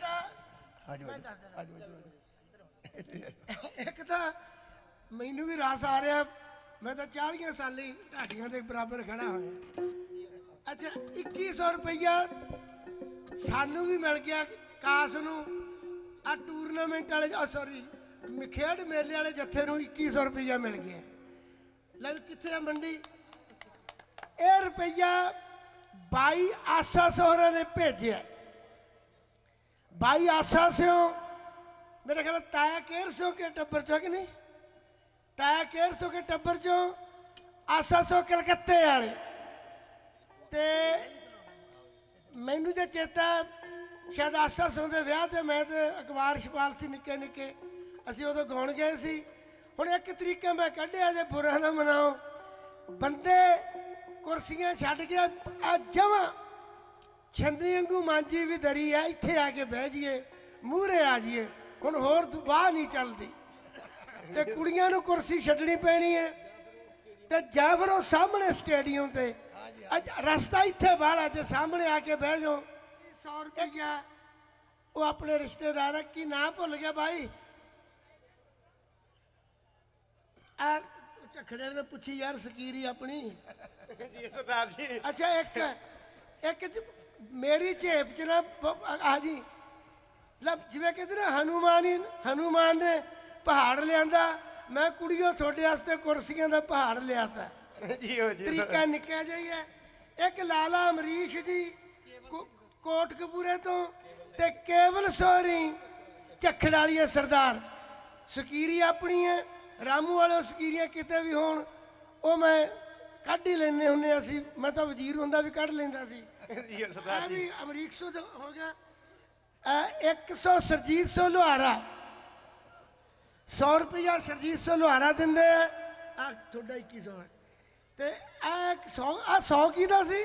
ਇੱਕ ਤਾਂ ਮੈਨੂੰ ਵੀ ਰਸ ਆ ਰਿਹਾ, ਮੈਂ ਤਾਂ 40 ਸਾਲੀ ਢਾਡੀਆਂ ਦੇ ਬਰਾਬਰ ਖੜਾ ਹੋਇਆ। ਅੱਛਾ 2100 ਰੁਪਈਆ ਸਾਨੂੰ ਵੀ ਮਿਲ ਗਿਆ ਕਾਸ ਨੂੰ, ਆ ਟੂਰਨਾਮੈਂਟ ਵਾਲੇ ਸੌਰੀ ਖੇਡ ਮੇਲੇ ਵਾਲੇ ਜੱਥੇ ਨੂੰ 2100 ਰੁਪਈਆ ਮਿਲ ਗਿਆ। ਲੈ ਕਿੱਥੇ ਆ ਮੰਡੀ? ਇਹ ਰੁਪਈਆ 22 ਆਸਾ ਸੋਹਰਾ ਨੇ ਭੇਜਿਆ। 22 ਆਸਾ ਸਿਓ मेरे ख्याल ताया केर सौ के टब्बर चो कि नहीं, ताया केर सौ के टब्बर चो आसा सौ कलकत्ते वाले ते मैनू जो चेता शायद आसा सौ के विआह ते मैं तो अखबार छपाल सी निक्के निक्के असीं उदों गाउण गए सी। हुण एक तरीका मैं कढिया जे बुरा ना मनाओ, बंदे कुर्सियां छड्ड के आ जमा छन्नी वांगू मांजी भी दरी है, इत्थे आके बह जाइए मूहरे आ जाइए। ਹੁਣ ਹੋਰ ਵਾਹ ਨਹੀਂ ਚੱਲਦੀ ਤੇ ਕੁੜੀਆਂ ਨੂੰ ਕੁਰਸੀ ਛੱਡਣੀ ਪੈਣੀ ਹੈ ਤੇ ਜਾਂ ਫਿਰ ਉਹ ਸਾਹਮਣੇ ਸਟੇਡੀਅਮ ਤੇ ਰਸਤਾ ਇੱਥੇ ਬਾਹਲਾ ਜੇ ਸਾਹਮਣੇ ਆ ਕੇ ਬਹਿ ਜਾਓ। 100 ਰੁਪਈਆ ਉਹ ਆਪਣੇ ਰਿਸ਼ਤੇਦਾਰ ਕੀ ਨਾਂ ਭੁੱਲ ਗਿਆ ਬਾਈ ਆ ਝਖੜੇ ਨੇ ਪੁੱਛੀ ਯਾਰ ਸਕੀਰੀ ਆਪਣੀ ਜੀ ਸਰਦਾਰ ਜੀ। ਅੱਛਾ ਇੱਕ ਮੇਰੀ ਝੇਪ ਚ ਨਾ ਆ ਜੀ ਜਿਵੇਂ ਕਹਿੰਦੇ ਨਾ ਹਨੂਮਾਨ ਨੇ ਪਹਾੜ ਲਿਆਂਦਾ, ਮੈਂ ਕੁੜੀਓ ਤੁਹਾਡੇ ਵਾਸਤੇ ਕੁਰਸੀਆਂ ਦਾ ਪਹਾੜ ਲਿਆਤਾ ਜੀ। ਤਰੀਕਾ ਨਿੱਕਾ ਜਿਹਾ ਹੈ। ਇੱਕ ਲਾਲਾ ਅਮਰੀਸ਼ ਜੀ ਕੋਟਕਪੂਰੇ ਤੋਂ ਤੇ ਕੇਵਲ ਸੋਰੀ ਝੱਖੜ ਵਾਲੀ ਸਰਦਾਰ ਸਕੀਰੀ ਆਪਣੀ ਹੈ। ਰਾਮੂ ਵਾਲੇ ਸਕੀਰੀਆਂ ਕਿਤੇ ਵੀ ਹੋਣ ਉਹ ਮੈਂ ਕੱਢ ਹੀ ਲੈਂਦੇ ਹੁੰਦੇ ਅਸੀਂ, ਮੈਂ ਤਾਂ ਵਜ਼ੀਰ ਹੁੰਦਾ ਵੀ ਕੱਢ ਲੈਂਦਾ ਸੀ ਵੀ ਅਮਰੀਕ ਸੋ ਹੋ ਗਿਆ। 100 ਸਰਜੀਤ ਸੋ ਲੁਹਾਰਾ 100 ਰੁਪਇਆ ਸਰਜੀਤ ਸੋ ਲੁਹਾਰਾ ਦਿੰਦੇ ਆ ਤੁਹਾਡਾ 2100 ਹੈ ਤੇ ਆ 100 ਕਿਹਦਾ ਸੀ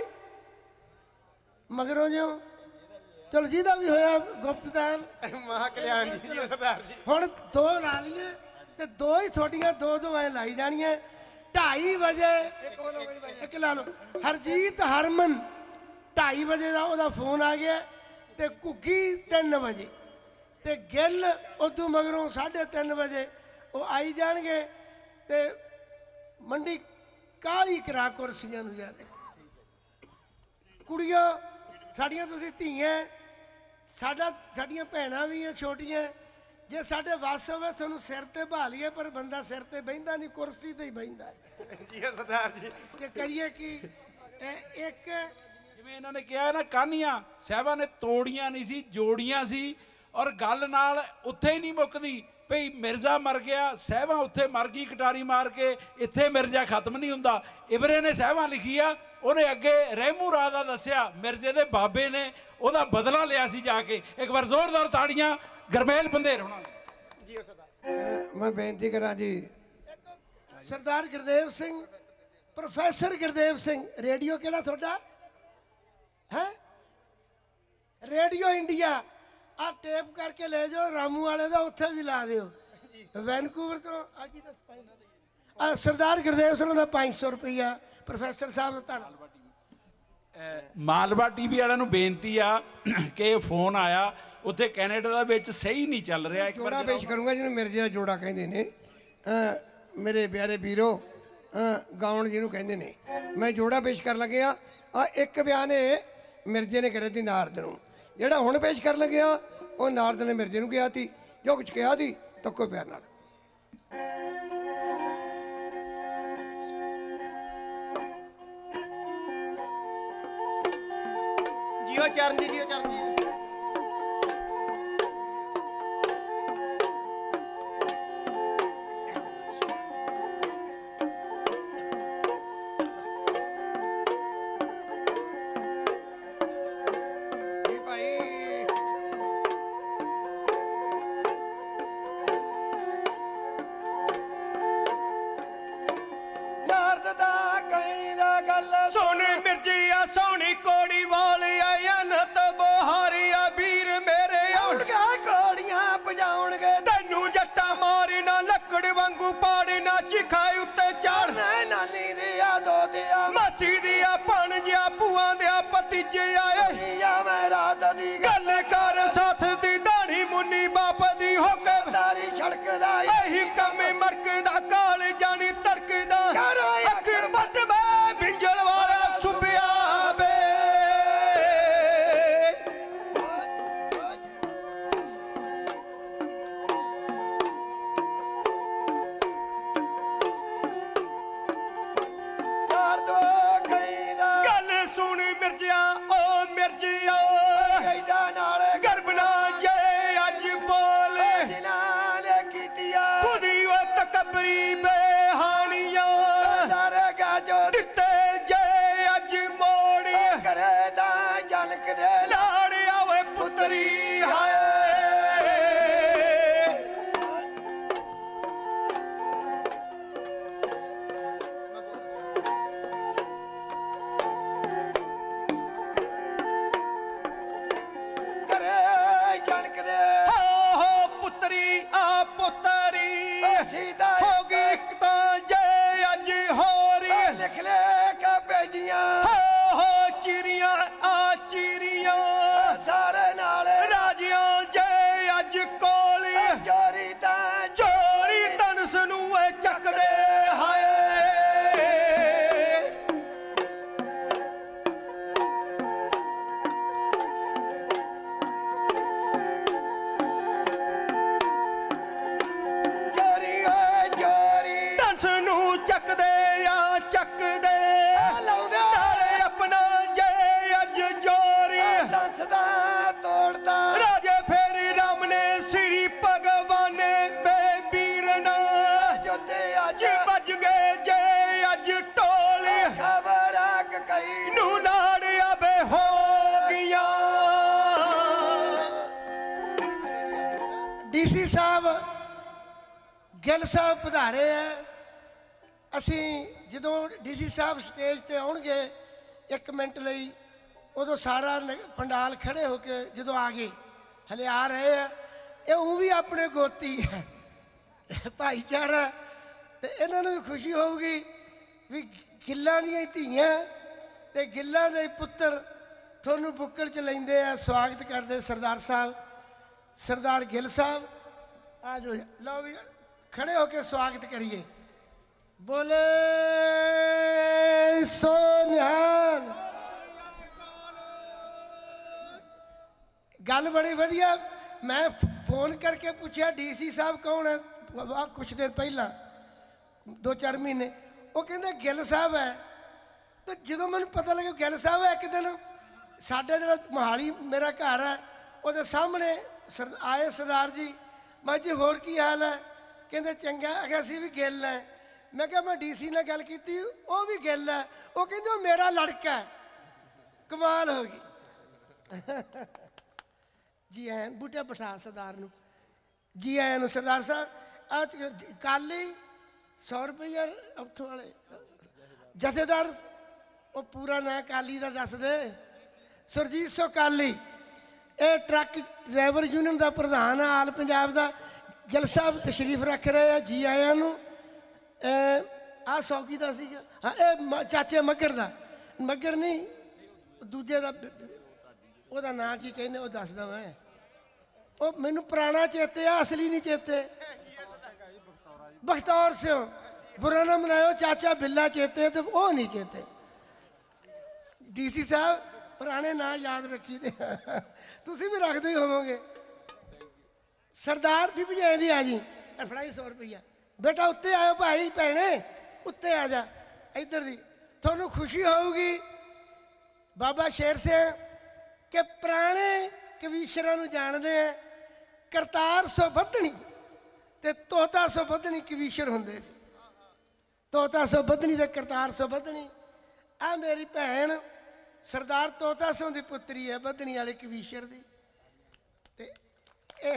ਮਗਰੋਂ ਜਿਉਂ ਚਲ ਜਿਹਦਾ ਵੀ ਹੋਇਆ ਗੁਪਤਦਾਨ ਮਹਾ ਕਲਿਆਣ ਜੀ ਸਰਦਾਰ ਜੀ। ਹੁਣ 2 ਲਾ ਲਈਏ ਤੇ 2 ਹੀ ਤੁਹਾਡੀਆਂ 2 ਐ ਲਾਈ ਜਾਣੀਆਂ। 2:30 ਵਜੇ ਇੱਕ ਲਾ ਲਓ ਹਰਜੀਤ ਹਰਮਨ 2:30 ਵਜੇ ਦਾ ਉਹਦਾ ਫੋਨ ਆ ਗਿਆ ਤੇ ਘੁੱਗੀ 3 ਵਜੇ ਤੇ ਗਿੱਲ ਉਦੋਂ ਮਗਰੋਂ 3:30 ਵਜੇ ਉਹ ਆਈ ਜਾਣਗੇ ਤੇ ਮੰਡੀ ਕਾਲੀ ਕਰਾ ਕੁਰਸੀਆਂ ਨੂੰ ਯਾਰ। ਕੁੜੀਆਂ ਸਾਡੀਆਂ ਤੁਸੀਂ ਧੀਆਂ, ਸਾਡੀਆਂ ਭੈਣਾਂ ਵੀ ਆ ਛੋਟੀਆਂ, ਜੇ ਸਾਡੇ ਵੱਸ ਹੋਵੇ ਤੁਹਾਨੂੰ ਸਿਰ ਤੇ ਬਹਾ ਲਈਏ ਪਰ ਬੰਦਾ ਸਿਰ ਤੇ ਬਹਿੰਦਾ ਨਹੀਂ, ਕੁਰਸੀ ਤੇ ਹੀ ਬਹਿੰਦਾ ਜੀ ਸਰਦਾਰ ਜੀ। ਤੇ ਕਰੀਏ ਕੀ? ਇੱਕ ਜਿਵੇਂ ਇਹਨਾਂ ਨੇ ਕਿਹਾ ਨਾ ਕਾਨੀਆਂ ਸਾਹਿਬਾਂ ਨੇ ਤੋੜੀਆਂ ਨਹੀਂ ਸੀ, ਜੋੜੀਆਂ ਸੀ। ਔਰ ਗੱਲ ਨਾਲ ਉੱਥੇ ਹੀ ਨਹੀਂ ਮੁੱਕਦੀ ਭਈ ਮਿਰਜ਼ਾ ਮਰ ਗਿਆ, ਸਾਹਿਬਾਂ ਉੱਥੇ ਮਰ ਗਈ ਕਟਾਰੀ ਮਾਰ ਕੇ, ਇੱਥੇ ਮਿਰਜ਼ਾ ਖਤਮ ਨਹੀਂ ਹੁੰਦਾ। ਇਬਰੇ ਨੇ ਸਾਹਿਬਾਂ ਲਿਖੀ ਆ, ਉਹਨੇ ਅੱਗੇ ਰਹਿਮੂ ਰਾਹ ਦਾ ਦੱਸਿਆ, ਮਿਰਜ਼ੇ ਦੇ ਬਾਬੇ ਨੇ ਉਹਦਾ ਬਦਲਾ ਲਿਆ ਸੀ ਜਾ ਕੇ। ਇੱਕ ਵਾਰ ਜ਼ੋਰਦਾਰ ਤਾੜੀਆਂ ਗਰਮੇਲ ਬੰਦੇਰ ਹੋਣਾ ਜੀ ਸਰਦਾਰ। ਮੈਂ ਬੇਨਤੀ ਕਰਾਂ ਜੀ ਸਰਦਾਰ ਗੁਰਦੇਵ ਸਿੰਘ, ਪ੍ਰੋਫੈਸਰ ਗੁਰਦੇਵ ਸਿੰਘ, ਰੇਡੀਓ ਕਿਹੜਾ ਤੁਹਾਡਾ ਹੈ? ਰੇਡੀਓ ਇੰਡੀਆ ਆ ਟੇਪ ਕਰਕੇ ਲੈ ਜਾਓ ਰਾਮੂ ਵਾਲੇ ਦਾ, ਉੱਥੇ ਵੀ ਲਾ ਦਿਓ। ਵੈਨਕੂਵਰ ਤੋਂ ਆ ਕੀ ਦੱਸ ਸਰਦਾਰ ਗੁਰਦੇਵ ਸਿੰਘ ਦਾ 500 ਰੁਪਈਆ ਪ੍ਰੋਫੈਸਰ ਸਾਹਿਬ ਦਾ ਧੰਨਵਾਦ। ਮਾਲਵਾ ਟੀਵੀ ਵਾਲਿਆਂ ਨੂੰ ਬੇਨਤੀ ਆ ਕਿ ਫੋਨ ਆਇਆ ਉੱਥੇ ਕੈਨੇਡਾ ਦਾ ਵਿੱਚ ਸਹੀ ਨਹੀਂ ਚੱਲ ਰਿਹਾ। ਜੋੜਾ ਪੇਸ਼ ਕਰੂੰਗਾ ਜਿਹਨੂੰ ਮਿਰਜ਼ੇ ਦਾ ਜੋੜਾ ਕਹਿੰਦੇ ਨੇ, ਮੇਰੇ ਪਿਆਰੇ ਵੀਰੋ ਗਾਉਣ ਜਿਹਨੂੰ ਕਹਿੰਦੇ ਨੇ। ਮੈਂ ਜੋੜਾ ਪੇਸ਼ ਕਰ ਲੱਗਿਆ ਆ ਇੱਕ ਬਿਆਨ ਮਿਰਜ਼ੇ ਨੇ ਕਰਿਆ ਸੀ ਨਾਰਦ ਨੂੰ, ਜਿਹੜਾ ਹੁਣ ਪੇਸ਼ ਕਰ ਲੱਗਿਆ ਉਹ ਨਾਰਦ ਨੇ ਮਿਰਜ਼ੇ ਨੂੰ ਕਿਹਾ ਸੀ, ਜੋ ਕੁਝ ਕਿਹਾ ਸੀ ਤੱਕੋ ਪਿਆਰ ਨਾਲ। ਜੀਓ ਚਰਨ ਜੀ, ਜੀਓ ਚਰਨ ਜੀ। ਹੋਣਗੇ ਤੈਨੂੰ ਜੱਟਾ ਮਾਰਨਾ ਲੱਕੜ ਵਾਂਗੂ ਪਾੜਨਾ ਚਿਖਾਏ ਉੱਤੇ ਚੜਨਾ ਨਾਨੀ ਦੀਆਂ ਦੋਤੀਆਂ ਮਾਸੀ ਦੀਆਂ ਭਣਜਿਆ ਭੂਆ ਦਿਆ ਭਤੀਜੇ ਆਏ ਮੈਂ ਰਾਤ ਦੀ ਗੱਲ ਕਰ ਸਾਥ ਦੀ ਦਾੜੀ ਮੁੰਨੀ ਬਾਪ ਦੀ ਹੋ ਕੇ ਤਾਰੀ ਛੜਕਦਾ ਇਹੀ ਕੰਮੇ ਮੜਕਦਾ ਕਾਲ ਜਾਣੀ ਤੜਕਦਾ ਅੱਖ ਵੱਟ ਬੈ ਬਿੰਜਲ ਵਾਲਾ ਸੁਪਿਆ ਬੇ ਗੱਲ ਸੁਣ ਮਿਰਜਿਆ ਓ ਮਿਰਜਿਆ ਗਰਬ ਨਾ ਜੇ ਅੱਜ ਬੋਲੇ ਜਿਨ੍ਹਾਂ ਨੇ ਕੀਤੀਆਂ ਖੁਦੀ ਉਹ ਤਕਬਰੀ ਬੇਹਾਨੀਆਂ ਦਿੱਤੇ ਜੇ ਅੱਜ ਮੋੜ ਕਰੇ ਦਾ ਜਲਕ ਦੇ ਲਾੜ ਆਵੇ ਪੁੱਤਰੀ ਹਾਏ ਹੋ ਗਈ ਇੱਕ ਤਾਂ ਜੇ ਅੱਜ ਹੋਰ ਲਿਖ ਲੈ ਕਾ ਭੇਜੀਆਂ ਹੋ ਚਿਰੀਆਂ ਆ ਚਿਰੀਆਂ ਸਾਰੇ ਨਾਲ ਰਾਜਿਆਂ ਜੇ ਅੱਜ ਕੋਲ ਚੋਰੀ ਤਨਸ ਨੂੰ ਇਹ ਚੱਕਦੇ ਹਾਏ ਚੱਕਦੇ ਆ ਚੱਕਦੇ ਨਾਲੇ ਆਪਣਾ ਜੇ ਅੱਜ ਜੋਰੀ ਦੱਸਦਾ ਤੋੜਦਾ ਰਾਜੇ ਫੇਰ ਰਾਮ ਨੇ ਸ੍ਰੀ ਭਗਵਾਨ ਬੇਬੀਰਨਾ ਜੋਤੇ ਅੱਜ ਵੱਜ ਗਏ ਜੇ ਅੱਜ ਟੋਲੇ ਖਬਰ ਆਗ ਕਈ ਨੂੰ ਨਾੜ ਆਵੇ ਹੋ ਗਿਆ ਡੀਸੀ ਸਾਹਿਬ ਗਿੱਲ ਸਾਹਿਬ ਪਧਾਰੇ ਆ ਅਸੀਂ ਜਦੋਂ ਡੀਸੀ ਸਾਹਿਬ ਸਟੇਜ ਤੇ ਆਉਣਗੇ 1 ਮਿੰਟ ਲਈ ਉਦੋਂ ਸਾਰਾ ਪੰਡਾਲ ਖੜੇ ਹੋ ਕੇ ਜਦੋਂ ਆ ਗਏ ਹਲੇ ਆ ਰਹੇ ਆ ਇਹ ਉਹ ਵੀ ਆਪਣੇ ਗੋਤੀ ਹੈ ਭਾਈਚਾਰਾ ਤੇ ਇਹਨਾਂ ਨੂੰ ਵੀ ਖੁਸ਼ੀ ਹੋਊਗੀ ਵੀ ਗਿੱਲਾਂ ਦੀਆਂ ਧੀਆਂ ਤੇ ਗਿੱਲਾਂ ਦੇ ਪੁੱਤਰ ਤੁਹਾਨੂੰ ਬੁੱਕਲ 'ਚ ਲੈਂਦੇ ਆ ਸਵਾਗਤ ਕਰਦੇ ਸਰਦਾਰ ਸਾਹਿਬ ਸਰਦਾਰ ਗਿੱਲ ਸਾਹਿਬ ਆ ਜਾਓ ਲਓ ਵੀ ਖੜੇ ਹੋ ਕੇ ਸਵਾਗਤ ਕਰੀਏ बोले सो निहाल गल बड़ी वधिया मैं फोन करके पूछा डीसी साहब कौन है कुछ देर पहला 2-4 महीने वो कहते गिल साहब है तो जो मैं पता लगे गिल साहब है एक दिन साढ़े जो मोहाली मेरा घर है वो सामने आए सरदार जी मैं जी होर की हाल है कहते चंगा असी भी गिल है मैं क्या मैं डीसी ने गल की वो भी गिल है वो कहते मेरा लड़का है कमाल होगी जी आए बूटे बिठा सरदार नू जी आए सरदार साहब आज कल ही 100 रुपया उतों वाले जथेदार वो पूरा ना काली का दस दे सुरजीत सो काली ये ट्रक ड्राइवर यूनियन का प्रधान है आल पंजाब का गिल साहब तशरीफ रख रहे हैं जी आया नू आ सौकी का सीगा हाँ ये चाचे मगर का मगर नहीं दूजे का ਉਹਦਾ ਨਾਂ ਕੀ ਕਹਿੰਦੇ ਉਹ ਦੱਸਦਾ ਮੈਂ ਉਹ ਮੈਨੂੰ ਪੁਰਾਣਾ ਚੇਤੇ ਆ ਅਸਲੀ ਨਹੀਂ ਚੇਤੇ ਬਖਤੌਰ ਸਿੰਘ बुरा ना मनाओ चाचा बिल्ला चेते तो वो नहीं चेते डीसी साहब पुराने ना याद रखी दे तुसी भी रखते ही होवोगे सरदार भी भजाए दी आ जी फड़ाई 100 रुपया बेटा उत्ते आयो भाई भैने उत्ते आ जा इधर दी थोनू खुशी होगी बाबा शेर सिंह के पुराने कवीशरां नू जानदे हैं करतार सो बधनी ते तोता सो बधनी कवीशर हुंदे सी तोता सो बधनी ते करतार सो बधनी आ मेरी भैन सरदार तोता सो दी पुत्री है बधनी वाले कवीशर दी ते ए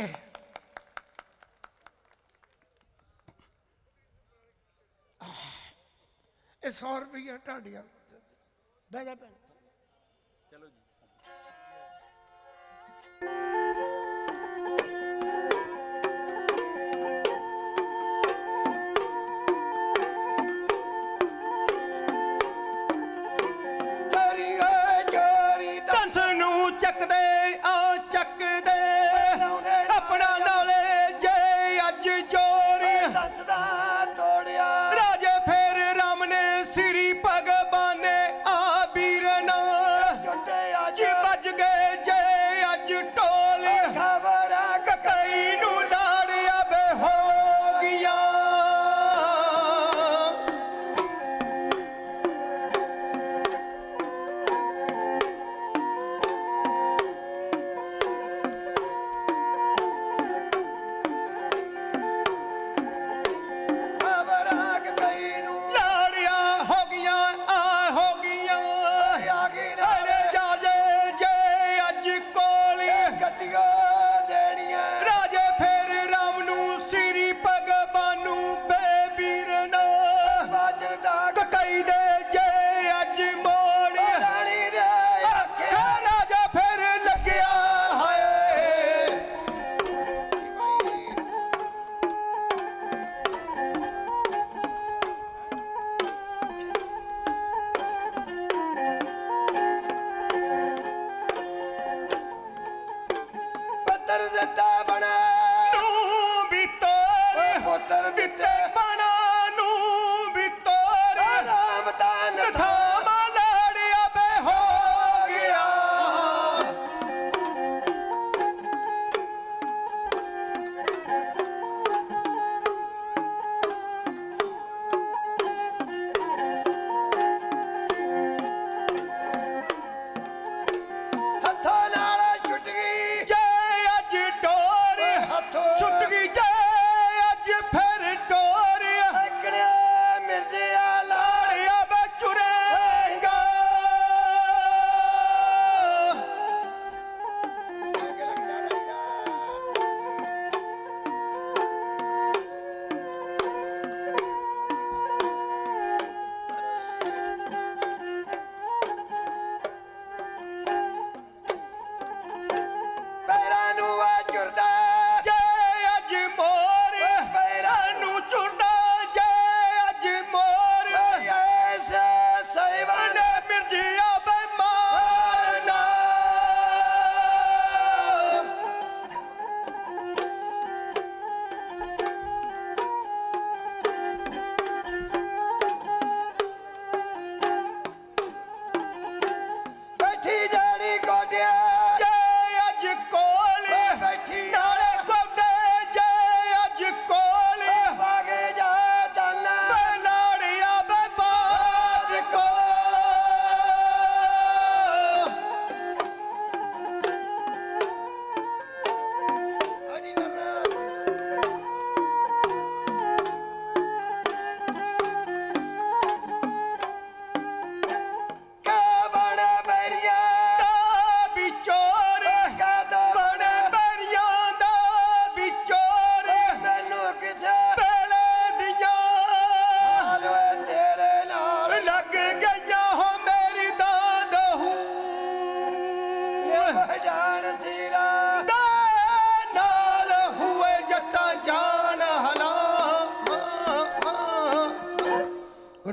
100 रुपया ढाडिया बह जा भैन चलो जी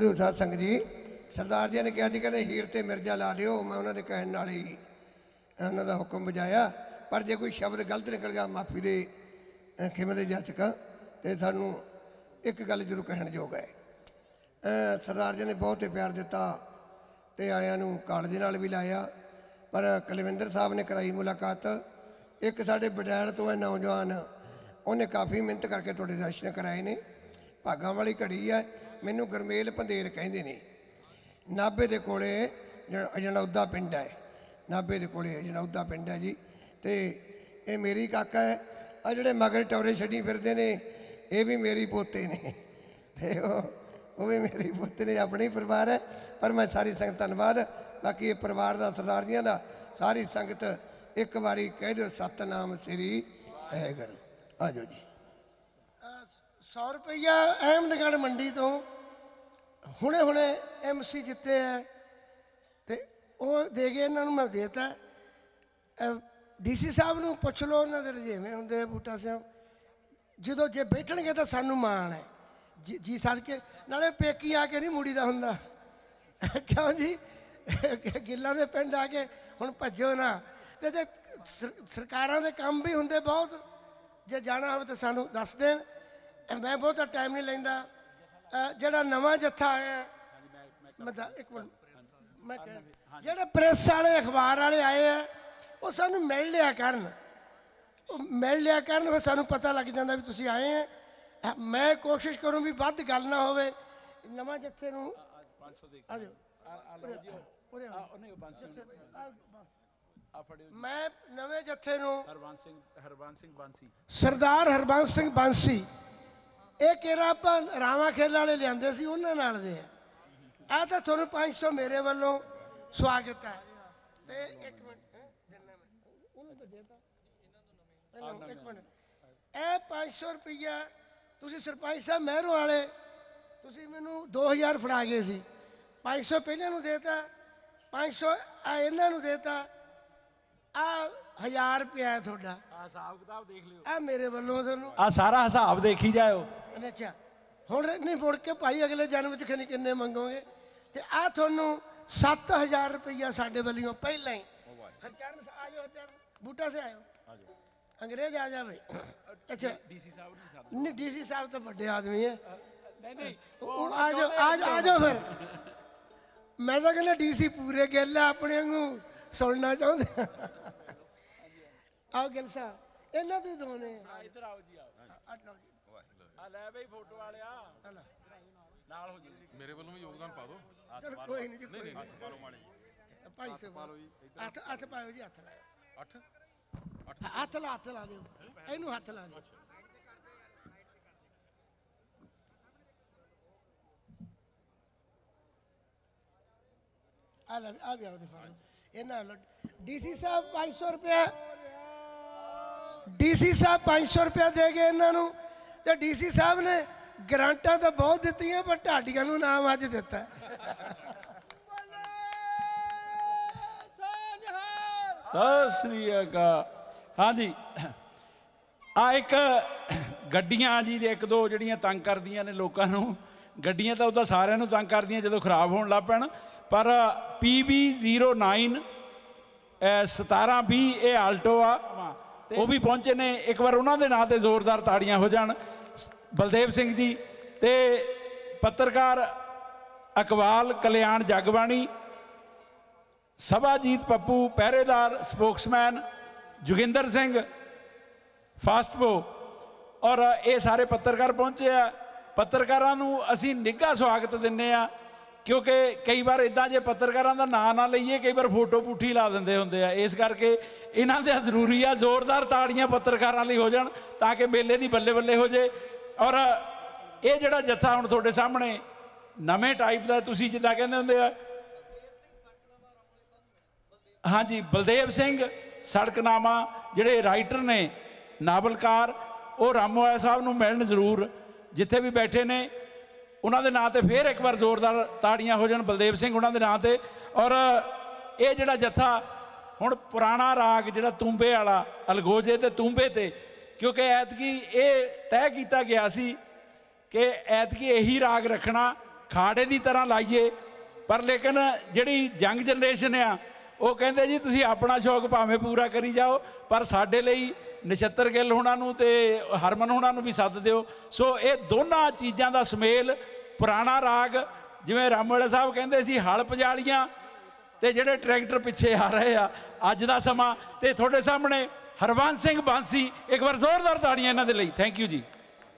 ਗੁਰੂ ਸਾਧ ਸੰਗਤ ਜੀ, ਸਰਦਾਰ ਜੀ ਨੇ ਕਿਹਾ ਜੀ ਕਹਿੰਦੇ ਹੀਰ ਤੇ ਮਿਰਜ਼ਾ ਲਾ ਦਿਓ, ਮੈਂ ਉਹਨਾਂ ਦੇ ਕਹਿਣ ਨਾਲ ਹੀ ਉਹਨਾਂ ਦਾ ਹੁਕਮ ਬਜਾਇਆ। ਪਰ ਜੇ ਕੋਈ ਸ਼ਬਦ ਗਲਤ ਨਿਕਲ ਗਿਆ ਮਾਫੀ ਦੇ ਖਿਮੇ ਦੇ ਜਾਚਕਾਂ, ਤੇ ਸਾਨੂੰ ਇੱਕ ਗੱਲ ਜ਼ਰੂਰ ਕਹਿਣ ਯੋਗ ਹੈ। ਸਰਦਾਰ ਜੀ ਨੇ ਬਹੁਤ ਹੀ ਪਿਆਰ ਦਿੱਤਾ ਤੇ ਆਇਆਂ ਨੂੰ ਕਾਲਜ ਨਾਲ ਵੀ ਲਾਇਆ। ਪਰ ਕੁਲਵਿੰਦਰ ਸਾਹਿਬ ਨੇ ਕਰਾਈ ਮੁਲਾਕਾਤ, ਇੱਕ ਸਾਡੇ ਬਡੈਲ ਤੋਂ ਹੈ ਨੌਜਵਾਨ, ਉਹਨੇ ਕਾਫੀ ਮਿਹਨਤ ਕਰਕੇ ਤੁਹਾਡੇ ਦਰਸ਼ਨ ਕਰਾਏ ਨੇ। ਭਾਗਾਂ ਵਾਲੀ ਘੜੀ ਹੈ। ਮੈਨੂੰ ਗਰਮੇਲ ਪੰਧੇਰ ਕਹਿੰਦੇ ਨੇ। ਨਾਭੇ ਦੇ ਕੋਲੇ ਜਣੌਦਾ ਪਿੰਡ ਹੈ, ਨਾਭੇ ਦੇ ਕੋਲੇ ਜਣੌਦਾ ਪਿੰਡ ਹੈ ਜੀ। ਤੇ ਇਹ ਮੇਰੀ ਕਾਕਾ ਹੈ। ਆ ਜਿਹੜੇ ਮਗਰ ਟੌਰੇ ਛੱਡੀ ਫਿਰਦੇ ਨੇ ਇਹ ਵੀ ਮੇਰੀ ਪੋਤੇ ਨੇ, ਤੇ ਉਹ ਵੀ ਮੇਰੀ ਪੋਤੇ ਨੇ, ਆਪਣੇ ਹੀ ਪਰਿਵਾਰ ਹੈ। ਪਰ ਮੈਂ ਸਾਰੀ ਸੰਗਤ ਧੰਨਵਾਦ। ਬਾਕੀ ਇਹ ਪਰਿਵਾਰ ਦਾ, ਸਰਦਾਰ ਜੀਆਂ ਦਾ, ਸਾਰੀ ਸੰਗਤ ਇੱਕ ਵਾਰੀ ਕਹਿ ਦਿਓ ਸਤਨਾਮ ਸ੍ਰੀ ਵਾਹਿਗੁਰੂ। ਆ ਜਾਓ ਜੀ। 100 ਰੁਪਈਆ ਅਹਿਮਦਗੜ੍ਹ ਮੰਡੀ ਤੋਂ ਹੁਣੇ MC ਜਿੱਤੇ ਹੈ, ਤੇ ਉਹ ਦੇ ਗਏ ਇਹਨਾਂ ਨੂੰ, ਮੈਂ ਦੇਤਾ। DC ਸਾਹਿਬ ਨੂੰ ਪੁੱਛ ਲਓ, ਉਹਨਾਂ ਦੇ ਰਜੇਵੇਂ ਹੁੰਦੇ ਬੂਟਾ ਸਿੰਘ, ਜਦੋਂ ਜੇ ਬੈਠਣਗੇ ਤਾਂ ਸਾਨੂੰ ਮਾਣ ਹੈ ਜੀ ਸਦਕੇ। ਨਾਲੇ ਪੇਕੀ ਆ ਕੇ ਨਹੀਂ ਮੁੜੀ ਦਾ ਹੁੰਦਾ, ਕਿਉਂ ਜੀ? ਗਿੱਲਾਂ ਦੇ ਪਿੰਡ ਆ ਕੇ ਹੁਣ ਭੱਜੋ ਨਾ। ਤੇ ਜੇ ਸਰਕਾਰਾਂ ਦੇ ਕੰਮ ਵੀ ਹੁੰਦੇ ਬਹੁਤ, ਜੇ ਜਾਣਾ ਹੋਵੇ ਤਾਂ ਸਾਨੂੰ ਦੱਸ ਦੇਣ। ਮੈਂ ਬਹੁਤਾ ਟਾਈਮ ਨਹੀਂ ਲੈਂਦਾ। ਜਿਹੜਾ ਨਵਾਂ ਜੱਥਾ ਆਇਆ, ਇੱਕ ਮਿੰਟ ਮੈਂ ਕਹਿ, ਜਿਹੜੇ ਪ੍ਰੈਸ ਵਾਲੇ ਅਖਬਾਰ ਵਾਲੇ ਆਏ ਆ ਉਹ ਸਾਨੂੰ ਮਿਲ ਲਿਆ ਕਰਨ, ਫਿਰ ਸਾਨੂੰ ਪਤਾ ਲੱਗ ਜਾਂਦਾ ਵੀ ਤੁਸੀਂ ਆਏ ਆ। ਮੈਂ ਕੋਸ਼ਿਸ਼ ਕਰੂੰ ਵੀ ਵੱਧ ਗੱਲ ਨਾ ਹੋਵੇ। ਨਵਾਂ ਜੱਥੇ ਨੂੰ ਆ ਜਾਓ, ਮੈਂ ਨਵੇਂ ਜੱਥੇ ਨੂੰ ਸਰਦਾਰ ਹਰਬੰਸ ਸਿੰਘ ਬਾਂਸੀ, ਇਹ ਕਿਹੜਾ ਆਪਾਂ ਰਾਵਾਂ ਖੇਲ ਵਾਲੇ ਲਿਆਂਦੇ ਸੀ, ਉਹਨਾਂ ਨਾਲ ਦੇ ਆ। ਤਾਂ ਤੁਹਾਨੂੰ 500 ਮੇਰੇ ਵੱਲੋਂ ਸਵਾਗਤ ਹੈ। ਤੇ ਇੱਕ ਮਿੰਟ ਦਿੰਦਾ ਮੈਂ ਉਹਨੂੰ ਤਾਂ ਦੇਤਾ, ਇੱਕ ਮਿੰਟ। ਇਹ 500 ਰੁਪਈਆ ਤੁਸੀਂ ਸਰਪੰਚ ਸਾਹਿਬ ਮਹਿਰੋਂ ਵਾਲੇ, ਤੁਸੀਂ ਮੈਨੂੰ 2000 ਫੜਾ ਗਏ ਸੀ। 500 ਪਹਿਲਾਂ ਨੂੰ ਦੇਤਾ, 500 ਇਹਨਾਂ ਨੂੰ ਦੇਤਾ। ਆ 1000 ਰੁਪਇਆ ਤੁਹਾਡਾ। ਹਿਸਾਬ ਕਿਤਾਬ ਦੇਖ ਲਿਓ, ਆ ਮੇਰੇ ਵੱਲੋਂ ਤੁਹਾਨੂੰ ਆ ਸਾਰਾ ਹਿਸਾਬ ਦੇਖੀ ਜਾਓ। ਅੱਛਾ, ਹੁਣ ਨਹੀਂ ਮੁੜ ਕੇ ਭਾਈ ਅਗਲੇ ਜਨਮ ਚ ਖਨੀ ਕਿੰਨੇ ਮੰਗੋਗੇ। ਤੇ ਆ ਤੁਹਾਨੂੰ 7000 ਰੁਪਈਆ ਸਾਡੇ ਵੱਲੋਂ ਪਹਿਲਾਂ ਹੀ। ਹਰਚਰਨ ਆ ਜਾਓ, ਹਰਚਰਨ ਬੂਟਾ ਸੇ ਆਇਓ, ਅੰਗਰੇਜ਼ ਆ ਜਾਵੇ। ਅੱਛਾ DC ਸਾਹਿਬ ਨਹੀਂ, DC ਸਾਹਿਬ ਤਾਂ ਵੱਡੇ ਆਦਮੀ ਹੈ। ਨਹੀਂ ਆ ਜਾਓ ਫਿਰ। ਮੈਂ ਤਾਂ ਕਹਿੰਦਾ DC ਪੂਰੇ ਗੱਲ ਆਪਣੇ ਵਾਂਗੂ ਸੁਣਨਾ ਚਾਹੁੰਦੇ। ਆਓ ਗਿੱਲ ਸਾਹਿਬ, ਇਹਨਾਂ ਤੋਂ ਹੀ ਦੋਨੇ ਇੱਧਰ ਆਓ ਜੀ। ਆ ਲੈ ਬਈ ਫੋਟੋ ਵਾਲਿਆ ਨਾਲ ਹੋ ਜੀ, ਮੇਰੇ ਵੱਲੋਂ ਵੀ ਯੋਗਦਾਨ ਪਾ ਦਿਓ। ਚਲ ਕੋਈ ਨਹੀਂ ਜੀ, ਕੋਈ ਹੱਥ ਪਾ ਲਓ ਮਾੜੀ ਭਾਈ ਸਾਹਿਬ, ਪਾ ਲਓ ਜੀ। ਹੱਥ ਪਾਇਓ ਜੀ, ਹੱਥ ਲਾਇਓ। ਹੱਥ ਲਾ ਦਿਓ, ਇਹਨੂੰ ਹੱਥ ਲਾ ਦਿਓ। ਆ ਵੀ ਆਉਦੇ ਫਾੜੋ ਇਹਨਾਂ। DC ਸਾਹਿਬ 500 ਰੁਪਇਆ, DC ਸਾਹਿਬ 500 ਰੁਪਇਆ ਦੇ ਗਏ ਇਹਨਾਂ ਨੂੰ। ਤੇ DC ਸਾਹਿਬ ਨੇ ਗਰਾਂਟਾਂ ਤਾਂ ਬਹੁਤ ਦਿੱਤੀਆਂ, ਪਰ ਢਾਡੀਆਂ ਨੂੰ ਨਾਮ ਅੱਜ ਦਿੱਤਾ। ਸਤਿ ਸ੍ਰੀ ਅਕਾਲ। ਹਾਂਜੀ, ਆ ਇੱਕ ਗੱਡੀਆਂ ਜੀ ਦੇ ਇੱਕ ਦੋ ਜਿਹੜੀਆਂ ਤੰਗ ਕਰਦੀਆਂ ਨੇ ਲੋਕਾਂ ਨੂੰ। ਗੱਡੀਆਂ ਤਾਂ ਉਹਦਾ ਸਾਰਿਆਂ ਨੂੰ ਤੰਗ ਕਰਦੀਆਂ ਜਦੋਂ ਖਰਾਬ ਹੋਣ ਲੱਗ ਪੈਣ। ਪਰ PB09 1720 ਇਹ ਆਲਟੋ ਆ, ਉਹ ਵੀ ਪਹੁੰਚੇ ਨੇ। ਇੱਕ ਵਾਰ ਉਹਨਾਂ ਦੇ ਨਾਂ ਤੇ ਜ਼ੋਰਦਾਰ ਤਾੜੀਆਂ ਹੋ ਜਾਣ। ਬਲਦੇਵ ਸਿੰਘ ਜੀ ਤੇ ਪੱਤਰਕਾਰ ਅਕਵਾਲ ਕਲਿਆਣ ਜਗਬਾਣੀ, ਸਭਾਜੀਤ ਪੱਪੂ ਪਹਿਰੇਦਾਰ ਸਪੋਕਸਮੈਨ, ਜੋਗਿੰਦਰ ਸਿੰਘ ਫਾਸਟਬੋ, ਔਰ ਇਹ ਸਾਰੇ ਪੱਤਰਕਾਰ ਪਹੁੰਚੇ ਆ। ਪੱਤਰਕਾਰਾਂ ਨੂੰ ਅਸੀਂ ਨਿੱਘਾ ਸਵਾਗਤ ਦਿੰਦੇ ਆ, ਕਿਉਂਕਿ ਕਈ ਵਾਰ ਇੱਦਾਂ ਜੇ ਪੱਤਰਕਾਰਾਂ ਦਾ ਨਾਂ ਨਾ ਲਈਏ, ਕਈ ਵਾਰ ਫੋਟੋ ਪੁੱਠੀ ਲਾ ਦਿੰਦੇ ਹੁੰਦੇ ਆ। ਇਸ ਕਰਕੇ ਇਹਨਾਂ ਦੇ ਜ਼ਰੂਰੀ ਆ ਜ਼ੋਰਦਾਰ ਤਾੜੀਆਂ ਪੱਤਰਕਾਰਾਂ ਲਈ ਹੋ ਜਾਣ, ਤਾਂ ਕਿ ਮੇਲੇ ਦੀ ਬੱਲੇ ਬੱਲੇ ਹੋ ਜੇ। ਔਰ ਇਹ ਜਿਹੜਾ ਜੱਥਾ ਹੁਣ ਤੁਹਾਡੇ ਸਾਹਮਣੇ ਨਵੇਂ ਟਾਈਪ ਦਾ, ਤੁਸੀਂ ਜਿੱਦਾਂ ਕਹਿੰਦੇ ਹੁੰਦੇ ਆ, ਹਾਂਜੀ ਬਲਦੇਵ ਸਿੰਘ ਸੜਕਨਾਮਾ ਜਿਹੜੇ ਰਾਈਟਰ ਨੇ, ਨਾਵਲਕਾਰ, ਉਹ ਰਾਮੂਵਾਲਾ ਸਾਹਿਬ ਨੂੰ ਮਿਲਣ ਜ਼ਰੂਰ, ਜਿੱਥੇ ਵੀ ਬੈਠੇ ਨੇ ਉਹਨਾਂ ਦੇ ਨਾਂ ਤੇ ਫੇਰ ਇੱਕ ਵਾਰ ਜ਼ੋਰਦਾਰ ਤਾੜੀਆਂ ਹੋ ਜਾਣ ਬਲਦੇਵ ਸਿੰਘ ਉਹਨਾਂ ਦੇ ਨਾਂ ਤੇ। ਔਰ ਇਹ ਜਿਹੜਾ ਜੱਥਾ ਹੁਣ ਪੁਰਾਣਾ ਰਾਗ ਜਿਹੜਾ ਤੂੰਬੇ ਵਾਲਾ, ਅਲਗੋਜੇ ਤੇ ਤੂੰਬੇ ਤੇ, ਕਿਉਂਕਿ ਐਤਕੀ ਇਹ ਤੈਅ ਕੀਤਾ ਗਿਆ ਸੀ ਕਿ ਐਤਕੀ ਇਹੀ ਰਾਗ ਰੱਖਣਾ ਖਾੜੇ ਦੀ ਤਰ੍ਹਾਂ ਲਾਈਏ। ਪਰ ਲੇਕਿਨ ਜਿਹੜੀ ਯੰਗ ਜਨਰੇਸ਼ਨ ਆ ਉਹ ਕਹਿੰਦੇ ਜੀ ਤੁਸੀਂ ਆਪਣਾ ਸ਼ੌਕ ਭਾਵੇਂ ਪੂਰਾ ਕਰੀ ਜਾਓ, ਪਰ ਸਾਡੇ ਲਈ ਨਛੱਤਰ ਗਿੱਲ ਹੋਣਾ ਨੂੰ ਤੇ ਹਰਮਨ ਹੋਣਾ ਨੂੰ ਵੀ ਸੱਦ ਦਿਓ। ਸੋ ਇਹ ਦੋਨਾਂ ਚੀਜ਼ਾਂ ਦਾ ਸੁਮੇਲ, ਪੁਰਾਣਾ ਰਾਗ, ਜਿਵੇਂ ਰਾਮੂਵਾਲਾ ਸਾਹਿਬ ਕਹਿੰਦੇ ਸੀ ਹਲ ਪਜਾਲੀਆਂ, ਤੇ ਜਿਹੜੇ ਟਰੈਕਟਰ ਪਿੱਛੇ ਆ ਰਹੇ ਆ ਅੱਜ ਦਾ ਸਮਾਂ। ਤੇ ਤੁਹਾਡੇ ਸਾਹਮਣੇ ਹਰਬੰਸ ਸਿੰਘ ਬਾਂਸੀ, ਇੱਕ ਵਾਰ ਜ਼ੋਰਦਾਰ ਤਾੜੀਆਂ ਇਹਨਾਂ ਦੇ ਲਈ। ਥੈਂਕ ਯੂ ਜੀ।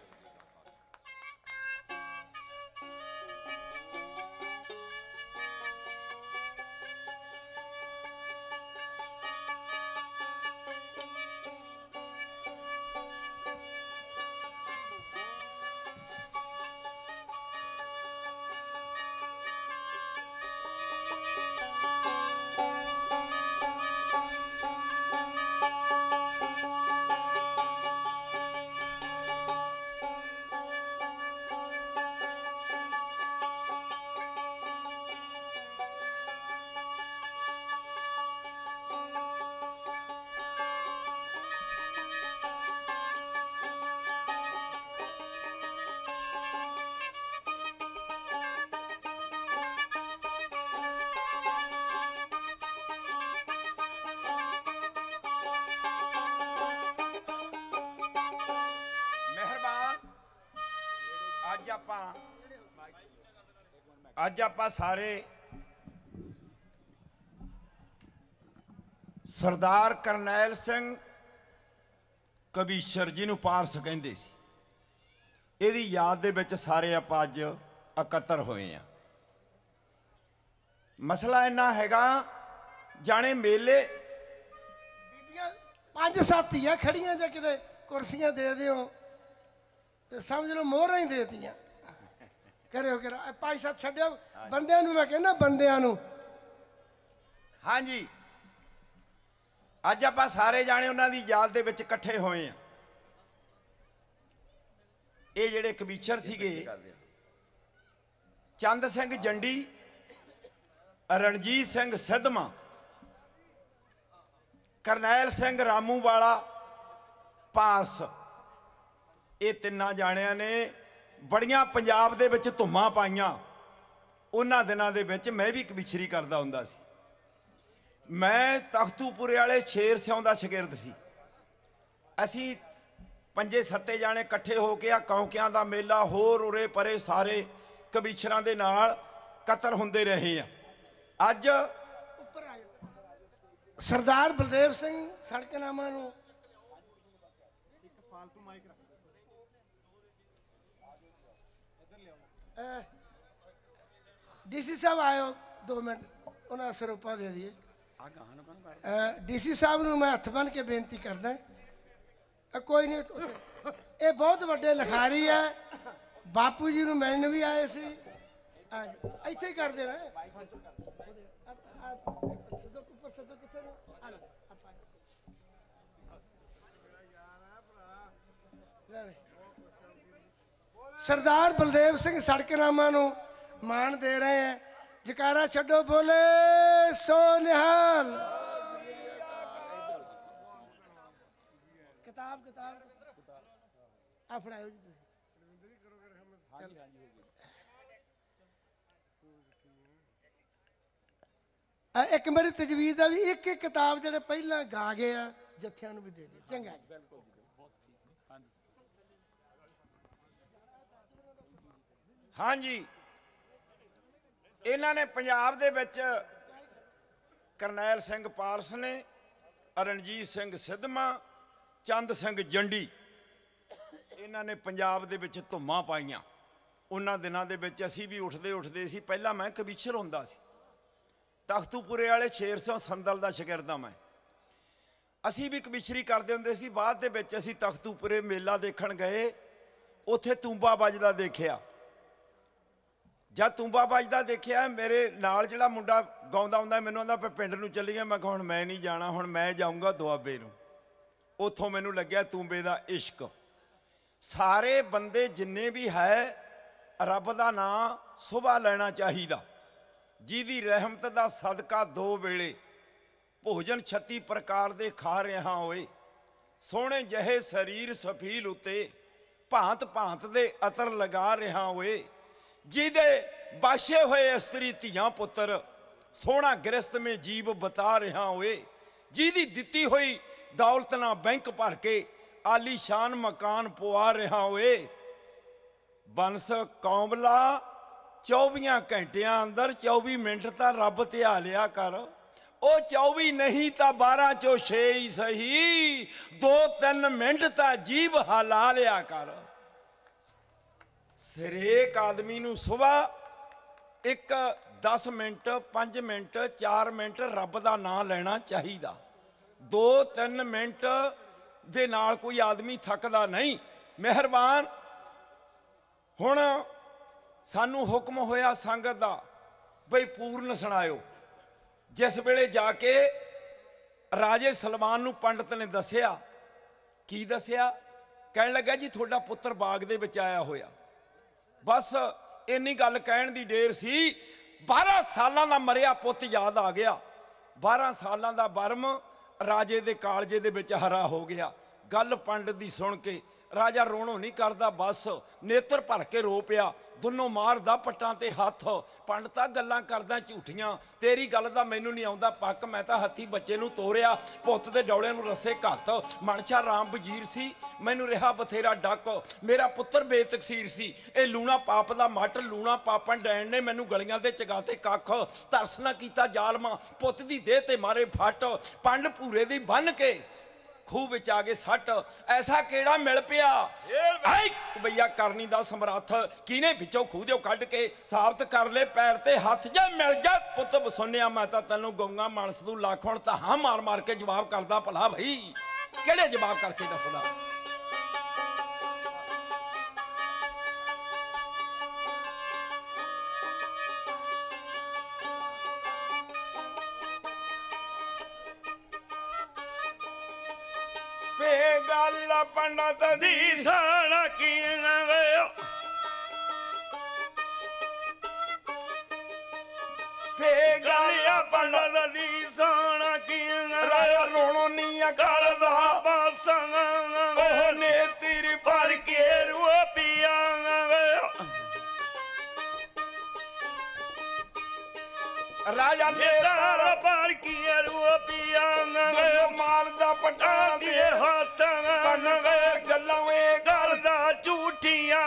ਅੱਜ ਆਪਾਂ ਸਾਰੇ ਸਰਦਾਰ ਕਰਨੈਲ ਸਿੰਘ ਕਵੀਸ਼ਰ ਜੀ ਨੂੰ ਪਾਰਸ ਕਹਿੰਦੇ ਸੀ, ਇਹਦੀ ਯਾਦ ਦੇ ਵਿੱਚ ਸਾਰੇ ਆਪਾਂ ਅੱਜ ਇਕੱਤਰ ਹੋਏ ਆ। ਮਸਲਾ ਇੰਨਾ ਹੈਗਾ, ਜਾਣੇ ਮੇਲੇ ਬੀਬੀਆਂ 5-7 ਹੀ ਆ ਖੜੀਆਂ, ਜੇ ਕਿਤੇ ਕੁਰਸੀਆਂ ਦੇ ਦਿਓ ਤੇ ਸਮਝ ਲਓ ਮੋਹਰਾਂ ਹੀ ਦੇਤੀਆਂ। ਕਰਿਓ ਕਿ 5-7 ਛੱਡਿਓ ਬੰਦਿਆਂ ਨੂੰ, ਮੈਂ ਕਹਿੰਦਾ ਬੰਦਿਆਂ ਨੂੰ। ਹਾਂਜੀ, ਅੱਜ ਆਪਾਂ ਸਾਰੇ ਜਾਣੇ ਉਹਨਾਂ ਦੀ ਯਾਦ ਦੇ ਵਿੱਚ ਇਕੱਠੇ ਹੋਏ ਆ। ਇਹ ਜਿਹੜੇ ਕਵੀਸ਼ਰ ਸੀਗੇ, ਚੰਦ ਸਿੰਘ ਜੰਡੀ, ਰਣਜੀਤ ਸਿੰਘ ਸਿੱਧਵਾਂ, ਕਰਨੈਲ ਸਿੰਘ ਰਾਮੂਵਾਲਾ ਪਾਸ, ਇਹ ਤਿੰਨਾਂ ਜਾਣਿਆਂ ਨੇ ਬੜੀਆਂ ਪੰਜਾਬ ਦੇ ਵਿੱਚ ਧੁੰਮਾਂ ਪਾਈਆਂ। ਉਹਨਾਂ ਦਿਨਾਂ ਦੇ ਵਿੱਚ ਮੈਂ ਵੀ ਕਵੀਸ਼ਰੀ ਕਰਦਾ ਹੁੰਦਾ ਸੀ। ਮੈਂ ਤਖਤੂਪੁਰੇ ਵਾਲੇ ਸ਼ੇਰ ਸਿਉਂ ਦਾ ਸ਼ਾਗਿਰਦ ਸੀ। ਅਸੀਂ 5-7 ਜਾਣੇ ਇਕੱਠੇ ਹੋ ਕੇ ਆ ਕੌਂਕਿਆਂ ਦਾ ਮੇਲਾ, ਹੋਰ ਉਰੇ ਪਰੇ ਸਾਰੇ ਕਵੀਸ਼ਰਾਂ ਦੇ ਨਾਲ ਕਤਰ ਹੁੰਦੇ ਰਹੇ ਆ। ਅੱਜ ਉੱਪਰ ਆ ਜਾਓ। ਸਰਦਾਰ ਬਲਦੇਵ ਸਿੰਘ ਸੜਕਨਾਮਾ ਨੂੰ ਇੱਕ ਫਾਲਤੂ ਮਾਈਕ ਰੱਖ ਡੀਸੀ ਸਾਹਿਬ ਆਇਓ 2 ਮਿੰਟ, ਉਹਨਾਂ ਦਾ ਸਰੂਪਾ ਦੇ ਦਈਏ। ਡੀਸੀ ਸਾਹਿਬ ਨੂੰ ਮੈਂ ਹੱਥ ਬੰਨ੍ਹ ਕੇ ਬੇਨਤੀ ਕਰਦਾ, ਕੋਈ ਨਹੀਂ, ਇਹ ਬਹੁਤ ਵੱਡੇ ਲਿਖਾਰੀ ਹੈ, ਬਾਪੂ ਜੀ ਨੂੰ ਮਿਲਣ ਵੀ ਆਏ ਸੀ। ਇੱਥੇ ਹੀ ਕਰ ਦੇਣਾ। ਸਰਦਾਰ ਬਲਦੇਵ ਸਿੰਘ ਸੜਕਨਾਮਾ ਨੂੰ ਮਾਣ ਦੇ ਰਹੇ हैं। जयकारा छड्डो, बोले सो निहाल। किताब आ फड़ाओ जी। एक मेरी तजवीज़ है भी एक किताब जो पहला गा गए आ जत्थियां नूं भी दे दी। चंगा हाँ जी, ਇਹਨਾਂ ਨੇ ਪੰਜਾਬ ਦੇ ਵਿੱਚ ਕਰਨੈਲ ਸਿੰਘ ਪਾਰਸ ਨੇ, ਰਣਜੀਤ ਸਿੰਘ ਸਿੱਧਵਾਂ, ਚੰਦ ਸਿੰਘ ਜੰਡੀ, ਇਹਨਾਂ ਨੇ ਪੰਜਾਬ ਦੇ ਵਿੱਚ ਧੁੰਮਾਂ ਪਾਈਆਂ। ਉਹਨਾਂ ਦਿਨਾਂ ਦੇ ਵਿੱਚ ਅਸੀਂ ਵੀ ਉੱਠਦੇ ਸੀ। ਪਹਿਲਾਂ ਮੈਂ ਕਵੀਸ਼ਰ ਹੁੰਦਾ ਸੀ, ਤਖਤੂਪੁਰੇ ਵਾਲੇ ਸ਼ੇਰ ਸਿੰਘ ਸੰਦਲ ਦਾ ਸ਼ਾਗਿਰਦ ਹਾਂ ਮੈਂ। ਅਸੀਂ ਵੀ ਕਵੀਸ਼ਰੀ ਕਰਦੇ ਹੁੰਦੇ ਸੀ। ਬਾਅਦ ਦੇ ਵਿੱਚ ਅਸੀਂ ਤਖਤੂਪੁਰੇ ਮੇਲਾ ਦੇਖਣ ਗਏ, ਉੱਥੇ ਤੂੰਬਾ ਵੱਜਦਾ ਦੇਖਿਆ। ਜਦ ਤੂੰਬਾ ਵੱਜਦਾ ਦੇਖਿਆ, ਮੇਰੇ ਨਾਲ ਜਿਹੜਾ ਮੁੰਡਾ ਗਾਉਂਦਾ ਹੁੰਦਾ ਮੈਨੂੰ ਆਂਦਾ ਪਿੰਡ ਨੂੰ ਚੱਲੀ ਗਿਆ। ਮੈਂ ਕਿਹਾ ਹੁਣ ਮੈਂ ਨਹੀਂ ਜਾਣਾ, ਹੁਣ ਮੈਂ ਜਾਊਂਗਾ ਦੁਆਬੇ ਨੂੰ। ਉੱਥੋਂ ਮੈਨੂੰ ਲੱਗਿਆ ਤੂੰਬੇ ਦਾ ਇਸ਼ਕ। ਸਾਰੇ ਬੰਦੇ ਜਿੰਨੇ ਵੀ ਹੈ, ਰੱਬ ਦਾ ਨਾਂ ਸੁਭਾ ਲੈਣਾ ਚਾਹੀਦਾ, ਜਿਹਦੀ ਰਹਿਮਤ ਦਾ ਸਦਕਾ 2 ਵੇਲੇ ਭੋਜਨ 36 ਪ੍ਰਕਾਰ ਦੇ ਖਾ ਰਿਹਾ ਹੋਏ। ਸੋਹਣੇ ਜਿਹੇ ਸਰੀਰ ਸਫੀਲ ਉੱਤੇ ਭਾਂਤ ਭਾਂਤ ਦੇ ਅਤਰ ਲਗਾ ਰਿਹਾ ਹੋਏ। ਜਿਹਦੇ ਬਖਸ਼ੇ ਹੋਏ ਇਸਤਰੀ ਧੀਆਂ ਪੁੱਤਰ ਸੋਹਣਾ ਗ੍ਰਸਤ में जीव बता रहा होए, ਜਿਹਦੀ ਦਿੱਤੀ ਹੋਈ दौलत ना बैंक भर के आलीशान मकान पवा रहा होए। बंस कौमला 24 घंटिया अंदर 24 मिनट तो रब ध्या लिया कर, ਉਹ 24 नहीं तो 12 चो 6 ही सही, 2-3 मिनट तो जीभ हला लिया कर। हरेक आदमी नूं सुबह एक 10 मिनट 5 मिनट 4 मिनट रब का नाम लेना चाहिए। 2-3 मिनट दे नाल कोई आदमी थकदा नहीं। मेहरबान हुण सानू हुक्म होया संगत दा बई पूर्ण सुनायो। जिस वेले जाके राजे सलमान नू पंडित ने दसिया, की दसिया, कहन लगा जी थोड़ा पुत्र बाग दे विच आया होया। बस इन्नी गल कहण दी देर सी, 12 सालां दा मरिया पुत याद आ गया। 12 सालां दा बरम राजे दे कालजे दे विच हरा हो गया। गल पंडित दी सुन के राजा रोणों नहीं करदा, बस नेत्र भर के रो पिया। दोनों मारदा पट्टां ते हथ, पंडिता गल्लां करदा झूठियां, तेरी गल दा मैनू नहीं आउंदा पक्क। मैं तां हत्थी बच्चे नू तोरिया, पुत्त दे डौलिਆਂ नू रस्से घत, मनशा राम वजीर सी, मैनू रिहा बथेरा डक, मेरा पुत्तर बेतकसीर सी। ये लूणा पाप दा मट, लूणा पापन डैन ने मैनू गलियां दे चगाते कख, तरस ना कीता जालमा, पुत्त दी देह ते मारे फट, पंड भूरे दी बन के खूह विच आ गए सट। ऐसा केड़ा मिल पिया भैया करनी दा समर्थ, किने विचों खूह दे कढ के साबत कर ले पैर ते हथ, जे मिल जा पुत सुनिया मैं तां तैनूं गऊंगा मानस तू लख। हुण तां हां मार मार के जवाब करदा भला भई किहड़े जवाब करके दसदा। गल पंडित दी साण की गलिया पंडित दी साण की रोणो नी करदा बासंग ने तेरी पर के रो पिया। राजा ने तार पर की रो पिया, मारदा पटा दिए हाथ, गल्लां करदा झूठियां।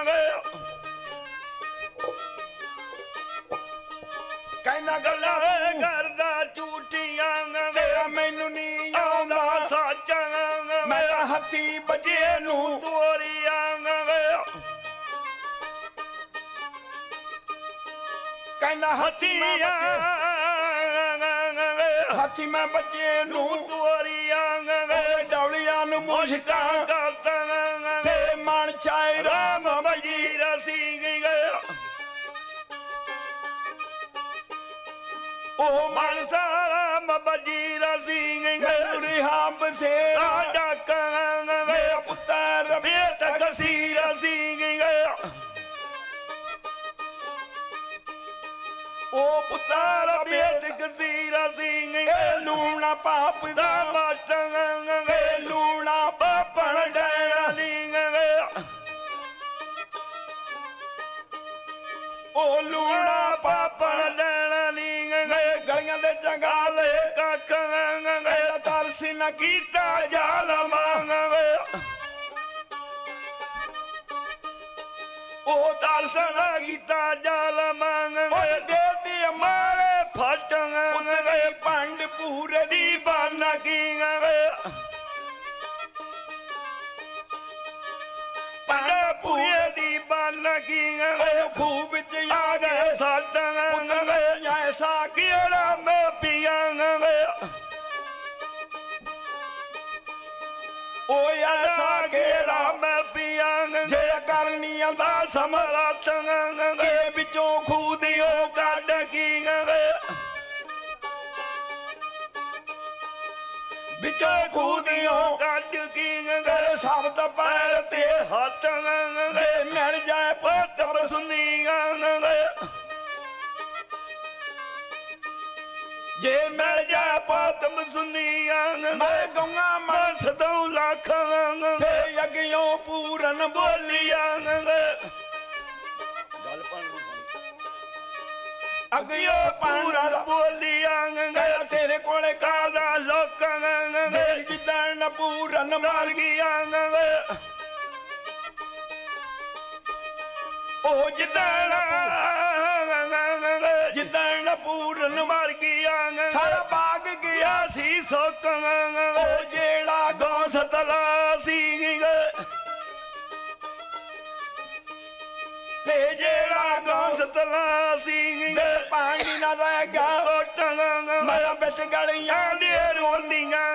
कहना गल्लां करदा झूठियां, तेरा मैनू नहीं आउंदा सच, मैं हत्थी बजे नू तोरिया। कहना हत्थी हाथी मैं बच्चे नू तोरिया, डौलिया नू मुश्कां करदा, मन चाहे राम वजीर सिंह। ओ मन सारा वजीर सिंह रिहा बथेरा डक, पुत्र बेतकसीर सिंह। ओ पुत्र बेतकसीर सिंह, लूणा पाप दा मट, लूणा पापण डैना लिंग। ओ लूणा पापण डैना लिंग, गलियां दे जंगाले कख, तरस न कीता जालम। ओ तरस न कीता जालम, देती मारे फट, पंड पूरे दी बन की। पंड पूरे दी बन की, खूह विच आ गए सट, ऐसा केड़ा मैं पिया। ओ ऐसा केड़ा मैं पिया, जे करनी दा समरथ, के विचों खूह दियो कढ की। विचों खूह दियो कढ की, शब्द पैर ते हथ, मिल जाए पुत सुनिया। जे मिल जाए पुत सुनिया, मैं गऊंगा मानस तू लख, अगियों पूरन बोलिया। गल ਅੱਗਿਓ ਪੂਰਾ ਬੋਲੀਆਂ ਗਿਆ ਤੇਰੇ ਕੋਲੇ ਕਾਦਾ ਲੋਕਾਂ ਜਿੱਦਣ ਪੂਰਨ ਮਾਰ ਗਈਆਂ ਉਹ ਜਿੱਦਣ ਪੂਰਨ ਮਾਰ ਗਈਆਂ ਸਾਰਾ ਬਾਗ ਗਿਆ ਸੀ ਸੋਕਾਂ ਉਹ ਜਿਹੜਾ ਗੌਸਤਲਾ ਸੀ ਤੇ ਜਿਹੜਾ ਗੌਸਤਲਾ ਸੀ ਪਾਣੀ ਨਾ ਰਹਿ ਗਿਆ ਓਟਾਂ ਮੈਂ ਵਿੱਚ ਗਲੀਆਂ ਦੇ ਰੋਂਦੀਆਂ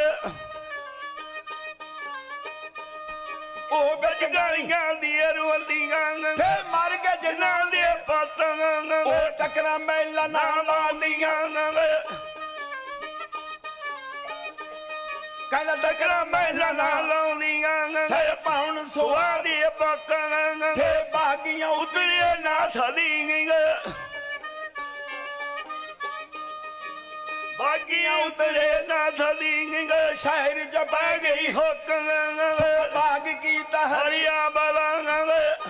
ਉਹ ਵਿੱਚ ਗਲੀਆਂ ਦੀ ਰੋਂਦੀਆਂ ਫੇ ਮਰ ਕੇ ਜਿਨ੍ਹਾਂ ਦੇ ਪਤਾਂ ਉਹ ਟਕਰਾ ਮੈਲਾ ਨਾ ਲਾਉਂਦੀਆਂ ਕਹਿੰਦਾ ਟਕਰਾ ਮੈਲਾ ਨਾ ਲਾਉਂਦੀਆਂ ਸੇ ਪਾਉਣ ਸੁਆਦੀ ਪੱਕਾਂ ਫੇ ਬਾਗੀਆਂ ਉਤਰੇ ਨਾ ਥਲੀਆਂ ਬਾਗੀਆਂ ਉਤਰੇ ਨਾ ਥਲੀਆਂ ਸ਼ਹਿਰ ਚ ਬਹਿ ਗਈ ਹੋਕਾਂ ਸੇ ਬਾਗ ਕੀਤਾ ਹਰੀਆ ਬਲਾਂ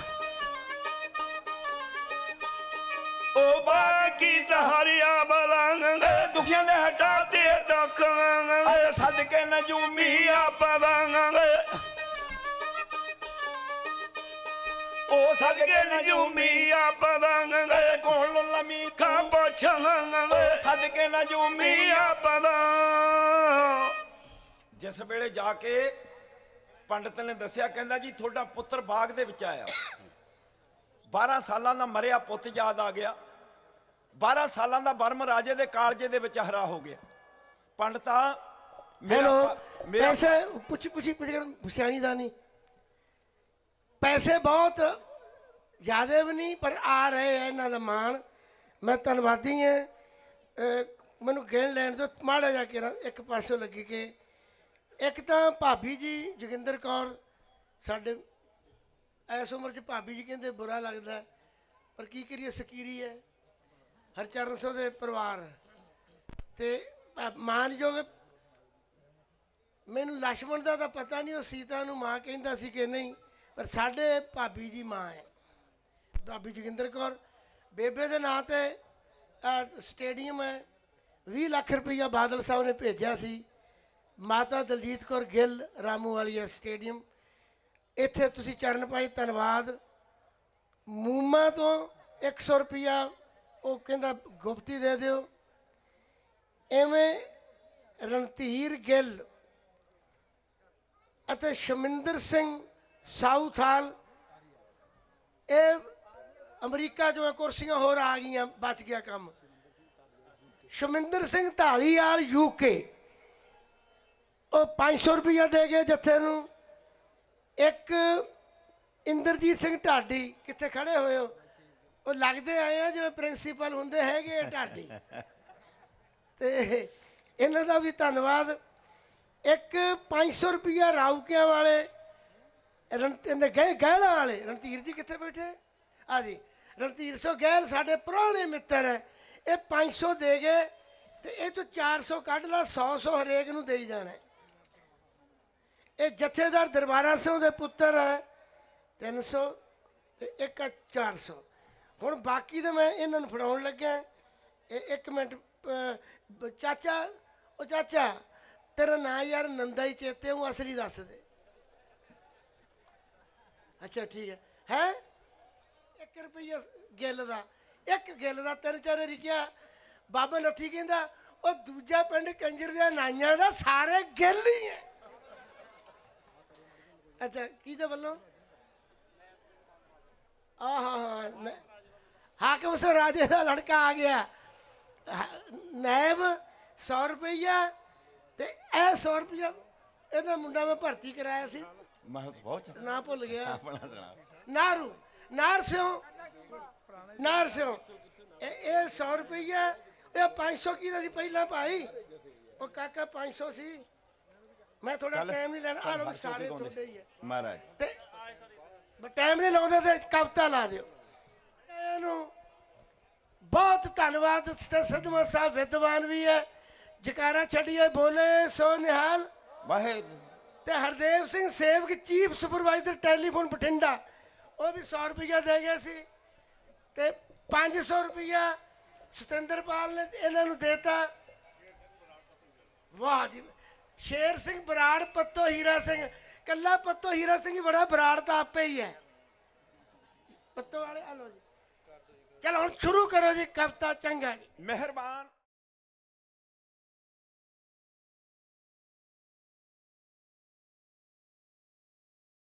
ਉਹ ਬਾਗ ਕੀਤਾ ਹਰੀਆ ਬਲਾਂ ਦੁਖੀਆਂ ਦੇ ਹਟਾ ਤੇ ਦੁੱਖਾਂ ਸਦਕੇ ਨਜੂਮੀ ਆਪਦਾਂ ਉਹ ਸਦਕੇ ਨਜੂਮੀ ਆਪਦਾਂ ਕੋਲ ਲਮੀ ਖਾ ਪੁੱਛਾਂ ਸਦਕੇ ਨਜੂਮੀ ਆਪਦਾਂ ਜਿਸ ਵੇਲੇ ਜਾ ਕੇ ਪੰਡਤ ਨੇ ਦੱਸਿਆ ਕਹਿੰਦਾ ਜੀ ਤੁਹਾਡਾ ਪੁੱਤਰ ਬਾਗ ਦੇ ਵਿੱਚ ਆਇਆ 12 ਸਾਲਾਂ ਦਾ ਮਰਿਆ ਪੁੱਤ ਯਾਦ ਆ ਗਿਆ 12 ਸਾਲਾਂ ਦਾ ਬਰਮ ਰਾਜੇ ਦੇ ਕਾਲਜੇ ਦੇ ਵਿੱਚ ਹਰਾ ਹੋ ਗਿਆ ਪੰਡਤਾ हेलो पैसे पुछी सियाणी दा नहीं पैसे बहुत ज़्यादा भी नहीं पर आ रहे हैं इन्हों का मान मैं धन्नवादी हाँ मैनू गिण लैन दो माड़ा जा के एक पासों लगी के एक तो भाभी जी जोगिंदर कौर साढ़े इस उम्र च भाभी जी कहते बुरा लगता है पर की करिए सकीरी है हरचरण सिंह के परिवार ते मानयोग मैनू लक्ष्मण का तो पता नहीं वो सीता नूं माँ कहता सी कि नहीं पर साढ़े भाभी जी माँ है भाभी जोगिंदर कौर बेबे के नाम से स्टेडियम है 20 लाख रुपया बादल साहब ने भेजा सी माता दलजीत कौर गिल रामूवाली स्टेडियम इत्थे तुसी चरण पाई धन्नवाद मूमा तो 100 रुपया वो कहता गुप्ती दे दिओ एवें रणधीर गिल ਅਤੇ ਸ਼ਮਿੰਦਰ ਸਿੰਘ ਸਾਊਥਾਲ ਇਹ ਅਮਰੀਕਾ ਚੋਂ ਕੁਰਸੀਆਂ ਹੋਰ ਆ ਗਈਆਂ ਬਚ ਗਿਆ ਕੰਮ ਸ਼ਮਿੰਦਰ ਸਿੰਘ ਢਾਲੀਵਾਲ UK ਉਹ 500 ਰੁਪਇਆ ਦੇ ਗਏ ਜੱਥੇ ਨੂੰ ਇੱਕ ਇੰਦਰਜੀਤ ਸਿੰਘ ਢਾਡੀ ਕਿੱਥੇ ਖੜੇ ਹੋਏ ਹੋ ਉਹ ਲੱਗਦੇ ਆਏ ਆ ਜਿਵੇਂ ਪ੍ਰਿੰਸੀਪਲ ਹੁੰਦੇ ਹੈਗੇ ਢਾਡੀ ਤੇ ਇਹਨਾਂ ਦਾ ਵੀ ਧੰਨਵਾਦ एक 500 रुपया राउकिया वाले गहलों वाले रणधीर जी कितने बैठे हाँ जी रणधीर सौ गहल साढ़े पुराने मित्र है ये 500 दे गए तो ये तो 400 कढ़ ला 100 हरेक नूं दे जाना ये जथेदार दरबारा सिंह दे पुत्र है 300 तो एक 400 हुण बाकी तो मैं इन्हां नूं फड़ाउण लग्या एक मिनट चाचा ओ चाचा तेरा ना यार नंदा ही चेते हूँ असली दस दे अच्छा ठीक है 1 रुपया गिल का एक गिल का 3-4 रिकिया बाबा नथी कहता वो दूजा पिंड कंजर दे नाइयां दा सारे गिल ही है अच्छा की वालों हाँ हाकिम से राजे का लड़का आ गया नैब 100 रुपया ते 100 रुपया ਇਹਦਾ ਮੁੰਡਾ ਮੈਂ ਭਰਤੀ ਕਰਾਇਆ ਸੀ ਮੈਂ ਬਹੁਤ ਨਾ ਭੁੱਲ ਗਿਆ ਆਪਣਾ ਸੁਣਾ ਨਾਰ ਸਿਓ ਇਹ 100 ਰੁਪਇਆ ਇਹ 500 ਕੀ ਦਾ ਸੀ ਪਹਿਲਾਂ ਭਾਈ ਉਹ ਕਾਕਾ 500 ਸੀ ਮੈਂ ਥੋੜਾ ਟਾਈਮ ਨਹੀਂ ਲੈਣਾ ਆ ਸਾਰੇ ਤੁਹਾਡੇ ਹੀ ਹੈ ਮਹਾਰਾਜ ਤੇ ਟਾਈਮ ਨਹੀਂ ਲਾਉਂਦੇ ਤੇ ਕਵਿਤਾ ਲਾ ਦਿਓ ਇਹਨੂੰ ਬਹੁਤ ਧੰਨਵਾਦ ਸਦਮਾ ਸਾਹਿਬ ਵਿਦਵਾਨ ਵੀ ਹੈ जकारा छड़िए बोले सो निहाल ते हरदेव सिंह सेवक चीफ सुपरवाइजर टैलीफोन बठिंडा वो भी 100 रुपया दे गए सी ਤੇ 500 ਰੁਪਇਆ ਸਤਿੰਦਰਪਾਲ ਨੇ ਇਹਨਾਂ ਨੂੰ ਦੇਤਾ। ਵਾਹ ਜੀ, ਸ਼ੇਰ ਸਿੰਘ ਬਰਾੜ, ਪੱਤੋ ਹੀਰਾ ਸਿੰਘ। ਕੱਲਾ ਪੱਤੋ ਹੀਰਾ ਸਿੰਘ ਹੀ ਬੜਾ, ਬਰਾੜ ਤਾਂ ਆਪੇ ਹੀ ਹੈ। ਪੱਤੋ ਵਾਲੇ ਆ ਲਓ ਜੀ, ਚਲੋ ਹੁਣ ਸ਼ੁਰੂ ਕਰੋ ਜੀ ਕਵਿਤਾ। ਚੰਗਾ ਜੀ, ਮਿਹਰਬਾਨ।